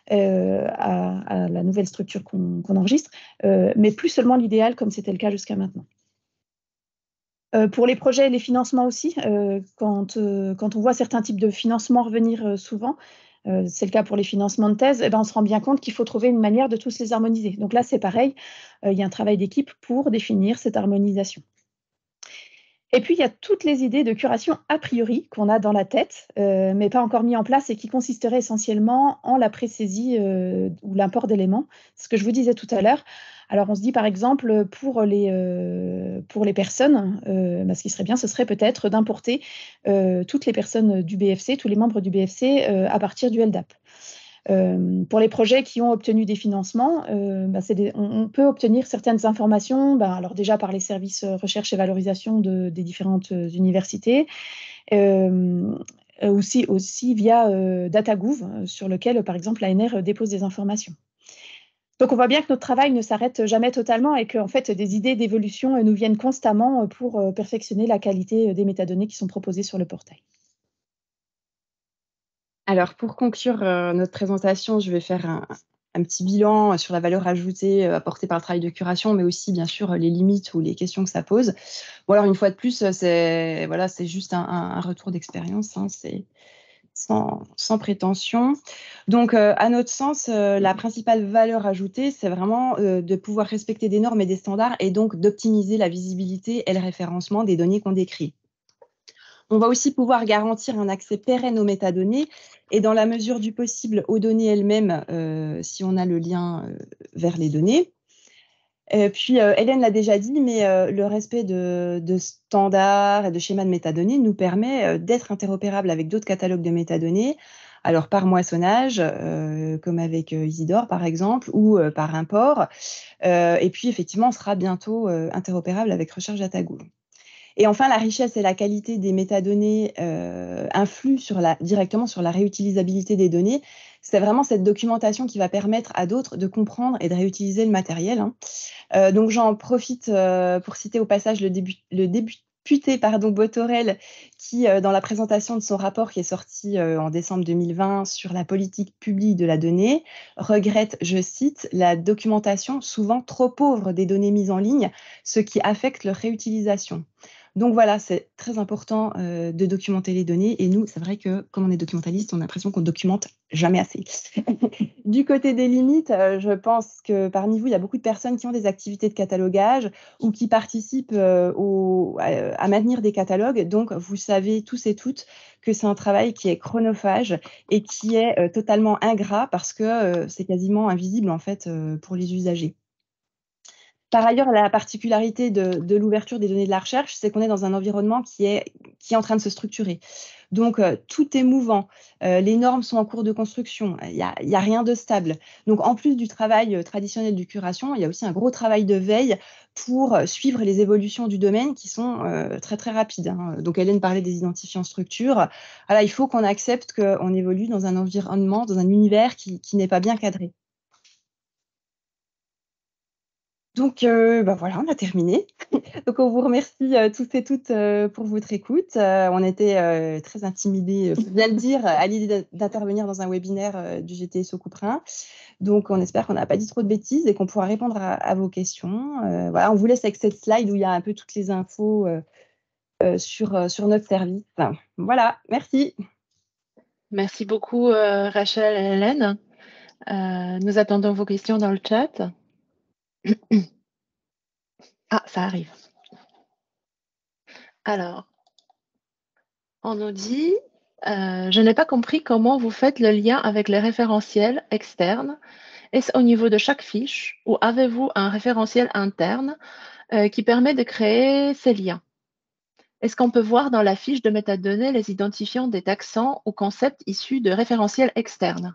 à la nouvelle structure qu'on enregistre, mais plus seulement l'idéal comme c'était le cas jusqu'à maintenant. Pour les projets et les financements aussi, quand on voit certains types de financements revenir souvent, c'est le cas pour les financements de thèse, on se rend bien compte qu'il faut trouver une manière de tous les harmoniser. Donc là, c'est pareil, il y a un travail d'équipe pour définir cette harmonisation. Et puis, il y a toutes les idées de curation a priori qu'on a dans la tête, mais pas encore mis en place et qui consisteraient essentiellement en la pré-saisie ou l'import d'éléments. C'est ce que je vous disais tout à l'heure. Alors, on se dit par exemple pour les personnes, ce qui serait bien, ce serait peut-être d'importer toutes les personnes du BFC, tous les membres du BFC à partir du LDAP. Pour les projets qui ont obtenu des financements, on peut obtenir certaines informations, alors déjà par les services recherche et valorisation des différentes universités, aussi via DataGouv, sur lequel, par exemple, l'ANR dépose des informations. Donc, on voit bien que notre travail ne s'arrête jamais totalement et qu'en fait, des idées d'évolution nous viennent constamment pour perfectionner la qualité des métadonnées qui sont proposées sur le portail. Alors, pour conclure notre présentation, je vais faire un petit bilan sur la valeur ajoutée apportée par le travail de curation, mais aussi, bien sûr, les limites ou les questions que ça pose. Bon, alors, une fois de plus, c'est juste un retour d'expérience, hein, c'est sans prétention. Donc, à notre sens, la principale valeur ajoutée, c'est vraiment de pouvoir respecter des normes et des standards et donc d'optimiser la visibilité et le référencement des données qu'on décrit. On va aussi pouvoir garantir un accès pérenne aux métadonnées et dans la mesure du possible aux données elles-mêmes si on a le lien vers les données. Puis, Hélène l'a déjà dit, mais le respect de standards et de schémas de métadonnées nous permet d'être interopérable avec d'autres catalogues de métadonnées, alors par moissonnage, comme avec Isidore par exemple, ou par import. Et puis, effectivement, on sera bientôt interopérable avec Recherche DataGouv. Et enfin, la richesse et la qualité des métadonnées influent directement sur la réutilisabilité des données. C'est vraiment cette documentation qui va permettre à d'autres de comprendre et de réutiliser le matériel. Donc, j'en profite pour citer au passage le député Botorel qui, dans la présentation de son rapport qui est sorti en décembre 2020 sur la politique publique de la donnée, regrette, je cite, la documentation souvent trop pauvre des données mises en ligne, ce qui affecte leur réutilisation. Donc voilà, c'est très important de documenter les données. Et nous, c'est vrai que comme on est documentaliste, on a l'impression qu'on documente jamais assez. Du côté des limites, je pense que parmi vous, il y a beaucoup de personnes qui ont des activités de catalogage ou qui participent à maintenir des catalogues. Donc, vous savez tous et toutes que c'est un travail qui est chronophage et qui est totalement ingrat parce que c'est quasiment invisible en fait pour les usagers. Par ailleurs, la particularité de l'ouverture des données de la recherche, c'est qu'on est dans un environnement qui est en train de se structurer. Donc, tout est mouvant. Les normes sont en cours de construction. Il y a rien de stable. Donc, en plus du travail traditionnel de curation, il y a aussi un gros travail de veille pour suivre les évolutions du domaine qui sont très, très rapides. Hein. Donc, Hélène parlait des identifiants structures. Voilà, il faut qu'on accepte qu'on évolue dans un environnement, dans un univers qui n'est pas bien cadré. Donc, voilà, on a terminé. Donc, on vous remercie tous et toutes pour votre écoute. On était très intimidés, faut bien le dire, à l'idée d'intervenir dans un webinaire du GTSO Couperin. Donc, on espère qu'on n'a pas dit trop de bêtises et qu'on pourra répondre à vos questions. Voilà, on vous laisse avec cette slide où il y a un peu toutes les infos sur notre service. Enfin, voilà, merci. Merci beaucoup, Rachel et Hélène. Nous attendons vos questions dans le chat. Ah, ça arrive. Alors, on nous dit, je n'ai pas compris comment vous faites le lien avec les référentiels externes. Est-ce au niveau de chaque fiche ou avez-vous un référentiel interne qui permet de créer ces liens? Est-ce qu'on peut voir dans la fiche de métadonnées les identifiants des taxants ou concepts issus de référentiels externes?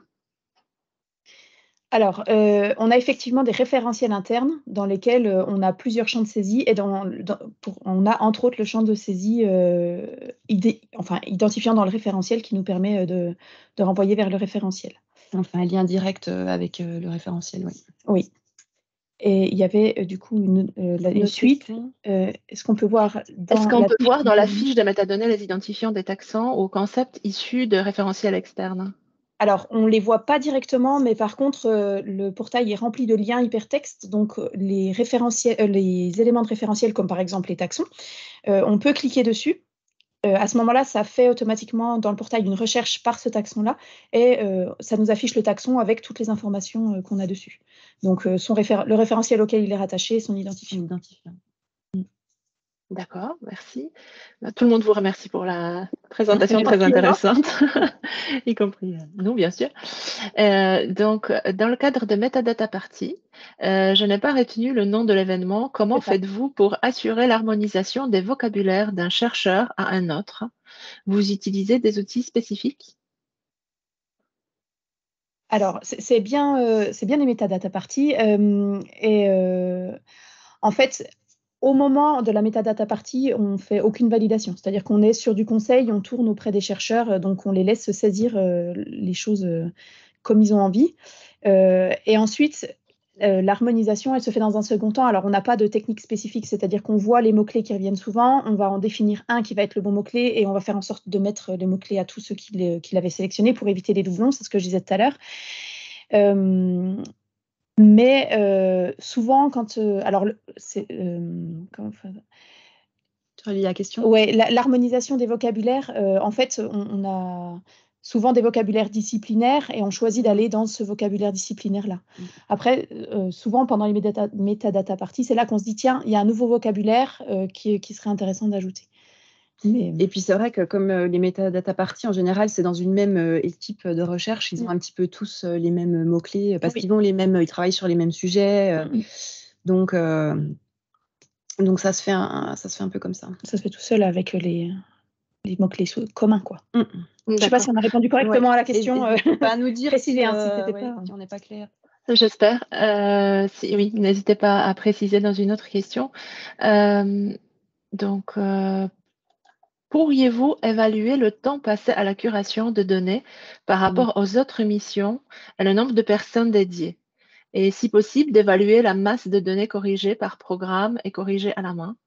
Alors, on a effectivement des référentiels internes dans lesquels on a plusieurs champs de saisie et on a entre autres le champ de saisie identifiant dans le référentiel qui nous permet de renvoyer vers le référentiel. Enfin, un lien direct avec le référentiel, oui. Oui. Et il y avait du coup une suite. Est-ce qu'on peut voir dans la fiche de métadonnées les identifiants des taxants ou concepts issus de référentiels externes? Alors, on ne les voit pas directement, mais par contre, le portail est rempli de liens hypertextes. Donc, les éléments de référentiel, comme par exemple les taxons, on peut cliquer dessus. À ce moment-là, ça fait automatiquement dans le portail une recherche par ce taxon-là et ça nous affiche le taxon avec toutes les informations qu'on a dessus. Donc, le référentiel auquel il est rattaché, son identifiant. D'accord, merci. Tout le monde vous remercie pour la présentation très intéressante, y compris nous, bien sûr. Donc, dans le cadre de Metadata Party, je n'ai pas retenu le nom de l'événement. Comment faites-vous pour assurer l'harmonisation des vocabulaires d'un chercheur à un autre? Vous utilisez des outils spécifiques? Alors, c'est bien les Metadata Party. En fait, au moment de la Metadata Party, on ne fait aucune validation. C'est-à-dire qu'on est sur du conseil, on tourne auprès des chercheurs, donc on les laisse saisir les choses comme ils ont envie. Et ensuite, l'harmonisation, elle se fait dans un second temps. Alors, on n'a pas de technique spécifique, c'est-à-dire qu'on voit les mots-clés qui reviennent souvent, on va en définir un qui va être le bon mot-clé et on va faire en sorte de mettre les mots-clés à tous ceux qui l'avaient sélectionné pour éviter les doublons, c'est ce que je disais tout à l'heure. Mais souvent, quand... alors, comment tu relis la question? Oui, l'harmonisation des vocabulaires, en fait, on a souvent des vocabulaires disciplinaires et on choisit d'aller dans ce vocabulaire disciplinaire-là. Après, souvent, pendant les Metadata Party, c'est là qu'on se dit, tiens, il y a un nouveau vocabulaire qui serait intéressant d'ajouter. Et puis c'est vrai que comme les Metadata Party, en général, c'est dans une même équipe de recherche, ils ont un petit peu tous les mêmes mots-clés, parce qu'ils ils travaillent sur les mêmes sujets. Donc ça se fait un peu comme ça. Ça se fait tout seul avec les mots-clés communs, quoi. Je ne sais pas si on a répondu correctement à la question. Pas à nous dire préciser, si on n'est pas clair. J'espère. Oui, n'hésitez pas à préciser dans une autre question. Donc, pourriez-vous évaluer le temps passé à la curation de données par rapport aux autres missions et le nombre de personnes dédiées? Et si possible, d'évaluer la masse de données corrigées par programme et corrigées à la main?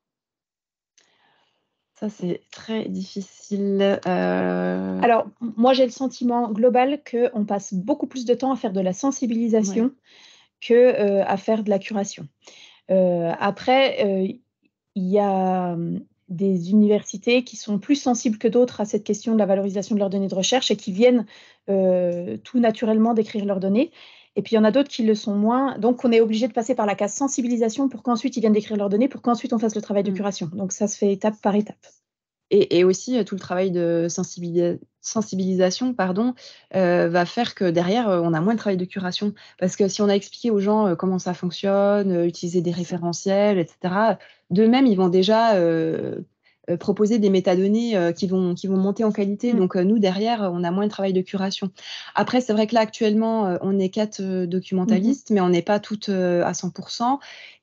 Ça, c'est très difficile. Alors, moi, j'ai le sentiment global qu'on passe beaucoup plus de temps à faire de la sensibilisation qu'à faire de la curation. Après, il y a des universités qui sont plus sensibles que d'autres à cette question de la valorisation de leurs données de recherche et qui viennent tout naturellement décrire leurs données. Et puis, il y en a d'autres qui le sont moins. Donc, on est obligé de passer par la case sensibilisation pour qu'ensuite, ils viennent décrire leurs données, pour qu'ensuite, on fasse le travail de curation. Donc, ça se fait étape par étape. Et aussi, tout le travail de sensibilisation va faire que derrière, on a moins de travail de curation. Parce que si on a expliqué aux gens comment ça fonctionne, utiliser des référentiels, etc., d'eux-mêmes, ils vont déjà proposer des métadonnées qui vont monter en qualité. Donc, nous, derrière, on a moins de travail de curation. Après, c'est vrai que là, actuellement, on est 4 documentalistes, mais on n'est pas toutes à 100%.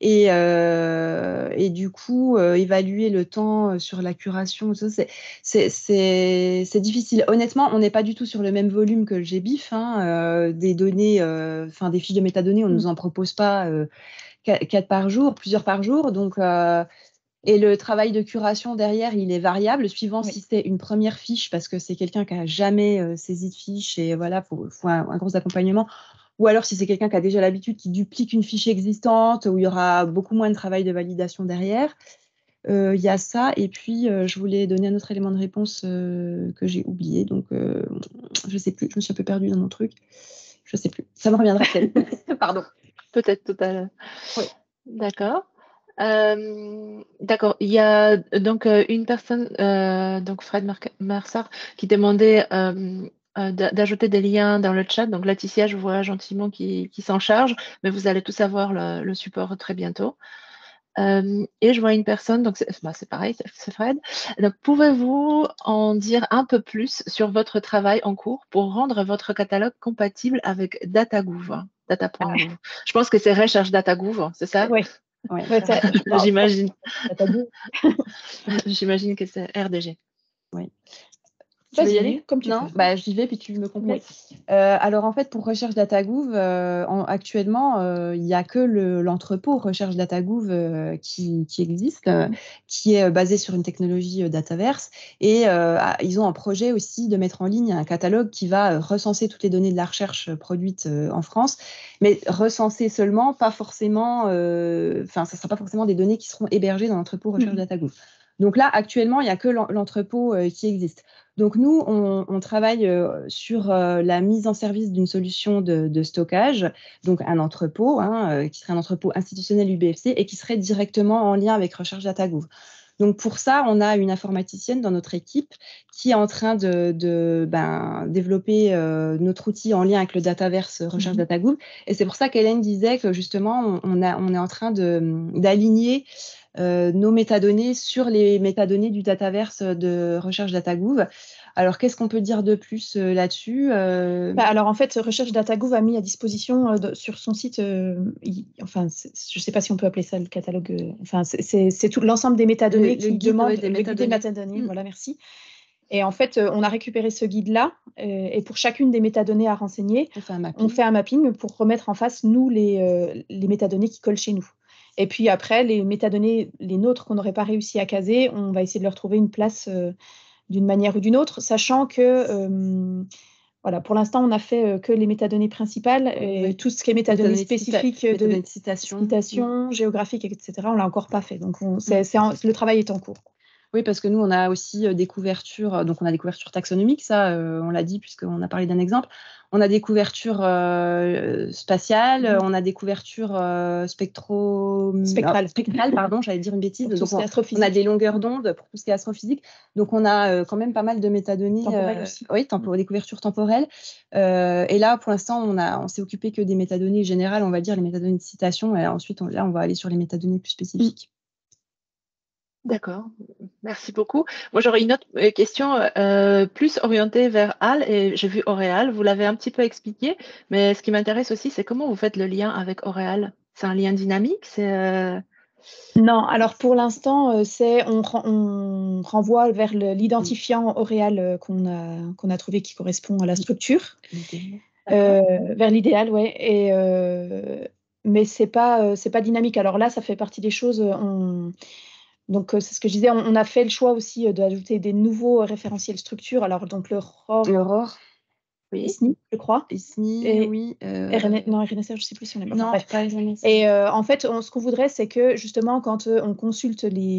Et du coup, évaluer le temps sur la curation, c'est difficile. Honnêtement, on n'est pas du tout sur le même volume que le GBIF. Des données, des fiches de métadonnées, on ne nous en propose pas 4 par jour, plusieurs par jour. Donc, et le travail de curation derrière, il est variable, suivant si c'est une première fiche, parce que c'est quelqu'un qui n'a jamais saisi de fiche, et voilà, faut un gros accompagnement. Ou alors si c'est quelqu'un qui a déjà l'habitude, qui duplique une fiche existante, où il y aura beaucoup moins de travail de validation derrière. Il y a ça, et puis je voulais donner un autre élément de réponse que j'ai oublié, donc je ne sais plus, je me suis un peu perdue dans mon truc. Je ne sais plus, ça me reviendra peut-être. Pardon. Peut-être tout à l'heure. Oui. D'accord. D'accord. Il y a donc une personne, donc Fred Mercer, qui demandait d'ajouter des liens dans le chat. Donc Laetitia, je vois gentiment qui s'en charge, mais vous allez tous avoir le support très bientôt. Et je vois une personne, donc c'est pareil, c'est Fred. Donc pouvez-vous en dire un peu plus sur votre travail en cours pour rendre votre catalogue compatible avec Datagouv, Data.gouv? Je pense que c'est recherche Datagouv, c'est ça? Oui. J'imagine. J'imagine que c'est RDG. Oui. Tu veux y Vas-y, aller? comme tu Non? veux. Bah, j'y vais, puis tu me complètes. Alors, en fait, pour Recherche DataGouv, actuellement, il n'y a que l'entrepôt Recherche DataGouv qui existe, qui est basé sur une technologie Dataverse. Et ils ont un projet aussi de mettre en ligne un catalogue qui va recenser toutes les données de la recherche produites en France, mais recenser seulement, pas forcément, ça ne sera pas forcément des données qui seront hébergées dans l'entrepôt Recherche DataGouv. Donc là, actuellement, il n'y a que l'entrepôt qui existe. Donc nous, on travaille sur la mise en service d'une solution de stockage, donc un entrepôt, qui serait un entrepôt institutionnel UBFC et qui serait directement en lien avec Recherche DataGouv. Donc pour ça, on a une informaticienne dans notre équipe qui est en train de développer notre outil en lien avec le Dataverse Recherche DataGouv. Et c'est pour ça qu'Hélène disait que justement, on est en train d'aligner nos métadonnées sur les métadonnées du Dataverse de Recherche DataGouv. Alors, qu'est-ce qu'on peut dire de plus là-dessus Alors, en fait, Recherche DataGouv a mis à disposition sur son site, je ne sais pas si on peut appeler ça le catalogue, c'est tout l'ensemble des métadonnées qui demandent le guide des métadonnées. Voilà, merci. Et en fait, on a récupéré ce guide-là, et pour chacune des métadonnées à renseigner, on fait un mapping pour remettre en face, nous, les métadonnées qui collent chez nous. Et puis après, les métadonnées, les nôtres qu'on n'aurait pas réussi à caser, on va essayer de leur trouver une place d'une manière ou d'une autre, sachant que voilà, pour l'instant, on n'a fait que les métadonnées principales, et tout ce qui est métadonnées spécifiques de citation, géographique, etc., on ne l'a encore pas fait. Donc, le travail est en cours. Oui, parce que nous, on a aussi des couvertures, donc on a des couvertures taxonomiques, ça, on l'a dit puisqu'on a parlé d'un exemple. On a des couvertures spatiales, on a des couvertures spectrales, pardon, j'allais dire une bêtise. Donc, on a des longueurs d'onde pour tout ce qui est astrophysique. Donc, on a quand même pas mal de métadonnées. Temporelles aussi. Oui, des couvertures temporelles. Et là, pour l'instant, on s'est occupé que des métadonnées générales, on va dire les métadonnées de citation. Et ensuite, on va aller sur les métadonnées plus spécifiques. D'accord, merci beaucoup. Moi, j'aurais une autre question plus orientée vers HAL, et j'ai vu Oréal, vous l'avez un petit peu expliqué, mais ce qui m'intéresse aussi, c'est comment vous faites le lien avec Oréal. C'est un lien dynamique? Non, alors pour l'instant, on renvoie vers l'identifiant Oréal qu'on a trouvé qui correspond à la structure, vers l'idéal, ouais. Mais c'est pas dynamique. Alors là, ça fait partie des choses. Donc, c'est ce que je disais, on a fait le choix aussi d'ajouter des nouveaux référentiels structures. Alors, donc le ROR, oui. ISNI, je crois. ISNI, oui. Non, RNSR, je ne sais plus si on est pas. Non, pas RNSR. Et en fait, ce qu'on voudrait, c'est que justement, quand on consulte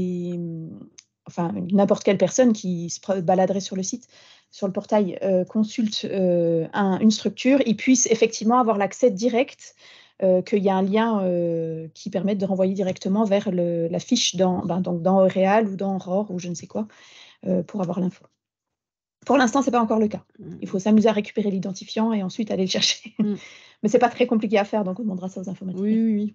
n'importe quelle personne qui se baladerait sur le site, sur le portail, consulte une structure, il puisse effectivement avoir l'accès direct, qu'il y a un lien qui permette de renvoyer directement vers la fiche dans Oréal ou dans ROR ou je ne sais quoi, pour avoir l'info. Pour l'instant, ce n'est pas encore le cas. Il faut s'amuser à récupérer l'identifiant et ensuite aller le chercher. Mais ce n'est pas très compliqué à faire, donc on demandera ça aux informaticiens. Oui.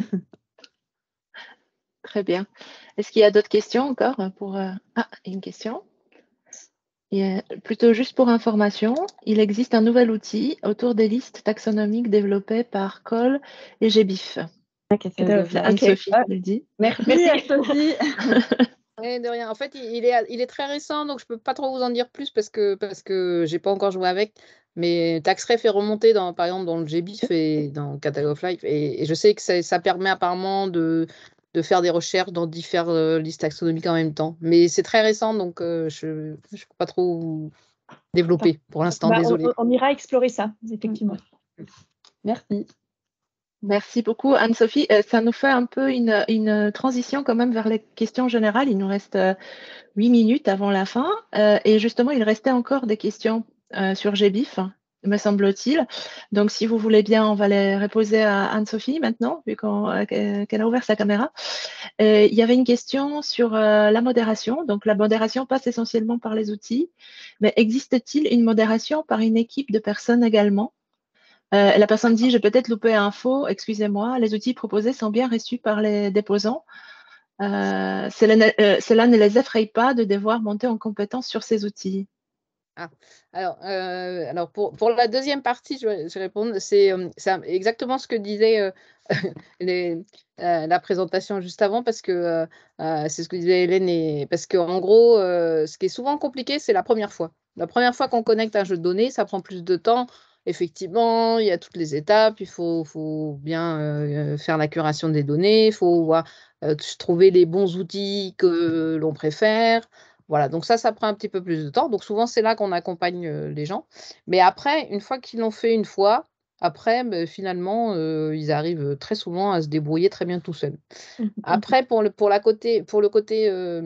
Très bien. Est-ce qu'il y a d'autres questions encore une question. Et, plutôt juste pour information, il existe un nouvel outil autour des listes taxonomiques développées par Cole et GBIF. Anne-Sophie le dit. Merci Anne-Sophie. De rien. En fait, il est très récent, donc je ne peux pas trop vous en dire plus parce que je n'ai pas encore joué avec. Mais TaxRef est remonté, par exemple, dans le GBIF et dans Catalog of Life. Et je sais que ça permet apparemment de faire des recherches dans différentes listes taxonomiques en même temps. Mais c'est très récent, donc je ne peux pas trop développer pour l'instant. Désolée. On ira explorer ça, effectivement. Merci. Merci beaucoup, Anne-Sophie. Ça nous fait un peu une transition quand même vers les questions générales. Il nous reste 8 minutes avant la fin. Et justement, il restait encore des questions sur GBIF, me semble-t-il. Donc, si vous voulez bien, on va les reposer à Anne-Sophie maintenant, vu qu'elle a ouvert sa caméra. Il y avait une question sur la modération. Donc, la modération passe essentiellement par les outils. Mais existe-t-il une modération par une équipe de personnes également ? La personne dit, j'ai peut-être loupé info, excusez-moi, les outils proposés sont bien reçus par les déposants. Cela ne les effraie pas de devoir monter en compétence sur ces outils. Alors pour la deuxième partie, je vais répondre. C'est exactement ce que disait la présentation juste avant, parce que c'est ce que disait Hélène. Parce qu'en gros, ce qui est souvent compliqué, c'est la première fois. La première fois qu'on connecte un jeu de données, ça prend plus de temps. Effectivement, il y a toutes les étapes. Il faut bien faire la curation des données. Il faut trouver les bons outils que l'on préfère. Voilà, donc ça prend un petit peu plus de temps. Donc souvent, c'est là qu'on accompagne les gens. Mais après, une fois qu'ils l'ont fait une fois, après, finalement, ils arrivent très souvent à se débrouiller très bien tout seuls. Après, pour le côté,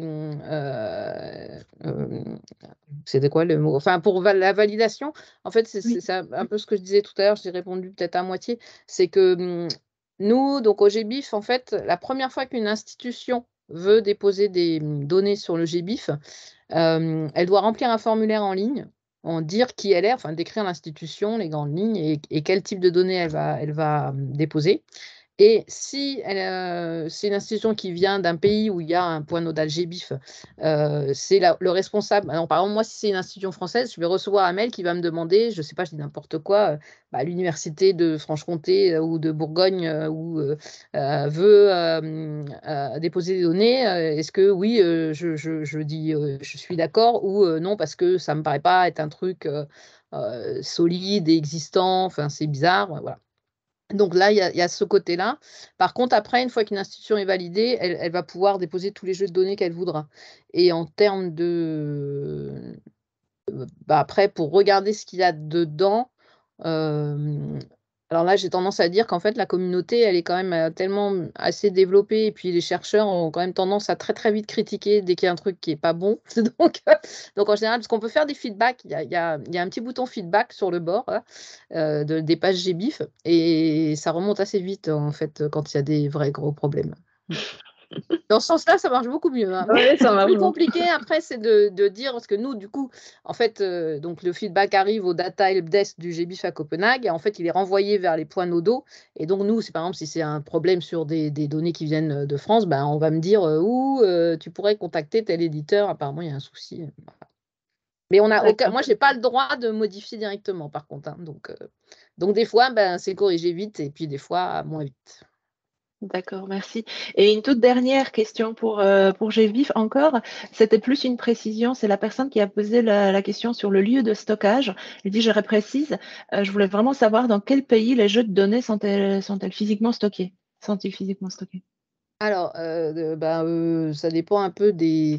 c'était quoi le mot? Enfin, pour la validation, en fait, c'est Oui. ça, un peu ce que je disais tout à l'heure, j'ai répondu peut-être à moitié, c'est que nous, donc au GBIF, en fait, la première fois qu'une institution veut déposer des données sur le GBIF, elle doit remplir un formulaire en ligne, dire qui elle est, enfin décrire l'institution, les grandes lignes et quel type de données elle va déposer. Et si c'est une institution qui vient d'un pays où il y a un point nodal GBIF, c'est le responsable. Alors, par exemple, moi, si c'est une institution française, je vais recevoir un mail qui va me demander, je ne sais pas, je dis n'importe quoi, l'université de Franche-Comté ou de Bourgogne veut déposer des données. Est-ce que oui, je dis je suis d'accord ou non, parce que ça ne me paraît pas être un truc solide et existant, enfin, c'est bizarre, voilà. Donc là, il y a ce côté-là. Par contre, après, une fois qu'une institution est validée, elle va pouvoir déposer tous les jeux de données qu'elle voudra. Et en termes de... après, pour regarder ce qu'il y a dedans, alors là, j'ai tendance à dire qu'en fait, la communauté, elle est quand même tellement assez développée. Et puis, les chercheurs ont quand même tendance à très, très vite critiquer dès qu'il y a un truc qui n'est pas bon. Donc, en général, parce qu'on peut faire des feedbacks, il y a un petit bouton feedback sur le bord des pages GBIF. Et ça remonte assez vite, en fait, quand il y a des vrais gros problèmes. Dans ce sens-là, ça marche beaucoup mieux. Hein. Ouais, ça Le marche plus beaucoup. compliqué, après, c'est de dire, parce que nous, du coup, en fait, donc le feedback arrive au data helpdesk du GBIF à Copenhague, et en fait, il est renvoyé vers les points nodaux. Et donc, nous, par exemple, si c'est un problème sur des données qui viennent de France, ben, on va me dire tu pourrais contacter tel éditeur, apparemment, il y a un souci. Mais on a aucun, moi, je n'ai pas le droit de modifier directement, par contre. Hein. Donc, des fois, ben, c'est corrigé vite, et puis des fois, moins vite. D'accord, merci. Et une toute dernière question pour GBIF encore. C'était plus une précision. C'est la personne qui a posé la question sur le lieu de stockage. Il dit, je reprécise, je voulais vraiment savoir dans quel pays les jeux de données sont-elles physiquement stockés? Sont-ils physiquement stockés? Alors, ça dépend un peu des...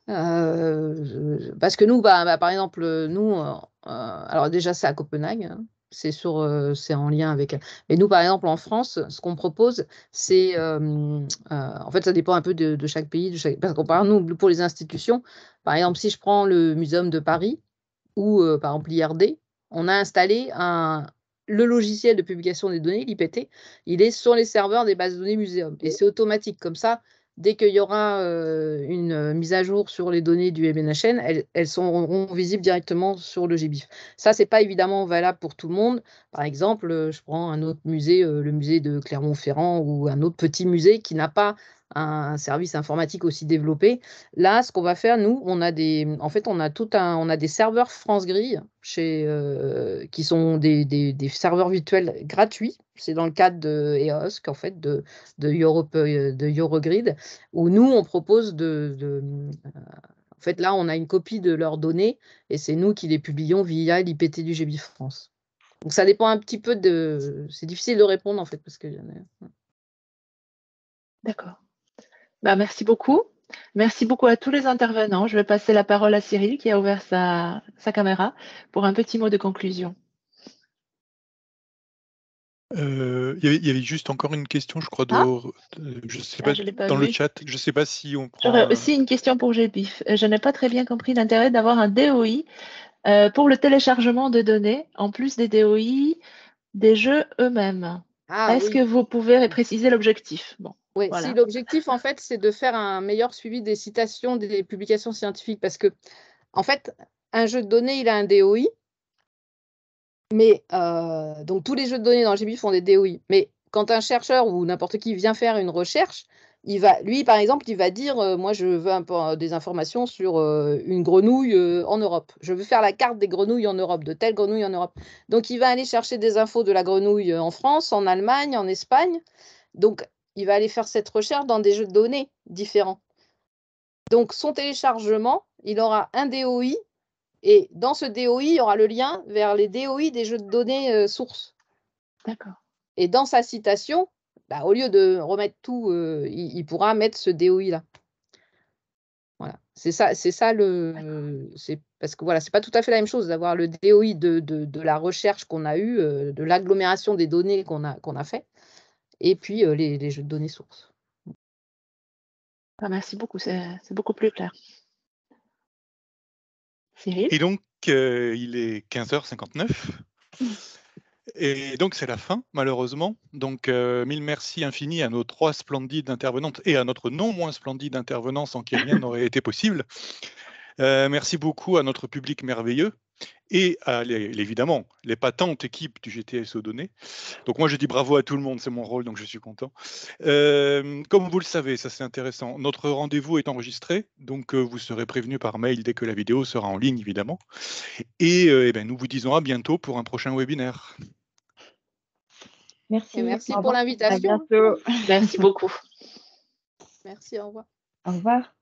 parce que nous, par exemple, nous, alors déjà, c'est à Copenhague, hein, c'est en lien avec... Mais nous, par exemple, en France, ce qu'on propose, c'est... en fait, ça dépend un peu de chaque pays. Parce qu'on parle, nous, pour les institutions, par exemple, si je prends le Muséum de Paris ou, par exemple, l'IRD, on a installé le logiciel de publication des données, l'IPT, il est sur les serveurs des bases de données muséum. Et c'est automatique. Comme ça, dès qu'il y aura une mise à jour sur les données du MNHN, elles seront visibles directement sur le GBIF. Ça, ce n'est pas évidemment valable pour tout le monde. Par exemple, je prends un autre musée, le musée de Clermont-Ferrand, ou un autre petit musée qui n'a pas un service informatique aussi développé. Là, ce qu'on va faire, nous, on a des serveurs France Grille qui sont des serveurs virtuels gratuits. C'est dans le cadre de EOSC, en fait, de Eurogrid, où nous, on propose en fait, là, on a une copie de leurs données et c'est nous qui les publions via l'IPT du GBIF France. Donc, ça dépend un petit peu de... C'est difficile de répondre, en fait, parce que... D'accord. Merci beaucoup. Merci beaucoup à tous les intervenants. Je vais passer la parole à Cyril qui a ouvert sa caméra pour un petit mot de conclusion. Il y avait juste encore une question, je crois, je sais pas, je l'ai pas dans le vu. chat. Je ne sais pas si on prend... J'aurais aussi une question pour GBIF. Je n'ai pas très bien compris l'intérêt d'avoir un DOI pour le téléchargement de données, en plus des DOI des jeux eux-mêmes. Est-ce que vous pouvez préciser l'objectif? Bon, oui, voilà. Si l'objectif, en fait, c'est de faire un meilleur suivi des citations des publications scientifiques, parce que, en fait, un jeu de données, il a un DOI, mais donc tous les jeux de données dans le GBIF font des DOI. Mais quand un chercheur ou n'importe qui vient faire une recherche, Lui, par exemple, il va dire moi, je veux des informations sur une grenouille en Europe. Je veux faire la carte des grenouilles en Europe, de telle grenouille en Europe. Donc, il va aller chercher des infos de la grenouille en France, en Allemagne, en Espagne. Donc, il va aller faire cette recherche dans des jeux de données différents. Donc, son téléchargement, il aura un DOI. Et dans ce DOI, il y aura le lien vers les DOI des jeux de données sources. D'accord. Et dans sa citation, bah, au lieu de remettre tout, il pourra mettre ce DOI-là. Voilà, c'est ça parce que voilà, c'est pas tout à fait la même chose d'avoir le DOI de la recherche qu'on a eue, de l'agglomération des données qu'on a fait, et puis les jeux de données sources. Merci beaucoup, c'est beaucoup plus clair. Cyril ? Et donc, il est 15h59. Et donc, c'est la fin, malheureusement. Donc, mille merci infini à nos 3 splendides intervenantes et à notre non moins splendide intervenant sans qui rien n'aurait été possible. Merci beaucoup à notre public merveilleux et à, évidemment, les patentes équipes du GTSO Données. Donc, moi, je dis bravo à tout le monde, c'est mon rôle, donc je suis content. Comme vous le savez, ça c'est intéressant, notre rendez-vous est enregistré, donc vous serez prévenu par mail dès que la vidéo sera en ligne, évidemment. Et, nous vous disons à bientôt pour un prochain webinaire. Merci. Et merci Au pour revoir. l'invitation. À bientôt. Merci beaucoup. Merci, au revoir. Au revoir.